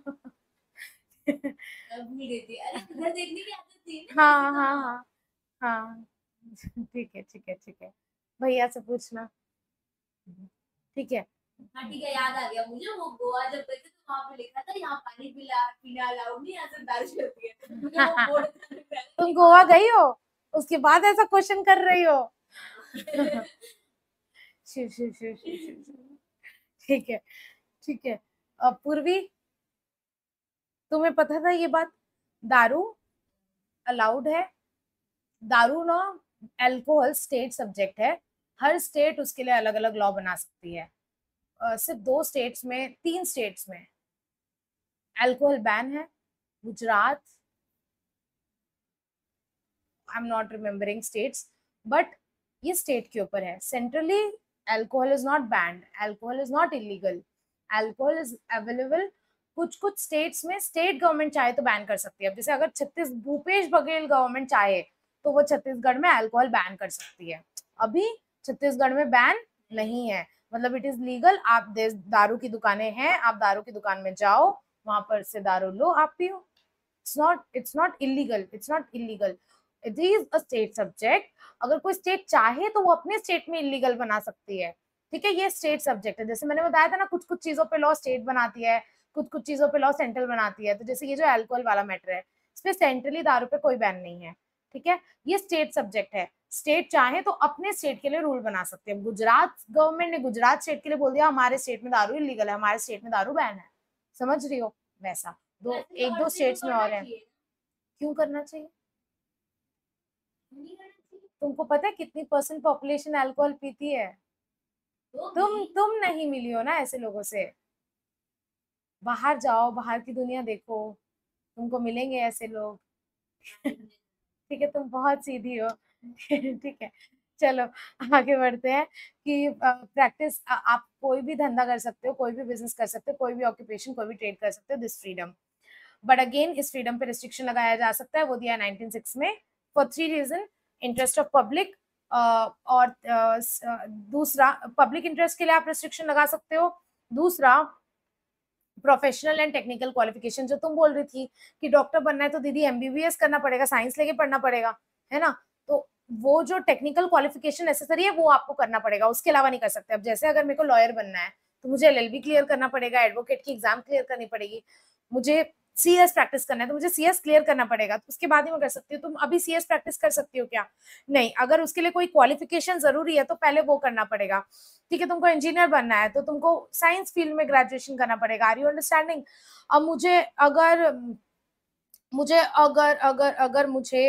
हाँ, हाँ, हाँ, ठीक है, ठीक है, ठीक है, भैया से पूछना, ठीक है। हाँ ठीक है, याद आ गया मुझे, वो गोवा जब गए थे तो वहाँ पे लिखा था यहाँ पानी पीना अलाउड नहीं, यहाँ से दारू चलती है। तुम गोवा गई हो, उसके बाद ऐसा क्वेश्चन कर रही हो? शिव शिव शिव शिव शिव। ठीक है, ठीक है। अब पूर्वी, तुम्हें पता था ये बात? दारू अलाउड है। दारू ना, अल्कोहल स्टेट सब्जेक्ट है, हर स्टेट उसके लिए अलग अलग लॉ बना सकती है। सिर्फ 2 स्टेट्स में, 3 स्टेट्स में अल्कोहल बैन है, Gujarat, I am not remembering states, but ये स्टेट के ऊपर है। Centrally alcohol is not banned, alcohol is not illegal, alcohol is available. कुछ कुछ स्टेट्स में स्टेट गवर्नमेंट चाहे तो बैन कर सकती है। अब जैसे अगर भूपेश बघेल गवर्नमेंट चाहे तो वो छत्तीसगढ़ में अल्कोहल बैन कर सकती है। अभी छत्तीसगढ़ में बैन नहीं है, मतलब इट इज लीगल। आप दारू की दुकानें हैं, आप दारू की दुकान में जाओ, वहां पर से दारू लो, आप पियो। it's not illegal, it is a state subject। अगर कोई स्टेट चाहे तो वो अपने स्टेट में इलीगल बना सकती है, ठीक है, ये स्टेट सब्जेक्ट है। जैसे मैंने बताया था ना, कुछ कुछ चीजों पे लॉ स्टेट बनाती है, कुछ कुछ चीजों पे लॉ सेंट्रल बनाती है। तो जैसे ये जो अल्कोहल वाला मैटर है, इसमें सेंट्रली दारू पे कोई बैन नहीं है, ठीक है, ये स्टेट सब्जेक्ट है। स्टेट चाहे तो अपने स्टेट के लिए रूल बना सकते हैं। गुजरात गवर्नमेंट ने गुजरात स्टेट के लिए बोल दिया हमारे स्टेट में दारू इलीगल है, हमारे स्टेट में दारू बैन है, समझ रही हो, वैसा एक दो स्टेट्स में और है। क्यों करना चाहिए? तुमको पता है कितनी % पॉपुलेशन अल्कोहल पीती है? तुम नहीं मिली हो ना ऐसे लोगों से। बाहर जाओ, बाहर की दुनिया देखो, तुमको मिलेंगे ऐसे लोग। ठीक है, तुम बहुत सीधी हो। ठीक है, चलो आगे बढ़ते हैं कि प्रैक्टिस, आप कोई भी धंधा कर सकते हो, कोई भी बिजनेस कर सकते हो, कोई भी ऑक्यूपेशन, कोई भी ट्रेड कर सकते हो, दिस फ्रीडम। बट अगेन इस फ्रीडम पे रिस्ट्रिक्शन लगाया जा सकता है, वो दिया 1906 में, for 3 reason. Interest of public, और दूसरा पब्लिक इंटरेस्ट के लिए आप रिस्ट्रिक्शन लगा सकते हो। दूसरा प्रोफेशनल एंड टेक्निकल क्वालिफिकेशन, जो तुम बोल रही थी कि डॉक्टर बनना है तो दीदी एमबीबीएस करना पड़ेगा, साइंस लेके पढ़ना पड़ेगा, है ना, तो वो जो टेक्निकल क्वालिफिकेशन नेसेसरी है वो आपको करना पड़ेगा, उसके अलावा नहीं कर सकते। अब जैसे अगर मेरे को लॉयर बनना है तो मुझे एलएलबी क्लियर करना पड़ेगा, एडवोकेट की एग्जाम क्लियर करनी पड़ेगी, मुझे सीएस प्रैक्टिस करना है तो मुझे सीएस क्लियर करना पड़ेगा, तो उसके बाद ही मैं कर सकती हूँ। तुम अभी सीएस प्रैक्टिस कर सकती हो क्या? नहीं, अगर उसके लिए कोई क्वालिफिकेशन जरूरी है तो पहले वो करना पड़ेगा, ठीक है। तुमको इंजीनियर बनना है तो तुमको साइंस फील्ड में ग्रेजुएशन करना पड़ेगा। Are you understanding? अब मुझे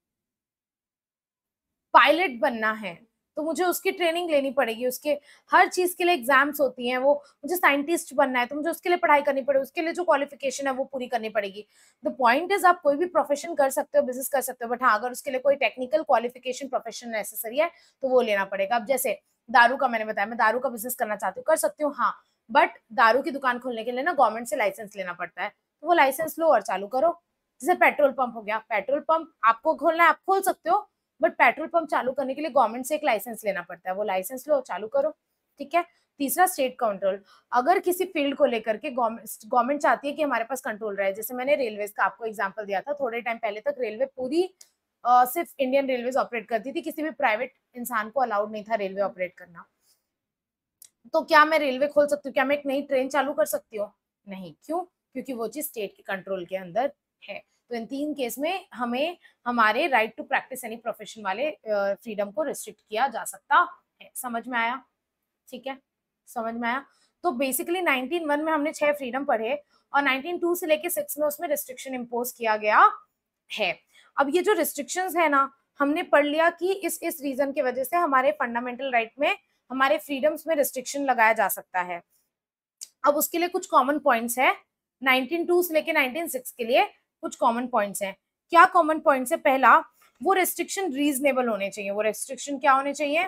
पायलट बनना है तो मुझे उसकी ट्रेनिंग लेनी पड़ेगी, उसके हर चीज के लिए एग्जाम्स होती हैं। वो मुझे साइंटिस्ट बनना है तो मुझे उसके लिए पढ़ाई करनी पड़ेगी, उसके लिए जो क्वालिफिकेशन है वो पूरी करनी पड़ेगी। द पॉइंट इज, आप कोई भी प्रोफेशन कर सकते हो, बिजनेस कर सकते हो, बट हाँ, अगर उसके लिए कोई टेक्निकल क्वालिफिकेशन प्रोफेशन नेसेसरी है तो वो लेना पड़ेगा। अब जैसे दारू का मैंने बताया, मैं दारू का बिजनेस करना चाहती हूँ, कर सकती हूँ, हाँ, बट दारू की दुकान खोलने के लिए ना गवर्नमेंट से लाइसेंस लेना पड़ता है, तो वो लाइसेंस लो और चालू करो। जैसे पेट्रोल पंप हो गया, पेट्रोल पंप आपको खोलना है, आप खोल सकते हो, बट पेट्रोल पंप चालू करने के लिए गवर्नमेंट से एक लाइसेंस लेना पड़ता है, वो लाइसेंस लो, चालू करो, ठीक है। तीसरा स्टेट कंट्रोल, अगर किसी फील्ड को लेकर के गवर्नमेंट चाहती है कि हमारे पास कंट्रोल रहे, जैसे मैंने रेलवे का आपको एग्जांपल दिया था, थोड़े टाइम पहले तक रेलवे पूरी सिर्फ इंडियन रेलवे ऑपरेट करती थी, किसी भी प्राइवेट इंसान को अलाउड नहीं था रेलवे ऑपरेट करना। तो क्या मैं रेलवे खोल सकती हूँ? क्या मैं एक नई ट्रेन चालू कर सकती हूँ? नहीं। क्यों? क्योंकि वो चीज स्टेट के कंट्रोल के अंदर है। तो इन 3 केस में हमें हमारे right to practice any profession वाले फ्रीडम को रिस्ट्रिक्ट किया जा सकता है। समझ में आया? ठीक है, समझ में आया? तो बेसिकली 1901 में हमने 6 फ्रीडम पढ़े और 1902 से लेके 6 में उसमें रिस्ट्रिक्शन इम्पोज किया गया है। अब ये जो रिस्ट्रिक्शंस है ना, हमने पढ़ लिया कि इस रीजन की वजह से हमारे फंडामेंटल राइट में, हमारे फ्रीडम्स में रिस्ट्रिक्शन लगाया जा सकता है। अब उसके लिए कुछ कॉमन पॉइंट्स है, 1902 से लेके 1906 के लिए कुछ कॉमन पॉइंट्स हैं। क्या कॉमन पॉइंट्स है? पहला, वो रेस्ट्रिक्शन रीजनेबल होने चाहिए। वो रेस्ट्रिक्शन क्या होने चाहिए?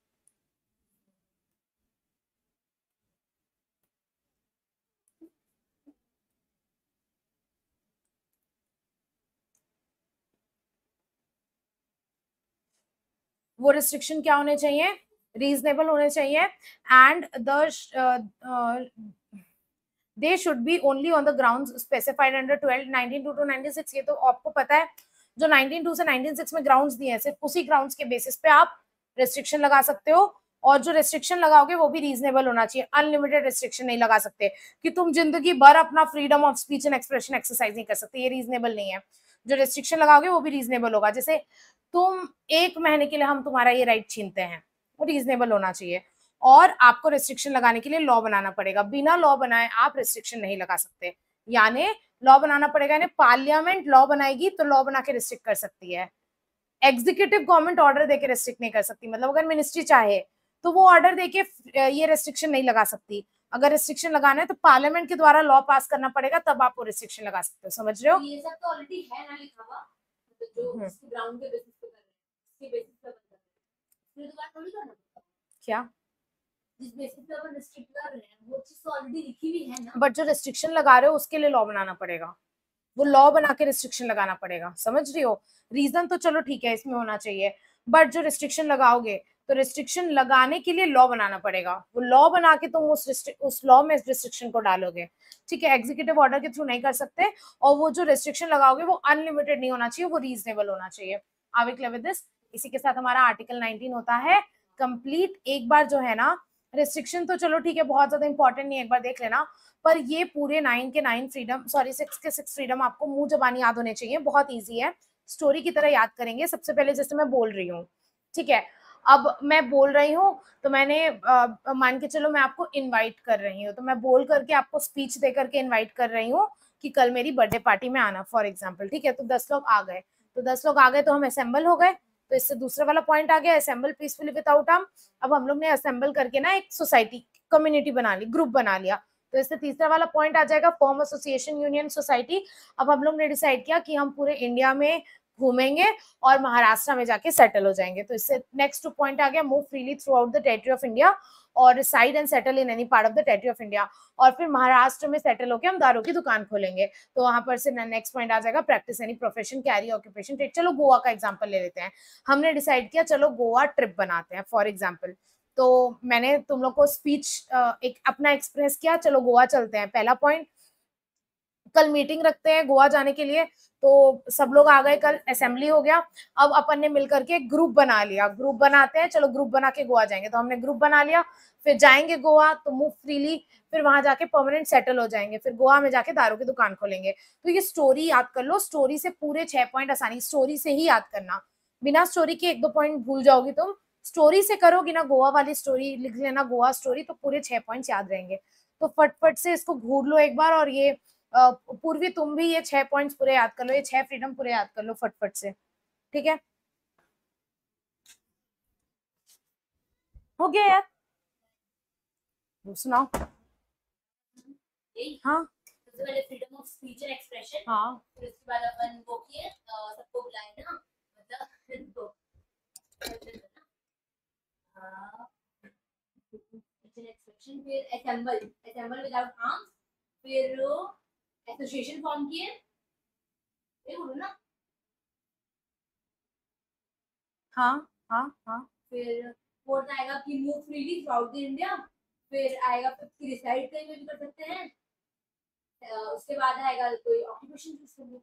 वो रिस्ट्रिक्शन क्या होने चाहिए? रीजनेबल होने चाहिए। And they should be only on the grounds specified under 1902 to 1906। ये तो आपको पता है, जो 1902 से 1906 में ग्राउंड्स दिए हैं, सिर्फ उसी ग्राउंड्स के बेसिस पे आप रेस्ट्रिक्शन लगा सकते हो। और जो रेस्ट्रिक्शन लगाओगे वो भी रीजनेबल होना चाहिए। अनलिमिटेड रेस्ट्रिक्शन नहीं लगा सकते कि तुम जिंदगी भर अपना freedom of speech and expression exercise नहीं कर सकते, ये रीजनेबल नहीं है। जो रेस्ट्रिक्शन लगाओगे वो भी रीजनेबल होगा। जैसे तुम 1 महीने के लिए हम तुम्हारा ये राइट छीनते हैं, वो रीजनेबल होना चाहिए। और आपको रेस्ट्रिक्शन लगाने के लिए लॉ बनाना पड़ेगा। बिना लॉ बनाए आप रेस्ट्रिक्शन नहीं लगा सकते, यानी लॉ बनाना पड़ेगा। यानी पार्लियामेंट लॉ बनाएगी तो लॉ बना के रिस्ट्रिक्ट कर सकती है। एग्जीक्यूटिव गवर्नमेंट ऑर्डर देके रिस्ट्रिक्ट नहीं कर सकती। मतलब अगर मिनिस्ट्री चाहे तो वो ऑर्डर देके ये रेस्ट्रिक्शन नहीं लगा सकती। अगर रिस्ट्रिक्शन लगाना है तो पार्लियामेंट के द्वारा लॉ पास करना पड़ेगा, तब आप वो रिस्ट्रिक्शन लगा सकते हो। समझ रहे हो? ये सब तो ऑलरेडी है ना लिखा हुआ, जो ग्राउंड के बेसिस पे कर रहे हैं, इसके बेसिस पे बता रहे हैं, तो बात थोड़ी करना क्या जिस बेसिस पे अपन रिस्ट्रिक्ट कर रहे हैं वो चीज तो ऑलरेडी लिखी हुई है ना। बट जो रिस्ट्रिक्शन लगा रहे हो उसके लिए लॉ बनाना पड़ेगा, वो लॉ बना के रिस्ट्रिक्शन लगाना पड़ेगा। समझ रही हो? रीजन तो चलो ठीक है, इसमें होना चाहिए, बट जो रिस्ट्रिक्शन लगाओगे तो रिस्ट्रिक्शन लगाने के लिए लॉ बनाना पड़ेगा। वो लॉ बना के तुम उस लॉ में रिस्ट्रिक्शन को डालोगे, ठीक है, एग्जीक्यूटिव ऑर्डर के थ्रू नहीं कर सकते, और वो जो रेस्ट्रिक्शन लगाओगे वो अनलिमिटेड नहीं होना चाहिए, वो रीजनेबल होना चाहिए। Are we clear with this? इसी के साथ हमारा आर्टिकल 19 होता है कंप्लीट। एक बार जो है ना रेस्ट्रिक्शन तो चलो ठीक है, बहुत ज्यादा इंपॉर्टेंट नहीं है, एक बार देख लेना, पर ये पूरे 9 के 9 फ्रीडम, सॉरी 6 के 6 फ्रीडम आपको मुंह जबानी याद होने चाहिए, बहुत ईजी है, स्टोरी की तरह याद करेंगे। सबसे पहले जैसे मैं बोल रही हूँ, ठीक है, अब मैं बोल रही हूँ तो मैंने मान के चलो मैं आपको इनवाइट कर रही हूँ, तो मैं बोल करके आपको स्पीच दे करके इनवाइट कर रही हूँ कि कल मेरी बर्थडे पार्टी में आना, फॉर एग्जाम्पल, ठीक है, तो 10 लोग आ गए, तो 10 लोग आ गए तो हम असेंबल हो गए, तो इससे दूसरा वाला पॉइंट आ गया, असेंबल पीसफुली विदाउट आर्म। अब हम लोग ने असेंबल करके ना एक सोसाइटी कम्युनिटी बना ली, ग्रुप बना लिया, तो इससे तीसरा वाला पॉइंट आ जाएगा फॉर्म एसोसिएशन यूनियन सोसाइटी। अब हम लोग ने डिसाइड किया कि हम पूरे इंडिया में घूमेंगे और महाराष्ट्र में जाके सेटल हो जाएंगे, तो इससे नेक्स्ट पॉइंट आ गया move freely through out the territory of India और reside and settle in any part of the territory of India. और फिर महाराष्ट्र में सेटल होकर हम दारू की दुकान खोलेंगे, तो वहां पर से नेक्स्ट पॉइंट आ जाएगा practice any profession, carry occupation, trade. चलो गोवा का एग्जांपल ले लेते हैं, हमने डिसाइड किया चलो गोवा ट्रिप बनाते हैं फॉर एग्जांपल, तो मैंने तुम लोग को स्पीच एक अपना एक्सप्रेस किया, चलो गोवा चलते हैं, पहला पॉइंट। कल मीटिंग रखते हैं गोवा जाने के लिए, तो सब लोग आ गए, कल असेंबली हो गया, अब अपन ने मिलकर के ग्रुप बना लिया, ग्रुप बनाते हैं, चलो ग्रुप बना के गोवा जाएंगे, तो हमने ग्रुप बना लिया, फिर जाएंगे गोवा तो मूव फ्रीली, फिर वहां जाके परमानेंट सेटल हो जाएंगे, फिर गोवा में जाके दारू की दुकान खोलेंगे। तो ये स्टोरी याद कर लो, स्टोरी से पूरे 6 पॉइंट आसानी, स्टोरी से ही याद करना, बिना स्टोरी के 1-2 पॉइंट भूल जाओगी तुम, स्टोरी से करोगी ना, गोवा वाली स्टोरी लिख लेना, गोवा स्टोरी, तो पूरे 6 पॉइंट याद रहेंगे। तो फटफट से इसको घूर लो एक बार, और ये पूर्वी तुम भी ये 6 पॉइंट्स पूरे याद कर लो, ये 6 फ्रीडम पूरे याद कर लो फटफट से, ठीक है, हो गया यार, सुनाओ। हाँ सबसे पहले freedom of speech and expression, हाँ, फिर उसके बाद अपन वो किए सबको बुलाए ना, मतलब एक्सप्रेशन, फिर असेंबल, असेंबल विदाउट आर्म्स, फिर एसोसिएशन फॉर्म किए, ये बोलो ना, हाँ हाँ हाँ, फिर फोर्थ आएगा कि move freely through out the India, फिर आएगा फिफ्थ रिसाइड कहीं पे भी कर सकते हैं, उसके बाद आएगा कोई ऑक्यूपेशन सिस्टम,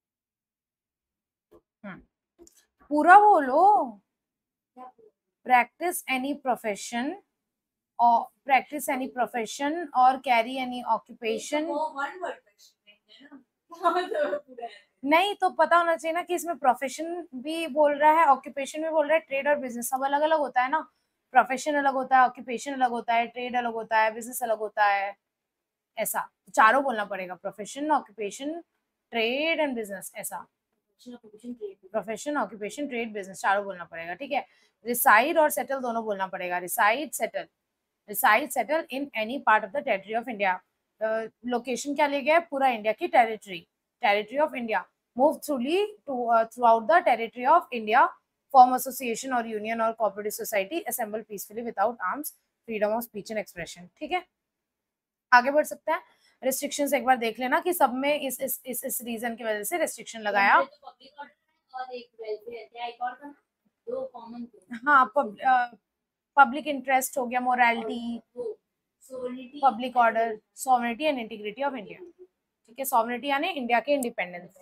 पूरा बोलो, प्रैक्टिस एनी प्रोफेशन और प्रैक्टिस एनी प्रोफेशन और carry any occupation, one word question है ना नहीं तो पता होना चाहिए ना कि इसमें प्रोफेशन भी बोल रहा है, ऑक्यूपेशन भी बोल रहा है, ट्रेड और बिजनेस सब अलग अलग होता है ना, प्रोफेशन अलग होता है, ऑक्यूपेशन अलग होता है, ट्रेड अलग होता है, बिजनेस अलग होता है, ऐसा चारों बोलना पड़ेगा, profession, occupation, trade and business, ऐसा प्रोफेशन, ऑक्यूपेशन, ट्रेड, बिजनेस चारों बोलना पड़ेगा, ठीक है। रिसाइड और सेटल दोनों बोलना पड़ेगा, reside settle, reside settle in any part of the territory of India, location क्या ले गया है, पूरा इंडिया की territory, territory of India, move throughly through out the territory of India, form association और यूनियन और cooperative society, assemble peacefully without arms, freedom of speech and expression, ठीक है, आगे बढ़ सकते हैं। रिस्ट्रिक्शंस एक बार देख लेना कि सब में इस रीजन की वजह से रिस्ट्रिक्शन लगाया, पब्लिक ऑर्डर और एक वेलफेयर, क्या एक और था ना, दो कॉमन थे, हाँ, पब्लिक इंटरेस्ट हो गया, morality, public order, sovereignty and integrity of India, ठीक है, सॉवरेनिटी यानी इंडिया के इंडिपेंडेंस।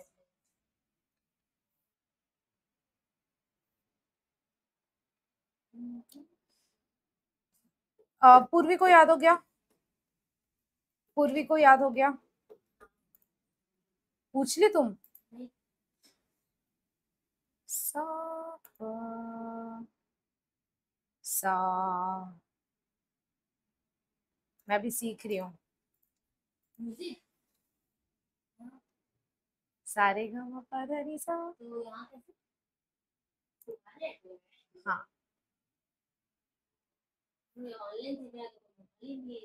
पूर्वी को याद हो गया, पूर्वी को याद हो गया, पूछ ली तुम, सा सा, मैं भी सीख रही हूँ, सारे गा पा धा नी सा, तो यहाँ कैसे हाँ, ऑनलाइन सीखना तो ऑनलाइन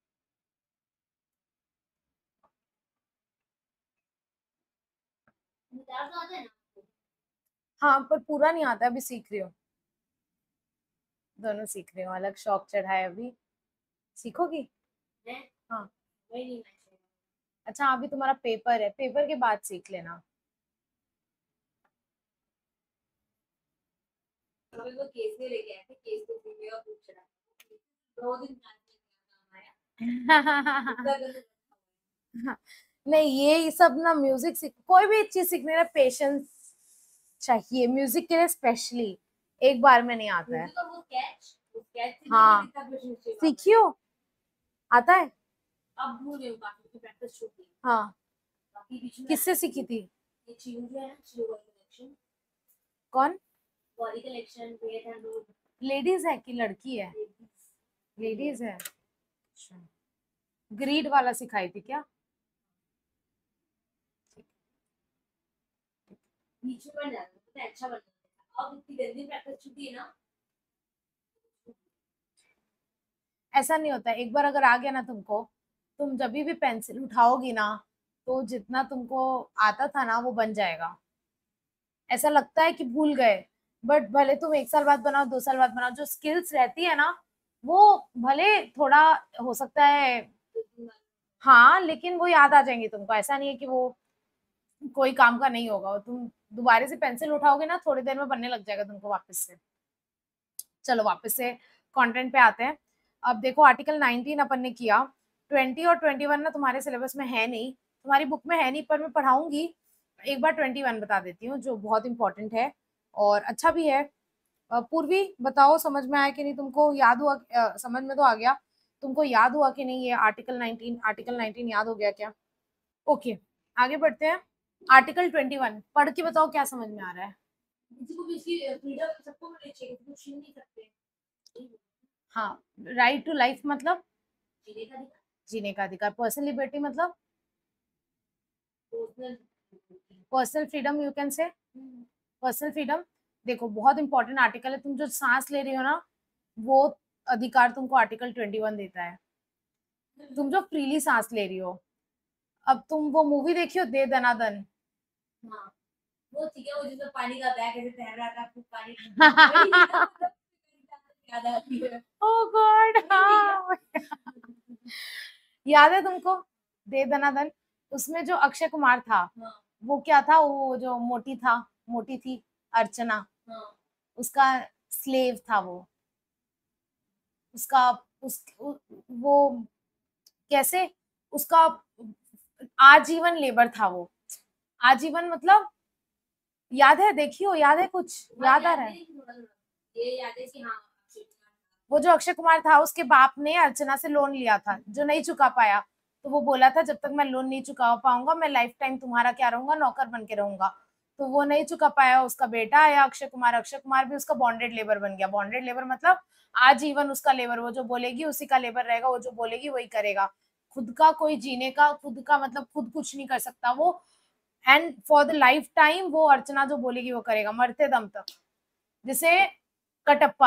गिटार तो आता है ना, हाँ पर पूरा नहीं आता, अभी सीख रही हूँ, दोनों सीख रही हूँ, अलग शौक चढ़ा है अभी, सीखोगी? मैं हाँ, वही नहीं मैं अच्छा अभी तुम्हारा पेपर है, पेपर के बाद सीख लेना, अभी वो केस में लेके आए थे, केस को सीख लिया, पूछ रहा 2 दिन काम आया हाँ, नहीं ये सब ना म्यूजिक सीख, कोई भी चीज सीखने में पेशेंस चाहिए, म्यूजिक के लिए स्पेशली एक बार में नहीं आता है। म्यूजिक का वो स्केच से हाँ। भी कितना क्वेश्चन चाहिए सीखियो, आता है। अब भूल गई हूँ काफी, तो प्रैक्टिस छूट गई। हाँ, बाकी बीच में किससे सीखी थी? ये चीज जो है ना, चियो वाली कलेक्शन, कौन? वाली collection wait and road. Ladies है कि लड़की है? लेडीज है। अच्छा, ग्रीड वाला सिखाई थी क्या? बीच में बन जाता है तो अच्छा बन जाता है। अब इतनी गंदी प्रैक्टिस छूटी है ना। ऐसा नहीं होता, एक बार अगर आ गया ना तुमको, तुम जब भी पेंसिल उठाओगी ना, तो जितना तुमको आता था ना वो बन जाएगा। ऐसा लगता है कि भूल गए, बट भले तुम 1 साल बाद बनाओ, 2 साल बाद बनाओ, जो स्किल्स रहती है ना वो भले थोड़ा हो सकता है, हाँ, लेकिन वो याद आ जाएंगी तुमको। ऐसा नहीं है कि वो कोई काम का नहीं होगा, तुम दोबारा से पेंसिल उठाओगे ना थोड़ी देर में बनने लग जाएगा तुमको वापस से। चलो वापस से कंटेंट पे आते हैं। अब देखो आर्टिकल 19 अपन ने किया, 20 और 21 ना तुम्हारे सिलेबस में है नहीं, तुम्हारी बुक में है नहीं, पर मैं पढ़ाऊंगी। एक बार 21 बता देती हूँ जो बहुत इंपॉर्टेंट है और अच्छा भी है। पूर्वी बताओ समझ में आया कि नहीं तुमको, याद हुआ? समझ में तो आ गया, तुमको याद हुआ कि नहीं ये आर्टिकल 19? आर्टिकल 19 याद हो गया क्या? ओके, आगे बढ़ते हैं। आर्टिकल 21 पढ़ के बताओ क्या समझ में आ रहा है। किसी को भी इसकी फ्रीडम सबको मिलनी चाहिए, किसी को छीन नहीं सकते। हाँ, राइट टू लाइफ मतलब जीने का अधिकार, जीने का अधिकार। पर्सनल लिबर्टी मतलब personal personal freedom, you can say personal freedom. देखो बहुत इंपॉर्टेंट आर्टिकल है, तुम जो सांस ले रही हो ना वो अधिकार तुमको आर्टिकल 21 देता है, तुम जो फ्रीली सांस ले रही हो। अब तुम वो मूवी देखी हो दे दनादन? हाँ, वो ठीक है, वो जिसमें पानी का बैग ऐसे तैर रहा था, खूब पानी वही थी ना, मतलब याद आती है। ओह गॉड, वही थी क्या? याद है तुमको दे दनादन? उसमें जो अक्षय कुमार था हाँ वो क्या था, वो जो मोटी था, मोटी थी, अर्चना, हाँ उसका स्लेव था वो, उसका वो कैसे, उसका आजीवन लेबर था वो। आजीवन मतलब याद है? देखी हो, याद है कुछ? हाँ, याद आ रहा है? ये याद है कि हाँ अक्षय कुमार वो जो अक्षय कुमार था उसके बाप ने अर्चना से लोन लिया था जो नहीं चुका पाया, तो वो बोला था जब तक मैं लोन नहीं चुका पाऊंगा मैं लाइफ टाइम तुम्हारा क्या रहूंगा, नौकर बन के रहूंगा। तो वो नहीं चुका पाया, उसका बेटा आया अक्षय कुमार, अक्षय कुमार भी उसका बॉन्डेड लेबर बन गया। बॉन्डेड लेबर मतलब आजीवन उसका लेबर, वो जो बोलेगी उसी का लेबर रहेगा, वो जो बोलेगी वही करेगा। खुद का कोई जीने का, खुद का मतलब खुद कुछ नहीं कर सकता वो, and for the life time वो अर्चना जो बोलेगी वो करेगा, मरते दम तक। जैसे कटप्पा,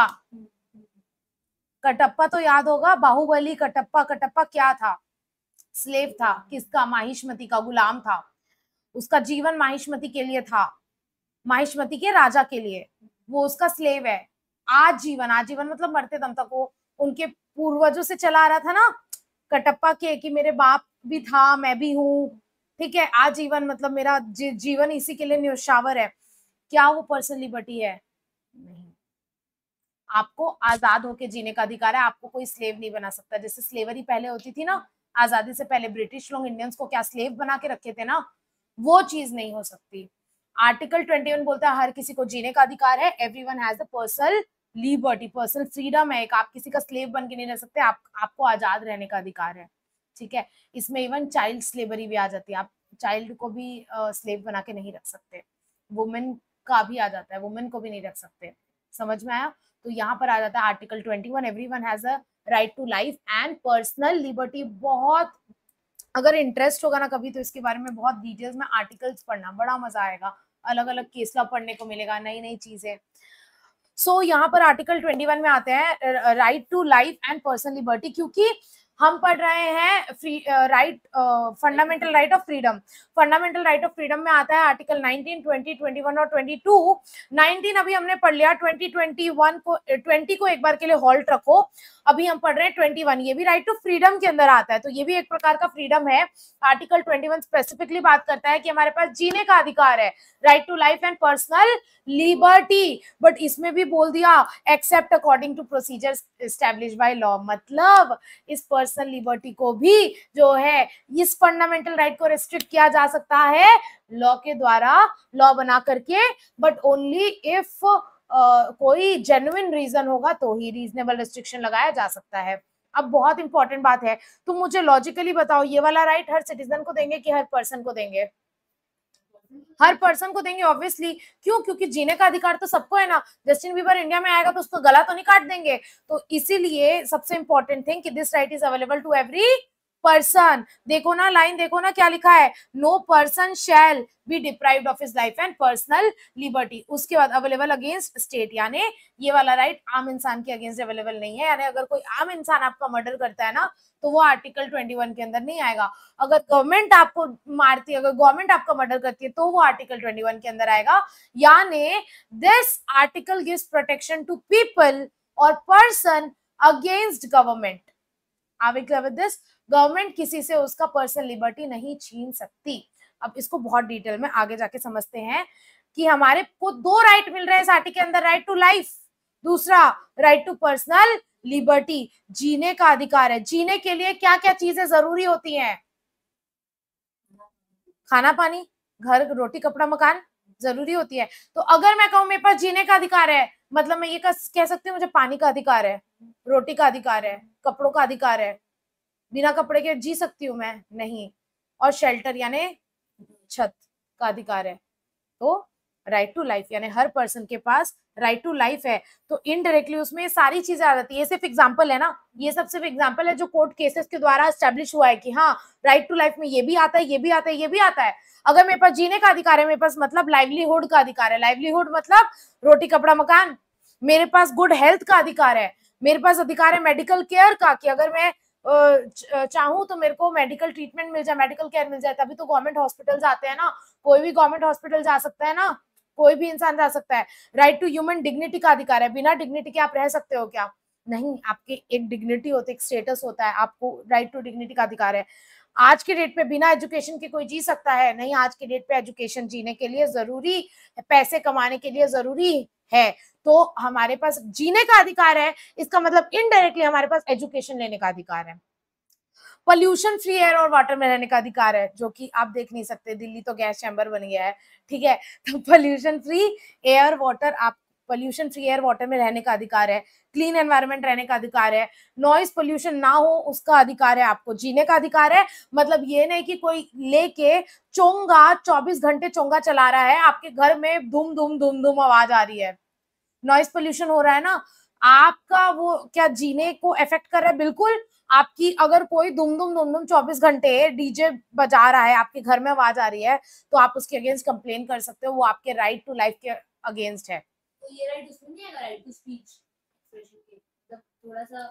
कटप्पा तो याद होगा, बाहुबली कटप्पा। कटप्पा क्या था? स्लेव था, किसका? माहिष्मति का, गुलाम था। उसका जीवन माहिष्मति के लिए था, माहिष्मति के राजा के लिए, वो उसका स्लेव है। आजीवन, आजीवन मतलब मरते दम तक। वो उनके पूर्वजों से चला आ रहा था ना कटप्पा के, कि मेरे बाप भी था मैं भी हूँ, ठीक है। आजीवन मतलब मेरा जीवन इसी के लिए न्यौछावर है। क्या वो पर्सनल लिबर्टी है? नहीं। आपको आजाद होकर जीने का अधिकार है, आपको कोई स्लेव नहीं बना सकता। जैसे स्लेवरी पहले होती थी ना, आजादी से पहले ब्रिटिश लोग इंडियंस को क्या स्लेव बना के रखे थे ना, वो चीज नहीं हो सकती। आर्टिकल 21 बोलता है हर किसी को जीने का अधिकार है, everyone has the personal liberty, personal freedom है एक, आप किसी का स्लेव बन के नहीं रह सकते, आपको आजाद रहने का अधिकार है, ठीक है। इसमें इवन चाइल्ड स्लेवरी भी आ जाती है, आप चाइल्ड को भी स्लेव बना के नहीं रख सकते। वुमेन का भी आ जाता है, वुमेन को भी नहीं रख सकते। समझ में आया? तो यहाँ पर आ जाता है article 21, everyone has a right to life and personal liberty. बहुत अगर इंटरेस्ट होगा ना कभी तो इसके बारे में बहुत डिटेल्स में आर्टिकल्स पढ़ना, बड़ा मजा आएगा, अलग अलग केस लॉ पढ़ने को मिलेगा, नई नई चीजें। सो यहाँ पर आर्टिकल 21 में आते हैं right to life and personal liberty, क्योंकि हम पढ़ रहे हैं free right, fundamental right of freedom. Fundamental right of freedom में आता है आर्टिकल 19, 20, 21 और 22। 19 अभी हमने पढ़ लिया, 20, 21 को 20 को एक बार के लिए हॉल्ट रखो, अभी हम पढ़ रहे हैं 21, ये भी राइट टू फ्रीडम के अंदर आता है, तो ये भी एक प्रकार का फ्रीडम है। आर्टिकल 21 स्पेसिफिकली बात करता है कि हमारे पास जीने का अधिकार है, right to life and personal liberty, but इसमें भी बोल दिया except according to procedure establish by law, मतलब इस पर्सनल लिबर्टी को भी जो है इस फंडामेंटल राइट को रिस्ट्रिक्ट किया जा सकता है लॉ के द्वारा, लॉ बना करके, बट ओनली इफ कोई जेन्युइन रीजन होगा तो ही रीजनेबल रिस्ट्रिक्शन लगाया जा सकता है। अब बहुत इंपॉर्टेंट बात है, तुम मुझे लॉजिकली बताओ, ये वाला राइट हर सिटीजन को देंगे कि हर पर्सन को देंगे? हर पर्सन को देंगे ऑब्वियसली। क्यों? क्योंकि जीने का अधिकार तो सबको है ना। जस्टिन बीबर इंडिया में आएगा तो उसको गला तो नहीं काट देंगे। तो इसीलिए सबसे इंपॉर्टेंट थिंग कि this right is available to every person. देखो ना, लाइन देखो ना क्या लिखा है, no person shall be deprived of his life and personal liberty. उसके बाद अवेलेबल अगेंस्ट स्टेट, यानी ये वाला राइट आम इंसान के अगेंस्ट अवेलेबल नहीं है। यानी अगर कोई आम इंसान आपका मर्डर करता है ना तो वो आर्टिकल 21 के अंदर नहीं आएगा। अगर गवर्नमेंट आपको मारती है, अगर गवर्नमेंट आपका मर्डर करती है तो वो आर्टिकल 21 के अंदर आएगा। यानी this article gives protection to people और person against government. Are we clear with this? Government किसी से उसका पर्सनल लिबर्टी नहीं छीन सकती। अब इसको बहुत डिटेल में आगे जाके समझते हैं कि हमारे को दो राइट मिल रहे हैं इस आर्टिकल के अंदर, राइट टू लाइफ, दूसरा राइट टू पर्सनल लिबर्टी। जीने का अधिकार है। जीने के लिए क्या क्या चीजें जरूरी होती हैं? खाना पानी, घर, रोटी, कपड़ा, मकान जरूरी होती है। तो अगर मैं कहूं मेरे पास जीने का अधिकार है, मतलब मैं ये कह सकती हूँ मुझे पानी का अधिकार है, रोटी का अधिकार है, कपड़ों का अधिकार है। बिना कपड़े के जी सकती हूँ मैं? नहीं। और शेल्टर यानी छत का अधिकार है। तो राइट टू लाइफ यानी हर पर्सन के पास राइट टू लाइफ है। तो इनडायरेक्टली उसमें सारी चीजें आ जाती है। ये सिर्फ एग्जांपल है ना, ये सब सिर्फ एग्जांपल है जो कोर्ट केसेस के द्वारा एस्टेब्लिश हुआ है कि हाँ राइट टू लाइफ में ये भी आता है, ये भी आता है, ये भी आता है। अगर मेरे पास जीने का अधिकार है, मेरे पास मतलब लाइवलीहुड का अधिकार है। लाइवलीहुड मतलब रोटी, कपड़ा, मकान। मेरे पास गुड हेल्थ का अधिकार है। मेरे पास अधिकार है मेडिकल केयर का, कि अगर मैं चाहूं तो मेरे को मेडिकल ट्रीटमेंट मिल जाए, मेडिकल केयर मिल जाए। तभी तो गवर्नमेंट हॉस्पिटल आते हैं ना। कोई भी गवर्नमेंट हॉस्पिटल जा सकता है ना, कोई भी इंसान जा सकता है। राइट टू ह्यूमन डिग्निटी का अधिकार है। बिना डिग्निटी के आप रह सकते हो क्या? नहीं। आपकी एक डिग्निटी होती है, एक स्टेटस होता है, आपको राइट टू डिग्निटी का अधिकार है। आज के डेट पे बिना एजुकेशन के कोई जी सकता है? नहीं। आज के डेट पे एजुकेशन जीने के लिए जरूरी, पैसे कमाने के लिए जरूरी है। तो हमारे पास जीने का अधिकार है, इसका मतलब इनडायरेक्टली हमारे पास एजुकेशन लेने का अधिकार है। पोल्यूशन फ्री एयर और वाटर में रहने का अधिकार है, जो कि आप देख नहीं सकते, दिल्ली तो गैस चैम्बर बन गया है, ठीक है। तो पोल्यूशन फ्री एयर वाटर, आप पोल्यूशन फ्री एयर वाटर में रहने का अधिकार है। क्लीन एनवायरनमेंट रहने का अधिकार है। नॉइज पोल्यूशन ना हो उसका अधिकार है। आपको जीने का अधिकार है, मतलब ये नहीं कि कोई लेके चोंगा 24 घंटे चोंगा चला रहा है, आपके घर में धूम धूम धूम धूम आवाज आ रही है, नॉइज पोल्यूशन हो रहा है ना, आपका वो क्या जीने को इफेक्ट कर रहा है? बिल्कुल। आपकी अगर कोई दुम दुम 24 घंटे डीजे बजा रहा है, आपके घर में आवाज आ रही है, तो आप उसके अगेंस्ट कंप्लेन कर सकते हो, वो आपके राइट टू लाइफ के अगेंस्ट है। तो ये राइट उसमें नहीं आएगा, राइट टू स्पीच एक्सप्रेशन के, मतलब थोड़ा सा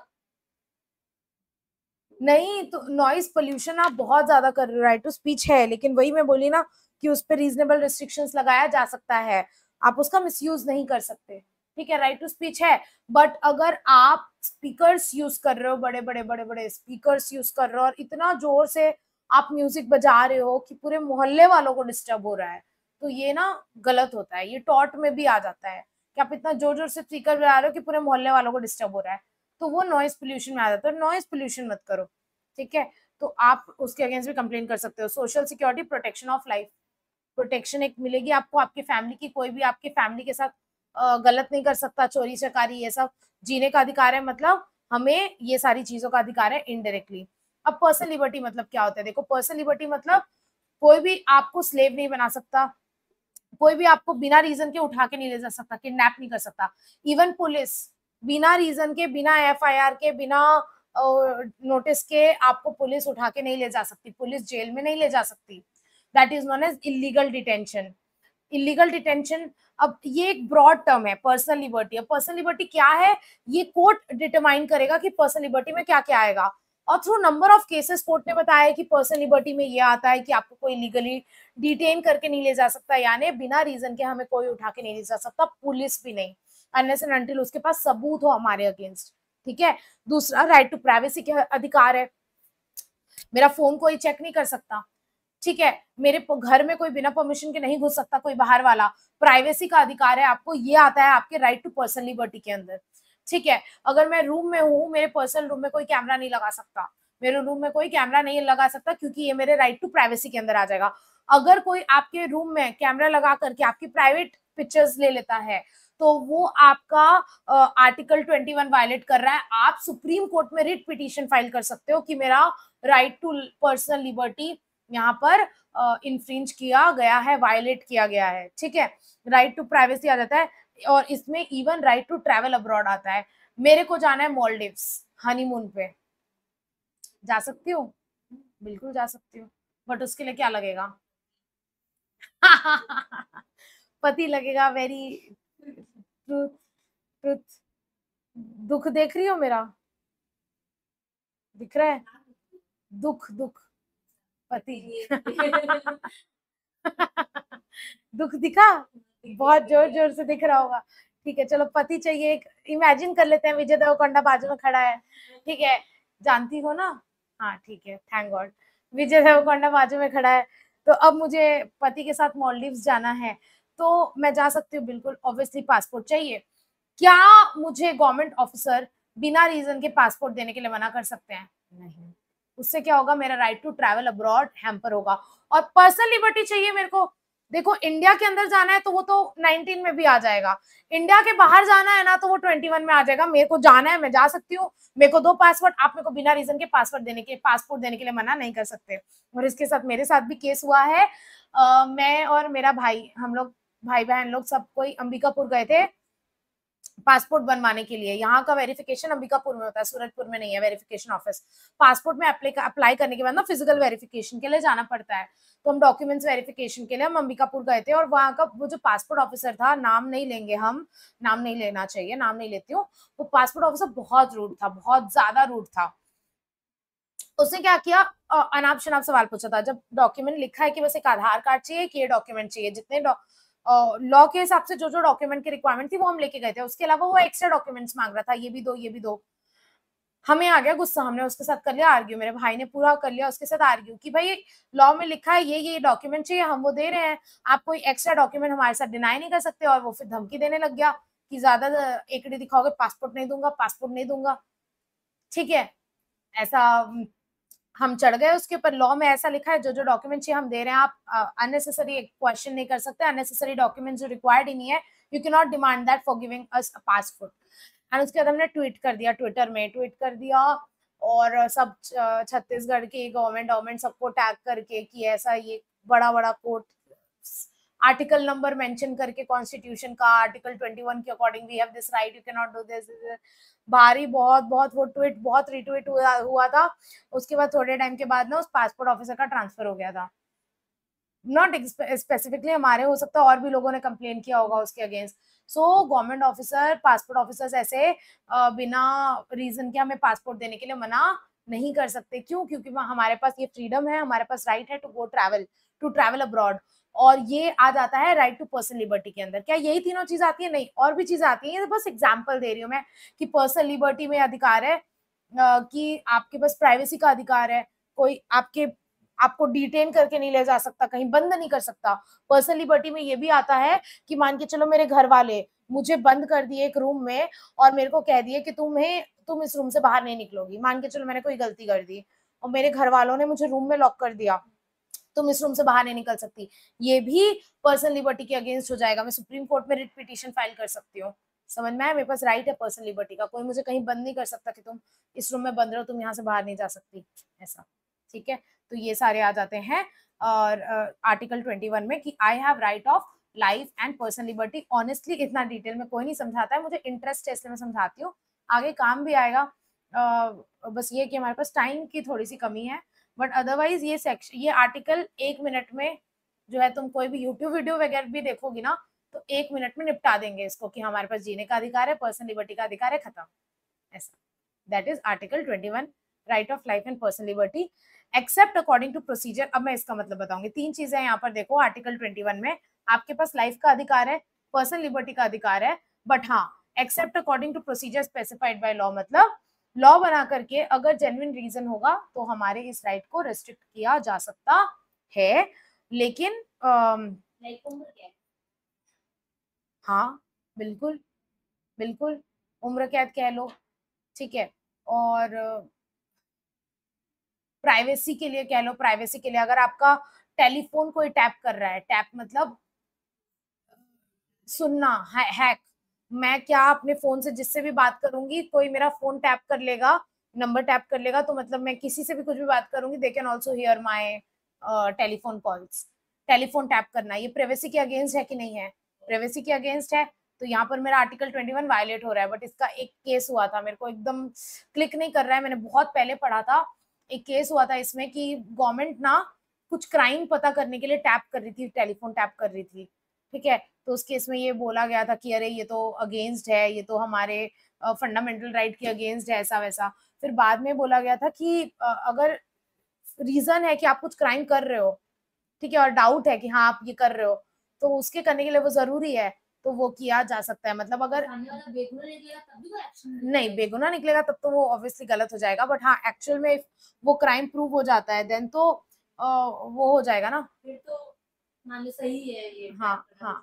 नहीं। तो नॉइज पोल्यूशन आप बहुत ज्यादा कर रहे हो, राइट टू स्पीच है, लेकिन वही मैं बोली ना कि उस पर रीजनेबल रिस्ट्रिक्शंस लगाया जा सकता है, आप उसका मिसयूज नहीं कर सकते, ठीक है। राइट टू स्पीच है, बट अगर आप स्पीकर्स यूज कर रहे हो, बड़े बड़े बड़े बड़े स्पीकर्स यूज कर रहे हो और इतना जोर से आप म्यूजिक बजा रहे हो कि पूरे मोहल्ले वालों को डिस्टर्ब हो रहा है, तो ये ना गलत होता है। ये टॉर्ट में भी आ जाता है कि आप इतना जोर जोर से स्पीकर बजा रहे हो कि पूरे मोहल्ले वालों को डिस्टर्ब हो रहा है, तो वो नॉइज पोल्यूशन में आ जाता है। नॉइज पोल्यूशन मत करो, ठीक है। तो आप उसके अगेंस्ट भी कंप्लेन कर सकते हो। Social security, protection of life, protection एक मिलेगी आपको, आपकी फैमिली की, कोई भी आपकी फैमिली के साथ गलत नहीं कर सकता, चोरी चकारी ये सब। जीने का अधिकार है, मतलब हमें ये सारी चीजों का अधिकार है इनडायरेक्टली। अब पर्सनल लिबर्टी मतलब क्या होता है? देखो, पर्सनल लिबर्टी मतलब कोई भी आपको स्लेव नहीं बना सकता, कोई भी आपको बिना रीजन के उठा के नहीं ले जा सकता, किडनैप नहीं कर सकता। इवन पुलिस बिना रीजन के, बिना एफआईआर के, बिना नोटिस के आपको पुलिस उठा के नहीं ले जा सकती, पुलिस जेल में नहीं ले जा सकती। That is known as illegal detention. Illegal detention, अब ये एक ब्रॉड टर्म है पर्सनल लिबर्टी। अब पर्सनल लिबर्टी क्या है, ये कोर्ट डिटरमाइन करेगा कि पर्सनल लिबर्टी में क्या क्या आएगा। और through number of cases court ने बताया कि पर्सनल लिबर्टी में ये आता है कि आपको कोई लीगली डिटेन करके नहीं ले जा सकता, यानी बिना रीजन के हमें कोई उठा के नहीं ले जा सकता, पुलिस भी नहीं, अनलेस एंड अनटिल उसके पास सबूत हो हमारे अगेंस्ट, ठीक है। दूसरा, राइट टू प्राइवेसी के अधिकार है। मेरा फोन कोई चेक नहीं कर सकता, ठीक है। मेरे घर में कोई बिना परमिशन के नहीं घुस सकता, कोई बाहर वाला। प्राइवेसी का अधिकार है आपको, ये आता है आपके राइट टू पर्सनल लिबर्टी के अंदर, ठीक है। अगर मैं रूम में हूँ, मेरे पर्सनल रूम में कोई कैमरा नहीं लगा सकता, मेरे रूम में कोई कैमरा नहीं लगा सकता क्योंकि ये मेरे राइट टू प्राइवेसी के अंदर आ जाएगा। अगर कोई आपके रूम में कैमरा लगा करके आपकी प्राइवेट पिक्चर्स ले लेता है तो वो आपका आर्टिकल 21 वायलेट कर रहा है। आप सुप्रीम कोर्ट में रिट पिटीशन फाइल कर सकते हो कि मेरा राइट टू पर्सनल लिबर्टी यहाँ पर इन्फ्रिंज किया गया है, वायलेट किया गया है। ठीक है, राइट टू प्राइवेसी आ जाता है और इसमें even right to travel abroad आता है। मेरे को जाना है मॉलडीव्स हनीमून पे, जा सकती हूँ? बिल्कुल जा सकती हूँ, बट उसके लिए क्या लगेगा? पति लगेगा। Very truth, truth. दुख देख रही हो मेरा? दिख रहा है? दुख, दुख, पति। दुख दिखा? बहुत जोर जोर से दिख रहा होगा। ठीक है, चलो पति चाहिए। एक इमेजिन कर लेते हैं विजय देवरकोंडा बाजू में खड़ा है। ठीक है, जानती हो ना? हाँ ठीक है, थैंक गॉड विजय देवरकोंडा बाजू में खड़ा है। तो अब मुझे पति के साथ मालदीव्स जाना है तो मैं जा सकती हूँ बिल्कुल। ऑब्वियसली पासपोर्ट चाहिए। क्या मुझे गवर्नमेंट ऑफिसर बिना रीजन के पासपोर्ट देने के लिए मना कर सकते हैं? नहीं। उससे क्या होगा? मेरा right to travel abroad hamper होगा। और पर्सनल लिबर्टी चाहिए मेरे को। देखो, इंडिया के अंदर जाना है तो वो तो 19 में भी आ जाएगा, इंडिया के बाहर जाना है ना तो वो 21 में आ जाएगा। मेरे को जाना है, मैं जा सकती हूँ। मेरे को दो पासपोर्ट, आप मेरे को बिना रीजन के पासपोर्ट देने के लिए मना नहीं कर सकते। और इसके साथ मेरे साथ भी केस हुआ है। मैं और मेरा भाई, हम लोग भाई बहन लोग सब कोई अंबिकापुर गए थे पासपोर्ट बनवाने के लिए। यहाँ का वेरिफिकेशन अंबिकापुर में होता है, सूरजपुर में नहीं है वेरिफिकेशन ऑफिस। पासपोर्ट में अप्लाई करने के बाद ना फिजिकल वेरिफिकेशन के लिए जाना पड़ता है। तो हम डॉक्यूमेंट्स वेरिफिकेशन के लिए हम अंबिकापुर गए थे और वहाँ का वो जो पासपोर्ट ऑफिसर था, नाम नहीं लेंगे हम, नाम नहीं लेना चाहिए, नाम नहीं लेती हूँ। वो पासपोर्ट ऑफिसर बहुत रूड था, बहुत ज्यादा रूड था। उसने क्या किया, अनाप शनाप सवाल पूछा था। जब डॉक्यूमेंट लिखा है कि बस एक आधार कार्ड चाहिए कि ये डॉक्यूमेंट चाहिए, जितने लॉ के हिसाब से जो जो डॉक्यूमेंट की रिक्वायरमेंट थी वो हम लेके गए थे। उसके अलावा वो एक्स्ट्रा डॉक्यूमेंट्स मांग रहा था, ये भी दो, ये भी दो। हमें आ गया गुस्सा, हमने उसके साथ कर लिया आर्ग्यू। मेरे भाई ने पूरा कर लिया उसके साथ आर्ग्यू कि भाई लॉ में लिखा है ये डॉक्यूमेंट चाहिए, हम वो दे रहे हैं, आप कोई एक्स्ट्रा डॉक्यूमेंट हमारे साथ डिनाई नहीं कर सकते। और वो फिर धमकी देने लग गया कि ज्यादा एकड़ी दिखाओगे पासपोर्ट नहीं दूंगा, पासपोर्ट नहीं दूंगा। ठीक है, ऐसा हम चढ़ गए उसके ऊपर। लॉ में ऐसा लिखा है जो जो डॉक्यूमेंट चाहिए हम दे रहे हैं, आप अननेसेसरी क्वेश्चन नहीं कर सकते, अननेसेसरी डॉक्यूमेंट जो रिक्वायर्ड ही नहीं है, you can not demand that for giving us a passport. And उसके बाद हमने ट्वीट कर दिया, ट्विटर में ट्वीट कर दिया और सब छत्तीसगढ़ की गवर्नमेंट सबको टैग करके कि ऐसा ये बड़ा बड़ा कोर्ट आर्टिकल नंबर मेंशन करके कॉन्स्टिट्यूशन का आर्टिकल 21 के according we have this right, you can not do this. भारी बहुत बहुत वो ट्वीट बहुत रिट्वीट हुआ था। उसके बाद थोड़े टाइम के बाद ना उस पासपोर्ट ऑफिसर का ट्रांसफर हो गया था। नॉट स्पेसिफिकली हमारे, हो सकता है और भी लोगों ने कंप्लेन किया होगा उसके against. So government officer, passport officers ऐसे बिना रीजन के हमें पासपोर्ट देने के लिए मना नहीं कर सकते। क्यों? क्योंकि हमारे पास ये फ्रीडम है, हमारे पास राइट है टू ट्रैवल अब्रॉड। और ये आ जाता है राइट टू पर्सनल लिबर्टी के अंदर। क्या यही तीनों चीज आती है? नहीं, और भी चीज आती है। बस एग्जाम्पल दे रही हूँ मैं कि पर्सनल लिबर्टी में अधिकार है कि आपके पास प्राइवेसी का अधिकार है, कोई आपको डिटेन करके नहीं ले जा सकता, कहीं बंद नहीं कर सकता। पर्सनल लिबर्टी में ये भी आता है कि मान के चलो मेरे घर वाले मुझे बंद कर दिए एक रूम में और मेरे को कह दिए कि तुम इस रूम से बाहर नहीं निकलोगी। मान के चलो मैंने कोई गलती कर दी और मेरे घर वालों ने मुझे रूम में लॉक कर दिया, तुम इस रूम से बाहर नहीं निकल सकती। ये भी पर्सनल लिबर्टी के अगेंस्ट हो जाएगा। मैं सुप्रीम कोर्ट में रिट पिटीशन फाइल कर सकती हूँ। समझ में आया? मेरे पास राइट है पर्सनल लिबर्टी का, कोई मुझे कहीं बंद नहीं कर सकता कि तुम इस रूम में बंद रहो, तुम यहाँ से बाहर नहीं जा सकती, ऐसा। ठीक है, तो ये सारे आ जाते हैं और आर्टिकल 21 में कि I have right of life and personal liberty. Honestly इतना डिटेल में कोई नहीं समझाता है, मुझे इंटरेस्ट है इसलिए मैं समझाती हूँ, आगे काम भी आएगा। बस ये कि हमारे पास टाइम की थोड़ी सी कमी है, बट अदरवाइज ये सेक्शन, ये आर्टिकल 1 मिनट में जो है, तुम कोई भी यूट्यूब वीडियो वगैरह भी देखोगी ना तो 1 मिनट में निपटा देंगे इसको कि हमारे पास जीने का अधिकार है, पर्सनल लिबर्टी का अधिकार है, खत्म। ऐसा, that is article 21, right of life and personal liberty except according to procedure. अब मैं इसका मतलब बताऊंगी। 3 चीजें यहाँ पर देखो आर्टिकल 21 में, आपके पास लाइफ का अधिकार है, पर्सनल लिबर्टी का अधिकार है, बट हाँ except according to procedure specified by law, मतलब लॉ बना करके अगर जेन्युइन रीजन होगा तो हमारे इस राइट को रेस्ट्रिक्ट किया जा सकता है। लेकिन हाँ, बिल्कुल बिल्कुल, उम्र कैद कह लो, ठीक है। और प्राइवेसी के लिए कह लो, प्राइवेसी के लिए अगर आपका टेलीफोन कोई टैप कर रहा है, टैप मतलब सुनना, हैक, मैं क्या अपने फोन से जिससे भी बात करूंगी, कोई मेरा फोन टैप कर लेगा, नंबर टैप कर लेगा, तो मतलब मैं किसी से भी कुछ भी बात करूंगी, they can also hear my telephone calls. Telephone tap करना ये प्राइवेसी के अगेंस्ट है कि नहीं है? प्राइवेसी के अगेंस्ट है। तो यहाँ पर मेरा आर्टिकल 21 वायलेट हो रहा है। बट इसका एक केस हुआ था, मेरे को एकदम क्लिक नहीं कर रहा है, मैंने बहुत पहले पढ़ा था। एक केस हुआ था इसमें कि गवर्नमेंट ना कुछ क्राइम पता करने के लिए टैप कर रही थी, टेलीफोन टैप कर रही थी, ठीक है। तो उस केस में ये बोला गया था कि अरे ये तो अगेंस्ट है, ये तो हमारे फंडामेंटल राइट के अगेंस्ट है, ऐसा वैसा। फिर बाद में बोला गया था कि अगर रीजन है कि आप कुछ क्राइम कर रहे हो, ठीक है, और डाउट है कि हाँ आप ये कर रहे हो, तो उसके करने के लिए वो जरूरी है, तो वो किया जा सकता है। मतलब अगर नहीं बेगुनाह निकलेगा तब तो वो ऑब्वियसली गलत हो जाएगा, बट हाँ एक्चुअल में वो क्राइम प्रूव हो जाता है देन तो वो हो जाएगा ना, फिर तो मान लो सही है ये। हाँ हाँ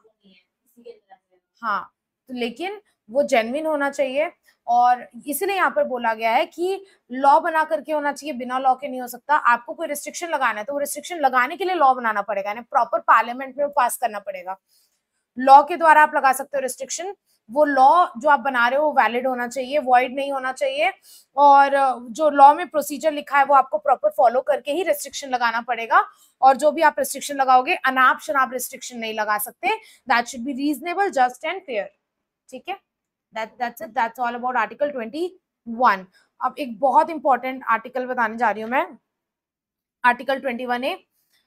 हाँ। तो लेकिन वो जेन्युइन होना चाहिए, और इसलिए यहाँ पर बोला गया है कि लॉ बना करके होना चाहिए, बिना लॉ के नहीं हो सकता। आपको कोई रिस्ट्रिक्शन लगाना है तो वो रिस्ट्रिक्शन लगाने के लिए लॉ बनाना पड़ेगा, यानी प्रॉपर पार्लियामेंट में पास करना पड़ेगा। लॉ के द्वारा आप लगा सकते हो रिस्ट्रिक्शन, वो लॉ जो आप बना रहे हो वो वैलिड होना चाहिए, वॉइड नहीं होना चाहिए, और जो लॉ में प्रोसीजर लिखा है वो आपको प्रॉपर फॉलो करके ही रिस्ट्रिक्शन लगाना पड़ेगा। और जो भी आप रिस्ट्रिक्शन लगाओगे, अनाप शनाप रिस्ट्रिक्शन नहीं लगा सकते, that should be reasonable, just and fair, ठीक है। that's it, that's all about article 21। अब एक बहुत इंपॉर्टेंट आर्टिकल बताने जा रही हूं मैं, आर्टिकल 21A,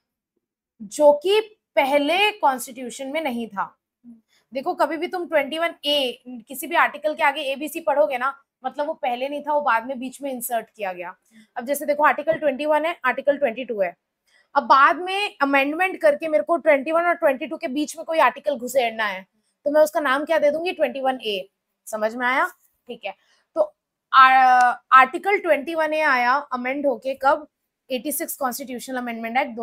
जो कि पहले कॉन्स्टिट्यूशन में नहीं था। देखो कभी भी तुम 21A किसी भी आर्टिकल के आगे ABC पढ़ोगे ना, मतलब वो पहले नहीं था, वो बाद में बीच में इंसर्ट किया गया। अब जैसे देखो आर्टिकल 21 है, आर्टिकल 22 है, अब बाद में अमेंडमेंट करके मेरे को 21 और 22 के बीच में कोई आर्टिकल घुसेड़ना है, तो मैं उसका नाम क्या दे दूंगी? 21A। समझ में आया? ठीक है। तो आर्टिकल 21A आया अमेंड होके कब? 86 कॉन्स्टिट्यूशनल अमेंडमेंट एक्ट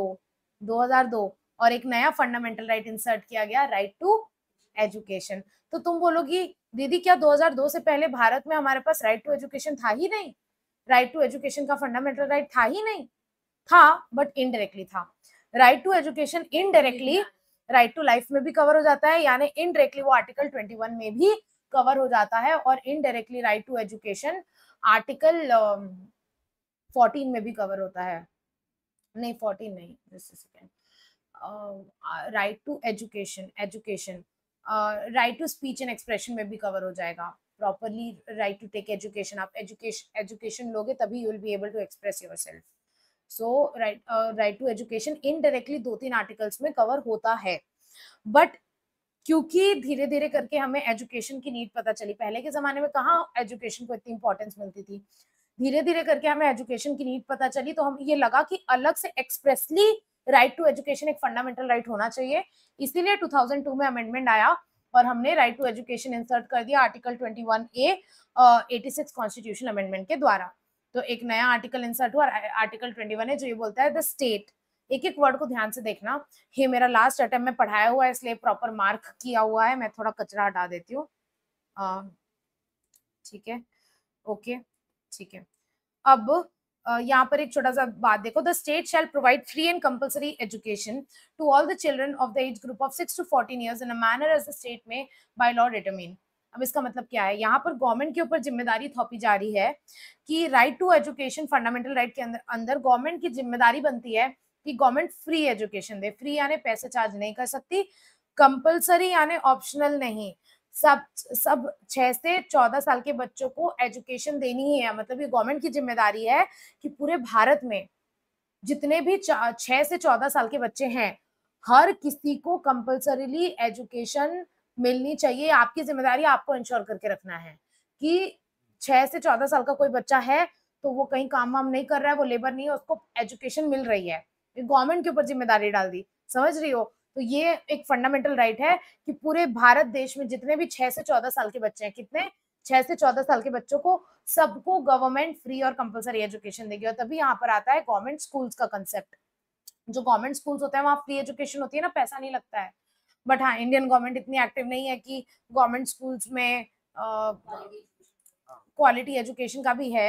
2002 और एक नया फंडामेंटल राइट इंसर्ट किया गया, राइट टू एजुकेशन। तो तुम बोलोगी दीदी क्या 2002 से पहले भारत में हमारे पास राइट टू एजुकेशन था ही नहीं? राइट टू एजुकेशन का फंडामेंटल राइट था ही नहीं? था, बट इनडायरेक्टली था। Right to education indirectly right to life में भी कवर हो जाता है, यानी इनडायरेक्टली वो आर्टिकल 21 में भी कवर हो जाता है, और indirectly right to education article 14 में भी कवर होता है। नहीं 14 नहीं, just second, right to education right to speech and expression में भी कवर हो जाएगा properly. Right to take education, आप एजुकेशन लोगे तभी you will be able to express yourself. So right to education indirectly 2-3 articles में कवर होता है। बट क्योंकि धीरे धीरे करके हमें एजुकेशन की नीड पता चली, पहले के जमाने में कहाँ एजुकेशन को इतनी इंपॉर्टेंस मिलती थी, धीरे धीरे करके हमें एजुकेशन की नीड पता चली, तो हम ये लगा कि अलग से एक्सप्रेसली राइट टू एजुकेशन एक फंडामेंटल राइट होना चाहिए, इसीलिए 2002 में अमेंडमेंट आया और हमने राइट टू एजुकेशन इंसर्ट कर दिया आर्टिकल 21A 86 कॉन्स्टिट्यूशन अमेंडमेंट के द्वारा। तो एक नया आर्टिकल इंसर्ट हुआ, आर्टिकल 21 है, जो ये बोलता है द स्टेट, एक एक वर्ड को ध्यान से देखना, ये मेरा लास्ट अटेम्प्ट में पढ़ाया हुआ है इसलिए प्रॉपर मार्क किया हुआ है, मैं थोड़ा कचरा हटा देती हूँ, ठीक है, ओके, ठीक है। अब यहाँ पर एक छोटा सा बात देखो, the state shall provide free and compulsory education to all the children of the age group of 6 to 14 years in a manner as the state may by law determine. अब इसका मतलब क्या है? यहाँ पर गवर्नमेंट के ऊपर जिम्मेदारी थोपी जा रही है कि right to education fundamental right के अंदर गवर्नमेंट की जिम्मेदारी बनती है कि गवर्नमेंट फ्री एजुकेशन दे। फ्री यानी पैसे चार्ज नहीं कर सकती, कंपल्सरी यानी ऑप्शनल नहीं, सब 6 से 14 साल के बच्चों को एजुकेशन देनी ही है। मतलब ये गवर्नमेंट की जिम्मेदारी है कि पूरे भारत में जितने भी 6 से 14 साल के बच्चे हैं, हर किसी को कंपल्सरीली एजुकेशन मिलनी चाहिए। आपकी जिम्मेदारी आपको इंश्योर करके रखना है कि 6 से 14 साल का कोई बच्चा है तो वो कहीं काम वाम नहीं कर रहा है, वो लेबर नहीं है, उसको एजुकेशन मिल रही है। गवर्नमेंट के ऊपर जिम्मेदारी डाल दी, समझ रही हो? तो ये एक फंडामेंटल राइट है कि पूरे भारत देश में जितने भी 6 से 14 साल के बच्चे हैं, कितने 6 से 14 साल के बच्चों को सबको गवर्नमेंट फ्री और कंपलसरी एजुकेशन देगी। और तभी यहाँ पर आता है गवर्नमेंट स्कूल्स का कंसेप्ट। जो गवर्नमेंट स्कूल्स होते हैं वहाँ फ्री एजुकेशन होती है ना, पैसा नहीं लगता है। बट हाँ, इंडियन गवर्नमेंट इतनी एक्टिव नहीं है कि गवर्नमेंट स्कूल्स में क्वालिटी एजुकेशन का भी है,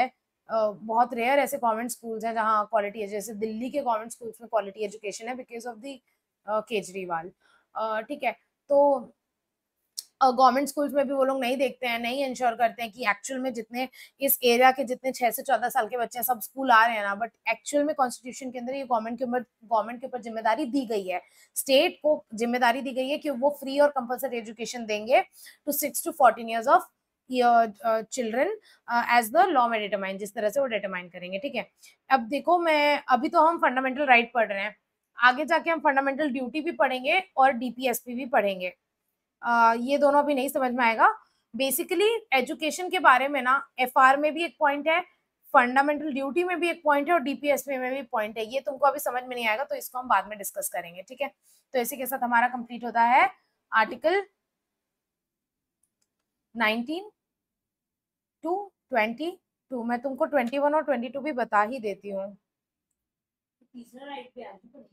बहुत रेयर ऐसे गवर्नमेंट स्कूल्स हैं जहाँ क्वालिटी है, जैसे दिल्ली के गवर्नमेंट स्कूल्स में क्वालिटी एजुकेशन है बिकॉज ऑफ द केजरीवाल। ठीक है, तो गवर्नमेंट स्कूल्स में भी वो लोग नहीं देखते हैं, नहीं इंश्योर करते हैं कि एक्चुअल में जितने इस एरिया के जितने 6 से 14 साल के बच्चे हैं सब स्कूल आ रहे हैं ना, बट एक्चुअल में कॉन्स्टिट्यूशन के अंदर ये गवर्नमेंट के ऊपर जिम्मेदारी दी गई है, स्टेट को जिम्मेदारी दी गई है कि वो फ्री और कंपल्सरी एजुकेशन देंगे to 6 to 14 years of children as the law में डिटरमाइन, जिस तरह से वो डिटरमाइन करेंगे। ठीक है, अब देखो मैं अभी तो हम फंडामेंटल राइट पढ़ रहे हैं, आगे जाके हम फंडामेंटल ड्यूटी भी पढ़ेंगे और डीपीएसपी भी पढ़ेंगे। ये दोनों अभी नहीं समझ में आएगा। बेसिकली एजुकेशन के बारे में ना एफआर में भी एक पॉइंट है, फंडामेंटल ड्यूटी में भी एक पॉइंट है और डीपीएसपी में भी पॉइंट है, ये तुमको अभी समझ में नहीं आएगा तो इसको हम बाद में डिस्कस करेंगे। ठीक है, तो इसी के साथ हमारा कंप्लीट होता है आर्टिकल 19 to 22। मैं तुमको 21 और 22 भी बता ही देती हूँ। तीसरा राइट पे आगे पड़ेगा,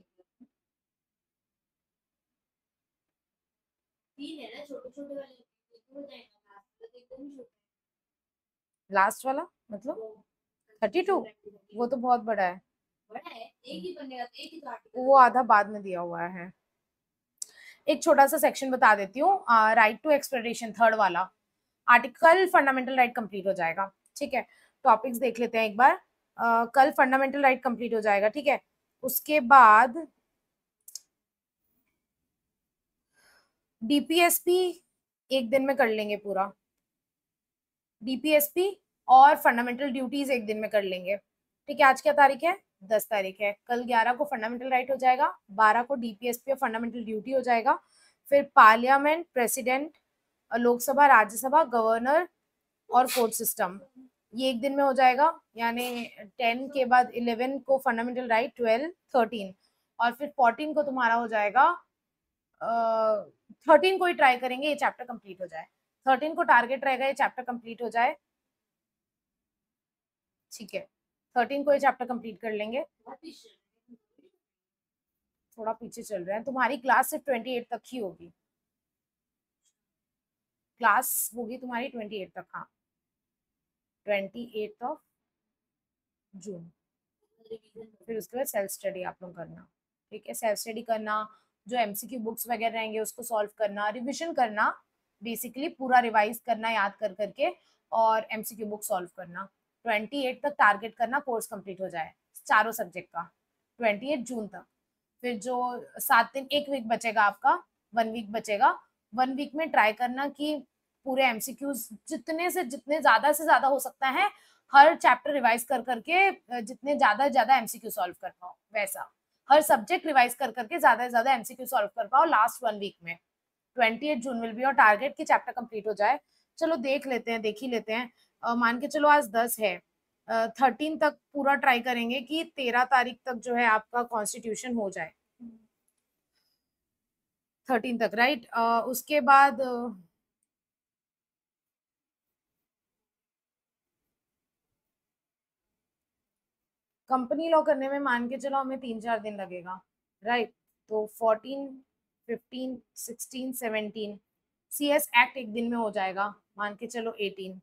तीन है ना छोटे छोटे वाले, हो जाएगा लास्ट तक एकदम छोटा, लास्ट वाला मतलब 32, वो तो बहुत बड़ा है, बड़ा है, एक ही बनेगा तो एक ही तो आर्टिकल, वो आधा बाद में दिया हुआ है। एक छोटा सा सेक्शन बता देती हूँ, राइट टू एक्सप्लोरेशन थर्ड वाला आर्टिकल फंडामेंटल राइट कंप्लीट हो जाएगा। ठीक है, टॉपिक्स देख लेते हैं एक बार। कल फंडामेंटल राइट कंप्लीट हो जाएगा। ठीक है, उसके बाद डीपीएसपी एक दिन में कर लेंगे पूरा, डीपीएसपी और फंडामेंटल ड्यूटीज एक दिन में कर लेंगे। ठीक है, आज क्या तारीख है? 10 तारीख है। कल 11 को फंडामेंटल राइट हो जाएगा, 12 को डीपीएसपी और फंडामेंटल ड्यूटी हो जाएगा, फिर parliament, president, Lok Sabha, Rajya Sabha, governor और कोर्ट सिस्टम, ये एक दिन में हो जाएगा। यानी 10 के बाद 11 को फंडामेंटल राइट, 12, 13 और फिर 14 को तुम्हारा हो जाएगा 13 को ही ट्राई करेंगे ये चैप्टर कंप्लीट हो जाए, 13 को टारगेट रहेगा ये चैप्टर कंप्लीट हो जाए। ठीक है, 13 को ये चैप्टर कंप्लीट कर लेंगे। थोड़ा पीछे चल रहे हैं, तुम्हारी क्लास सिर्फ 28 तक ही होगी, क्लास होगी तुम्हारी 28 तक। हाँ, 28 ऑफ जून, फिर उसके बाद सेल्फ स्टडी आप लोग करना। ठीक है, सेल्फ स्टडी करना, जो एमसीक्यू बुक्स वगैरह रहेंगे उसको सॉल्व करना, रिविजन करना, बेसिकली पूरा रिवाइज करना याद कर करके, और एमसीक्यू बुक सॉल्व करना। 28 तक टारगेट करना कोर्स कंप्लीट हो जाए चारों सब्जेक्ट का, 28 जून तक। फिर जो 7 दिन, एक वीक बचेगा आपका, 1 वीक बचेगा, 1 वीक में ट्राई करना कि पूरे एमसीक्यूज जितने ज्यादा से ज्यादा हो सकता है हर चैप्टर रिवाइज कर करके जितने ज्यादा एमसीक्यू सॉल्व कर पाओ, वैसा हर सब्जेक्ट रिवाइज कर करके ज्यादा से ज्यादा एमसीक्यू सॉल्व कर पाओ लास्ट 1 वीक में। 28 जून विल बी और टारगेट की चैप्टर कंप्लीट हो जाए। चलो देख लेते हैं, देख ही लेते हैं। मान के चलो आज 10 है, 13 तक पूरा ट्राई करेंगे कि 13 तारीख तक जो है आपका कॉन्स्टिट्यूशन हो जाए, 13 तक, राइट। उसके बाद कंपनी लॉ करने में मान के चलो हमें 3-4 दिन लगेगा, राइट। तो 14, 15, 16, 17 CS एक्ट एक दिन में हो जाएगा, मान के चलो 18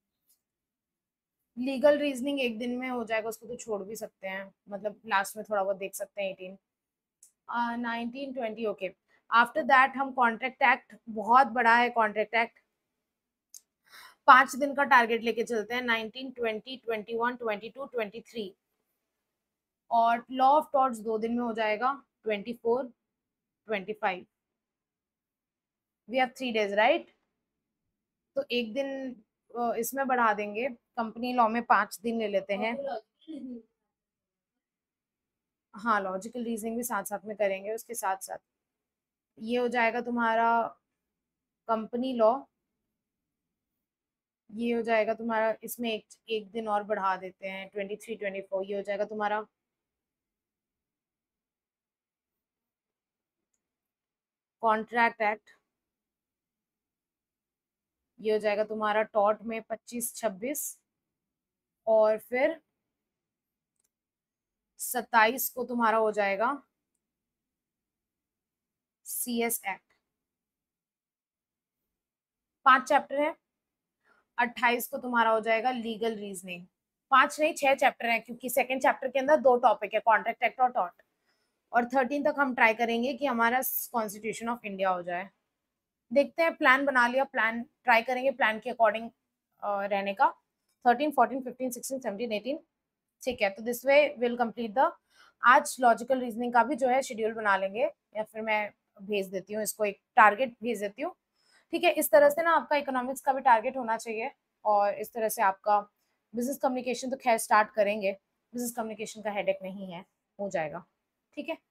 लीगल रीजनिंग एक दिन में हो जाएगा, उसको तो छोड़ भी सकते हैं, मतलब लास्ट में थोड़ा बहुत देख सकते हैं। 18, 19, 20 ओके। आफ्टर दैट हम कॉन्ट्रैक्ट एक्ट, बहुत बड़ा है कॉन्ट्रैक्ट एक्ट, 5 दिन का टारगेट लेके चलते हैं, 19, 20, 21, 22, 23। और लॉ ऑफ टॉर्ट्स 2 दिन में हो जाएगा, 24, 25। We have 3 days, right. तो एक दिन इसमें बढ़ा देंगे, कंपनी लॉ में 5 दिन ले लेते हैं। हाँ, लॉजिकल रीजनिंग भी साथ साथ में करेंगे, उसके साथ साथ ये हो जाएगा तुम्हारा कंपनी लॉ, ये हो जाएगा तुम्हारा, इसमें एक दिन और बढ़ा देते हैं, 23, 24, ये हो जाएगा तुम्हारा कॉन्ट्रैक्ट एक्ट, ये हो जाएगा तुम्हारा टॉर्ट में 25, 26 और फिर 27 को तुम्हारा हो जाएगा CS एक्ट। 5 चैप्टर है। 28 को तुम्हारा हो जाएगा लीगल रीजनिंग, 5 नहीं 6 चैप्टर हैं, क्योंकि सेकंड चैप्टर के अंदर 2 टॉपिक है, कॉन्ट्रैक्ट एक्ट और टॉर्ट। और 13 तक हम ट्राई करेंगे कि हमारा कॉन्स्टिट्यूशन ऑफ इंडिया हो जाए। देखते हैं, प्लान बना लिया, प्लान ट्राई करेंगे प्लान के अकॉर्डिंग रहने का। 13, 14, 15, 16, 17, 18, ठीक है। तो this way will complete the, आज लॉजिकल रीजनिंग का भी जो है शेड्यूल बना लेंगे, या फिर मैं भेज देती हूँ इसको, एक टारगेट भेज देती हूँ, ठीक है। इस तरह से ना आपका इकोनॉमिक्स का भी टारगेट होना चाहिए, और इस तरह से आपका बिजनेस कम्युनिकेशन तो खैर स्टार्ट करेंगे, बिजनेस कम्युनिकेशन का हेडेक नहीं है, हो जाएगा, ठीक है।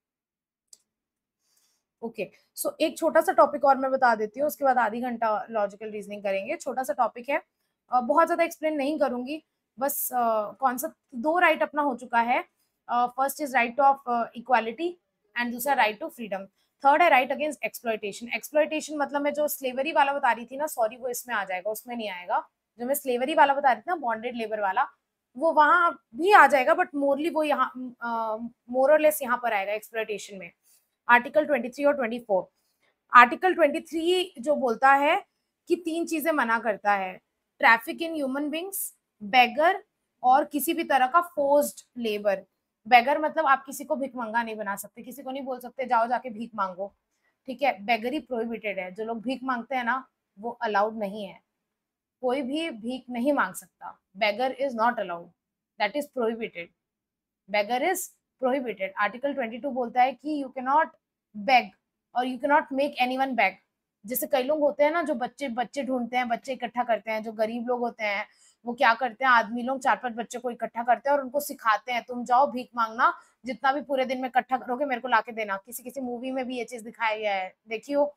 ओके, सो एक छोटा सा टॉपिक और मैं बता देती हूँ, उसके बाद आधी घंटा लॉजिकल रीजनिंग करेंगे। छोटा सा टॉपिक है, बहुत ज्यादा एक्सप्लेन नहीं करूंगी, बस कॉन्सेप्ट। 2 राइट अपना हो चुका है, first is right of equality and दूसरा राइट टू फ्रीडम। थर्ड है राइट अगेंस्ट एक्सप्लॉयटेशन। एक्सप्लॉयटेशन मतलब मैं जो स्लेवरी वाला बता रही थी ना, सॉरी वो इसमें आ जाएगा, उसमें नहीं आएगा। जो मैं स्लेवरी वाला बता रही थी ना, बॉन्डेड लेबर वाला, वो वहां भी आ जाएगा, बट मोरली वो यहाँ मोर और लेस यहाँ पर आएगा एक्सप्लॉयटेशन में, आर्टिकल 23 और 24। आर्टिकल 23 जो बोलता है कि 3 चीजें मना करता है, traffic in human beings, beggar, और किसी भी तरह का फोर्स्ड लेबर। बेगर मतलब आप किसी को भिख मंगा नहीं बना सकते, किसी को नहीं बोल सकते जाओ जाके भीख मांगो, ठीक है। बेगरी प्रोहिबिटेड है, जो लोग भीख मांगते हैं ना वो अलाउड नहीं है, कोई भी भीख नहीं मांग सकता, beggar is not allowed, that is prohibited, beggar is prohibited। Article 22 बोलता है कि यू कैन नॉट बेग और you can not make anyone beg. जैसे कई लोग होते हैं ना जो बच्चे बच्चे ढूंढते हैं, बच्चे इकट्ठा करते हैं, जो गरीब लोग होते हैं वो क्या करते हैं, आदमी लोग 4-5 बच्चे को इकट्ठा करते हैं और उनको सिखाते हैं तुम जाओ भीख मांगना, जितना भी पूरे दिन में इकट्ठा करोगे मेरे को लाके देना। किसी किसी मूवी में भी ये चीज दिखाया गया है, देखियो।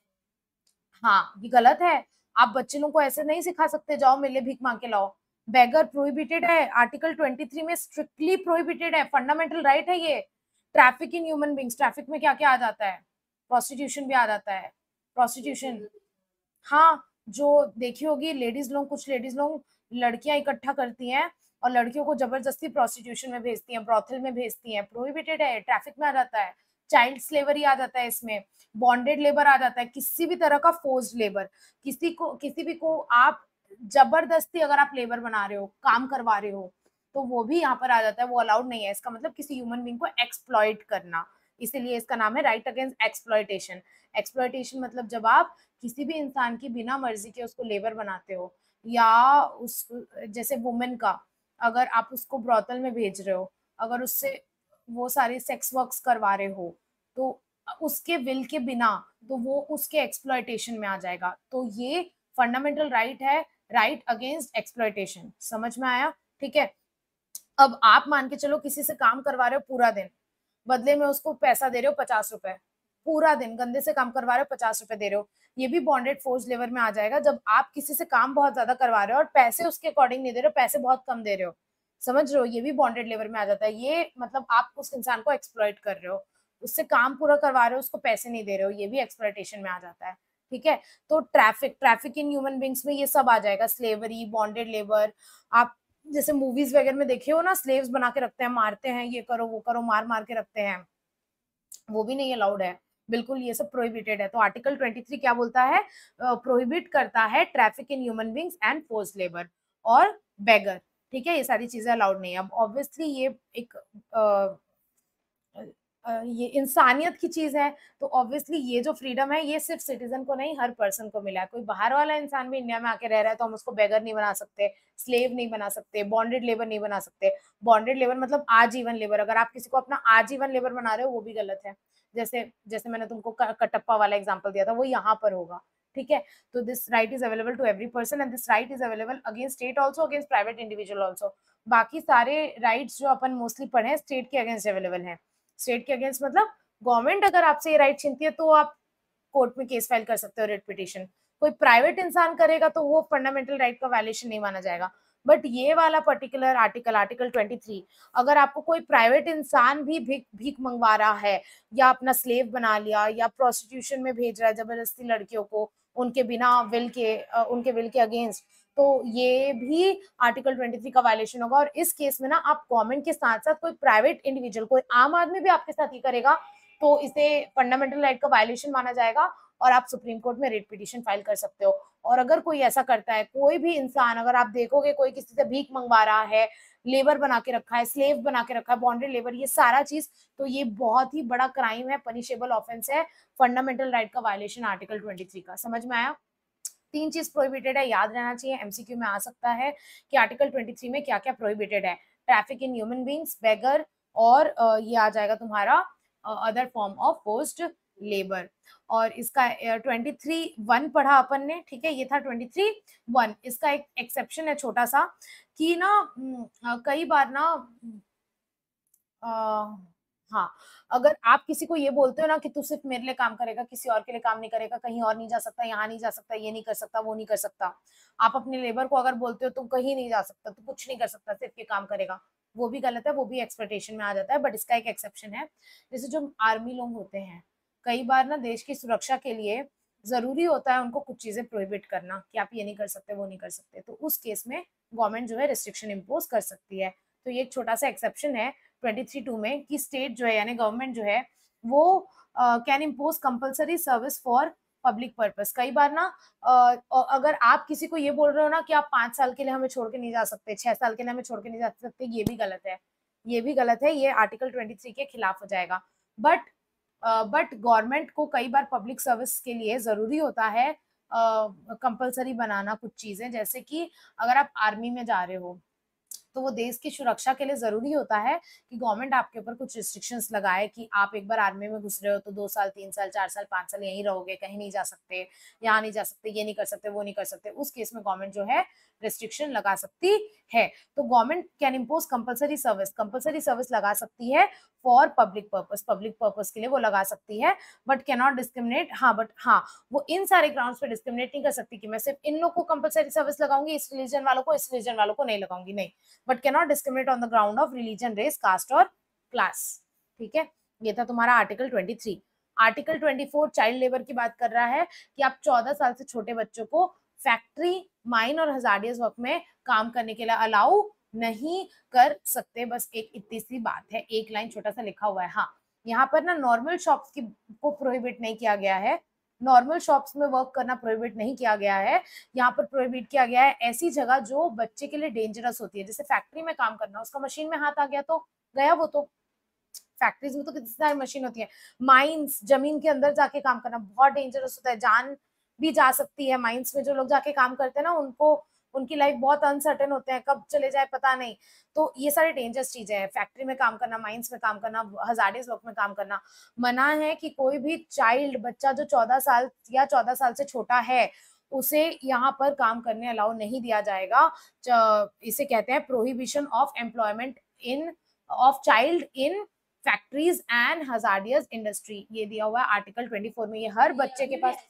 हाँ, ये गलत है, आप बच्चे लोगों को ऐसे नहीं सिखा सकते जाओ मेरे लिए भीख मांग के लाओ। बेगर प्रोहिबिटेड है, आर्टिकल 23 में स्ट्रिक्टली प्रोहिबिटेड है, फंडामेंटल राइट है ये। Traffic in human beings, traffic में क्या क्या आ जाता है, प्रोस्टिट्यूशन भी आ जाता है, प्रोस्टिट्यूशन। हाँ, जो देखी होगी लेडीज लोग, कुछ लेडीज लोग लड़कियां इकट्ठा करती हैं और लड़कियों को जबरदस्ती प्रोस्टिट्यूशन में भेजती हैं, ब्रॉथल में भेजती हैं, प्रोहिबिटेड है, ट्रैफिक में आ जाता है। चाइल्ड स्लेवरी आ जाता है इसमें, बॉन्डेड लेबर आ जाता है, किसी भी तरह का फोर्स्ड लेबर, किसी भी को आप जबरदस्ती अगर आप लेबर बना रहे हो, काम करवा रहे हो, तो वो भी यहाँ पर आ जाता है, वो अलाउड नहीं है। इसका मतलब किसी ह्यूमन बींग को एक्सप्लॉइट करना, इसीलिए इसका नाम है राइट अगेंस्ट एक्सप्लॉइटेशन। एक्सप्लॉइटेशन मतलब जब आप किसी भी इंसान की बिना मर्जी के उसको लेबर बनाते हो, या उस, जैसे वुमेन का, अगर आप उसको ब्रॉथल में भेज रहे हो, अगर उससे वो सारे सेक्स वर्क्स करवा रहे हो, तो उसके विल के बिना, तो वो उसके एक्सप्लॉइटेशन में आ जाएगा। तो ये फंडामेंटल राइट है, राइट अगेंस्ट एक्सप्लॉइटेशन। समझ में आया, ठीक है। अब आप मान के चलो किसी से काम करवा रहे हो पूरा दिन, बदले में उसको पैसा दे रहे हो 50 रुपए, पूरा दिन गंदे से काम करवा रहे हो, 50 रुपए दे रहे हो, ये भी बॉन्डेड फोर्स लेबर में आ जाएगा। जब आप किसी से काम बहुत ज्यादा करवा रहे हो और पैसे उसके अकॉर्डिंग नहीं दे रहे हो, पैसे बहुत कम दे रहे हो, समझ रहे हो, ये भी बॉन्डेड लेबर में आ जाता है। ये मतलब आप उस इंसान को एक्सप्लॉइट कर रहे हो, उससे काम पूरा करवा रहे हो, उसको पैसे नहीं दे रहे हो, ये भी एक्सप्लॉइटेशन में आ जाता है, ठीक है। तो ट्रैफिक इन ह्यूमन बींग्स में ये सब आ जाएगा, स्लेवरी, बॉन्डेड लेबर। आप जैसे मूवीज वगैरह में देखे हो ना, स्लेव्स बना के रखते हैं, मारते हैं, ये करो वो करो, मार मार के रखते हैं, वो भी नहीं अलाउड है, बिल्कुल ये सब प्रोहिबिटेड है। तो आर्टिकल 23 क्या बोलता है, प्रोहिबिट करता है traffic in human beings and force labour और बेगर, ठीक है। ये सारी चीजें अलाउड नहीं है। अब ऑब्वियसली ये एक ये इंसानियत की चीज है, तो ऑब्वियसली ये जो फ्रीडम है ये सिर्फ सिटीजन को नहीं, हर पर्सन को मिला है। कोई बाहर वाला इंसान भी इंडिया में आके रह रहा है तो हम उसको बेगर नहीं बना सकते, स्लेव नहीं बना सकते, बॉन्डेड लेबर नहीं बना सकते। बॉन्डेड लेबर मतलब आजीवन लेबर, अगर आप किसी को अपना आजीवन लेबर बना रहे हो वो भी गलत है। जैसे जैसे मैंने तुमको कटप्पा वाला एग्जाम्पल दिया था, वो यहाँ पर होगा, ठीक है। तो this right is available to every person and this right is available against state also, against private individual also. बाकी सारे राइट्स जो अपन मोस्टली पढ़े हैं स्टेट के अगेंस्ट अवेलेबल है। स्टेट के अगेंस्ट मतलब गवर्नमेंट अगर आपसे ये राइट छीनती है तो आप कोर्ट में केस फाइल कर सकते हो, रिट पिटीशन। कोई प्राइवेट इंसान करेगा तो वो फंडामेंटल राइट का वायलेशन नहीं माना जाएगा। बट ये वाला पर्टिकुलर आर्टिकल, आर्टिकल 23, अगर आपको कोई प्राइवेट इंसान भी भीख मंगवा रहा है, या अपना स्लेव बना लिया, या प्रोस्टिट्यूशन में भेज रहा है जबरदस्ती लड़कियों को उनके बिना विल के, उनके विल के अगेंस्ट, तो ये भी आर्टिकल 23 का वायलेशन होगा। और इस केस में ना आप गवर्नमेंट के साथ साथ कोई प्राइवेट इंडिविजुअल, कोई आम आदमी भी आपके साथ ही करेगा तो इसे फंडामेंटल राइट का वायलेशन माना जाएगा और आप सुप्रीम कोर्ट में रिट पिटीशन फाइल कर सकते हो। और अगर कोई ऐसा करता है, कोई भी इंसान, अगर आप देखोगे कोई किसी से भीख मंगवा रहा है, लेबर बना के रखा है, स्लेव बना के रखा है, बॉन्डेड लेबर, ये सारा चीज, तो ये बहुत ही बड़ा क्राइम है, पनिशेबल ऑफेंस है, फंडामेंटल राइट का वायलेशन आर्टिकल 23 का। समझ में आया? 3 चीज प्रोहिबिटेड है, याद रहना चाहिए, एमसीक्यू में आ सकता है कि आर्टिकल 23 में क्या क्या प्रोहिबिटेड है। Traffic in human beings, beggar, और ये आ जाएगा तुम्हारा other form of forced labour. और इसका 23(1) पढ़ा अपन ने, ठीक है, ये था 23(1). इसका एक एक्सेप्शन है छोटा सा कि ना कई बार ना हाँ, अगर आप किसी को ये बोलते हो ना कि तू सिर्फ मेरे लिए काम करेगा, किसी और के लिए काम नहीं करेगा, कहीं और नहीं जा सकता, यहाँ नहीं जा सकता, ये नहीं कर सकता, वो नहीं कर सकता, आप अपने लेबर को अगर बोलते हो तुम कहीं नहीं जा सकता, तू कुछ नहीं कर सकता, सिर्फ ये काम करेगा, वो भी गलत है, वो भी एक्सप्लॉयटेशन में आ जाता है। बट इसका एक एक्सेप्शन है, जैसे जो आर्मी लोग होते हैं, कई बार ना देश की सुरक्षा के लिए जरूरी होता है उनको कुछ चीजें प्रोहिबिट करना कि आप ये नहीं कर सकते, वो नहीं कर सकते, तो उस केस में गवर्नमेंट जो है रिस्ट्रिक्शन इम्पोज कर सकती है। तो ये एक छोटा सा एक्सेप्शन है 23(2) में कि स्टेट जो है यानी गवर्नमेंट जो है वो can impose compulsory service for public purpose. कई बार ना अगर आप किसी को ये बोल रहे हो ना कि आप 5 साल के लिए हमें छोड़ के नहीं जा सकते, 6 साल के लिए हमें छोड़ के नहीं जा सकते, ये भी गलत है, ये भी गलत है, ये आर्टिकल 23 के खिलाफ हो जाएगा। बट गवर्नमेंट को कई बार पब्लिक सर्विस के लिए जरूरी होता है कंपलसरी बनाना कुछ चीजें, जैसे कि अगर आप आर्मी में जा रहे हो तो वो देश की सुरक्षा के लिए जरूरी होता है कि गवर्नमेंट आपके ऊपर कुछ रिस्ट्रिक्शंस लगाए कि आप एक बार आर्मी में घुस रहे हो तो 2 साल, 3 साल, 4 साल, 5 साल यहीं रहोगे, कहीं नहीं जा सकते, यहाँ नहीं जा सकते, ये नहीं कर सकते, वो नहीं कर सकते। उस केस में गवर्नमेंट जो है रिस्ट्रिक्शन लगा सकती है। तो government can impose compulsory service लगा सकती है फॉर पब्लिक पर्पस के लिए वो लगा सकती है, बट कैनॉट डिस्क्रिमिनेट। हाँ, वो इन सारे ग्राउंड्स पे डिस्क्रिमिनेट नहीं कर सकती कि मैं सिर्फ इन लोग को कंपलसरी सर्विस लगाऊंगी, इस रिलीजन वालों को नहीं लगाऊंगी, नहीं, but cannot discriminate on the ground of religion, race, caste और क्लास। ठीक है, ये था तुम्हारा आर्टिकल 23। आर्टिकल 24 चाइल्ड लेबर की बात कर रहा है कि आप 14 साल से छोटे बच्चों को फैक्ट्री, माइन और हजार्डियस वर्क में काम करने के लिए अलाउ नहीं कर सकते। बस एक इतनी सी बात है, एक लाइन छोटा सा लिखा हुआ है। हाँ, यहाँ पर ना नॉर्मल शॉप्स की को प्रोहिबिट नहीं किया गया है, नॉर्मल शॉप्स में वर्क करना प्रोहिबिट नहीं किया गया है। यहाँ पर प्रोहिबिट किया गया है ऐसी जगह जो बच्चे के लिए डेंजरस होती है, जैसे फैक्ट्री में काम करना, उसका मशीन में हाथ आ गया तो गया वो तो। फैक्ट्रीज में तो कितनी सारी मशीन होती है। माइंस, जमीन के अंदर जाके काम करना बहुत डेंजरस होता है, जान भी जा सकती है। माइंस में जो लोग जाके काम करते हैं ना, उनकी लाइफ बहुत अनसर्टेन होते हैं, कब चले जाए पता नहीं। तो ये सारी डेंजरस चीजें हैं, फैक्ट्री में काम करना, माइंस में काम करना, हजार्डियस वर्क में काम करना मना है। कि कोई भी चाइल्ड, बच्चा जो 14 साल या 14 साल से छोटा है, उसे यहाँ पर काम करने अलाउ नहीं दिया जाएगा। इसे कहते हैं prohibition of employment of child in factories and hazardous industry, ये दिया हुआ है आर्टिकल 24 में। ये हर बच्चे के पास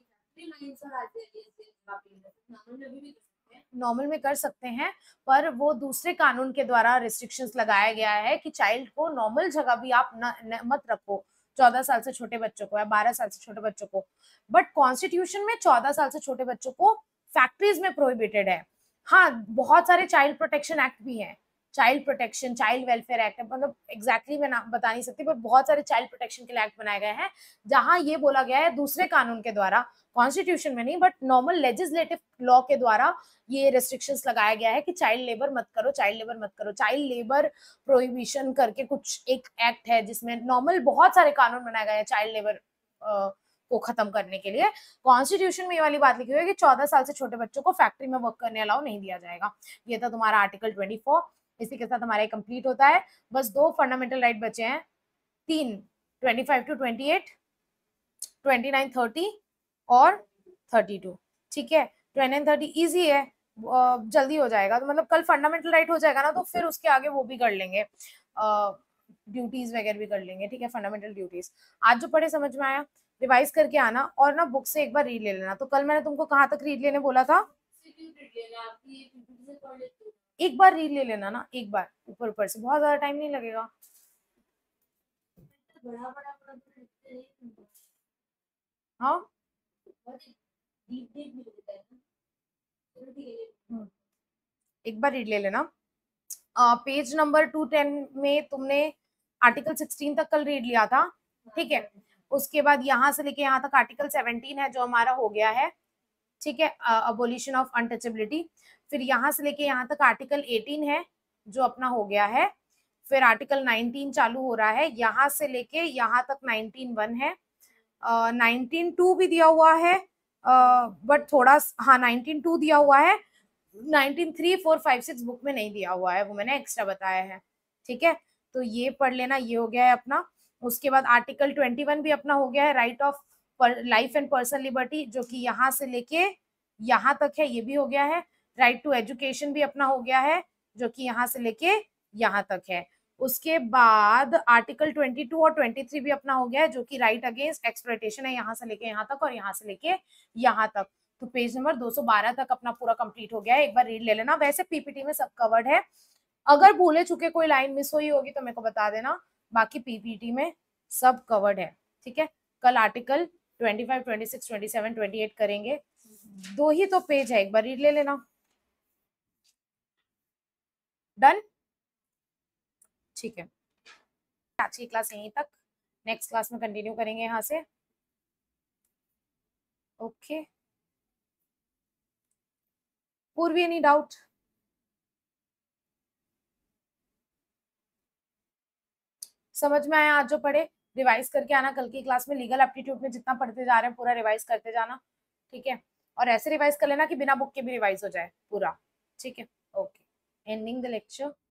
नॉर्मल में कर सकते हैं, पर वो दूसरे कानून के द्वारा रिस्ट्रिक्शंस लगाया गया है कि चाइल्ड को नॉर्मल जगह भी आप मत रखो, 14 साल से छोटे बच्चों को या 12 साल से छोटे बच्चों को। बट कॉन्स्टिट्यूशन में 14 साल से छोटे बच्चों को फैक्ट्रीज में प्रोहिबिटेड है। हाँ, बहुत सारे चाइल्ड प्रोटेक्शन एक्ट भी हैं, child protection, child welfare act, मतलब एग्जैक्टली मैं बता नहीं सकती, पर बहुत सारे चाइल्ड प्रोटेक्शन के लिए एक्ट बनाए गए हैं, जहां ये बोला गया है दूसरे कानून के द्वारा, कॉन्स्टिट्यूशन में नहीं बट नॉर्मल लेजिस्लेटिव लॉ के द्वारा ये रेस्ट्रिक्शंस लगाया गया है कि चाइल्ड लेबर मत करो, चाइल्ड लेबर मत करो। चाइल्ड लेबर प्रोहिबिशन करके कुछ एक एक्ट है जिसमें नॉर्मल बहुत सारे कानून बनाए गए हैं चाइल्ड लेबर को खत्म करने के लिए। कॉन्स्टिट्यूशन में ये वाली बात लिखी हुई है कि 14 साल से छोटे बच्चों को फैक्ट्री में वर्क करने अलाउ नहीं दिया जाएगा। ये था तुम्हारा आर्टिकल 24। इसी के साथ हमारा कंप्लीट होता है। बस 2 फंडामेंटल राइट बचे हैं, 3, 25 to 28, 29, 30 और 32। ठीक है, 29, 30 इजी है, जल्दी हो जाएगा। तो मतलब कल फंडामेंटल राइट हो जाएगा ना, तो फिर उसके आगे वो भी कर लेंगे, ड्यूटीज वगैरह भी कर लेंगे। ठीक है, फंडामेंटल ड्यूटीज आज जो पढ़े समझ में आया, रिवाइज करके आना और ना बुक से एक बार रीड ले लेना। तो कल मैंने तुमको कहाँ तक रीड लेने बोला था? एक बार रीड ले लेना ना, एक बार ऊपर ऊपर से, बहुत ज्यादा टाइम नहीं लगेगा। हाँ, एक बार रीड ले लेना। पेज नंबर 210 में तुमने आर्टिकल 16 तक कल रीड लिया था। ठीक है, उसके बाद यहाँ से लेके यहाँ तक आर्टिकल 17 है जो हमारा हो गया है। ठीक है, अबोलिशन ऑफ अनटचेबिलिटी। फिर यहाँ से लेके यहाँ तक आर्टिकल 18 है जो अपना हो गया है। फिर आर्टिकल 19 चालू हो रहा है, यहाँ से लेके यहाँ तक 19(1) है। 19(2) भी दिया हुआ है, बट थोड़ा, हाँ 19(2) दिया हुआ है, 19(3), 4, 5, 6 बुक में नहीं दिया हुआ है, वो मैंने एक्स्ट्रा बताया है। ठीक है, तो ये पढ़ लेना, ये हो गया है अपना। उसके बाद आर्टिकल 21 भी अपना हो गया है, right of life and personal liberty, जो कि यहाँ से लेके यहाँ तक है, ये भी हो गया है। राइट टू एजुकेशन भी अपना हो गया है, जो कि यहाँ से लेके यहाँ तक है। उसके बाद आर्टिकल 22 और 23 भी अपना हो गया है, जो कि राइट अगेंस्ट एक्सप्लॉयटेशन है, यहाँ से लेके यहाँ तक और यहाँ से लेके यहाँ तक। तो पेज नंबर 212 तक अपना पूरा कंप्लीट हो गया है, एक बार रीड ले लेना। वैसे पीपीटी में सब कवर्ड है, अगर भूले चुके कोई लाइन मिस हुई होगी तो मेरे को बता देना, बाकी पीपीटी में सब कवर्ड है। ठीक है, कल आर्टिकल 25, 26, 27, 28 करेंगे, 2 ही तो पेज है, एक बार रीड ले लेना। डन, ठीक है, आज की क्लास यहीं तक, नेक्स्ट क्लास में कंटिन्यू करेंगे यहाँ से। ओके, पूर्वी एनी डाउट? समझ में आया आज जो पढ़े? रिवाइज करके आना, कल की क्लास में लीगल एप्टीट्यूड में जितना पढ़ते जा रहे हैं पूरा रिवाइज करते जाना। ठीक है, और ऐसे रिवाइज कर लेना कि बिना बुक के भी रिवाइज हो जाए पूरा। ठीक है, ओके, एंडिंग द लेक्चर।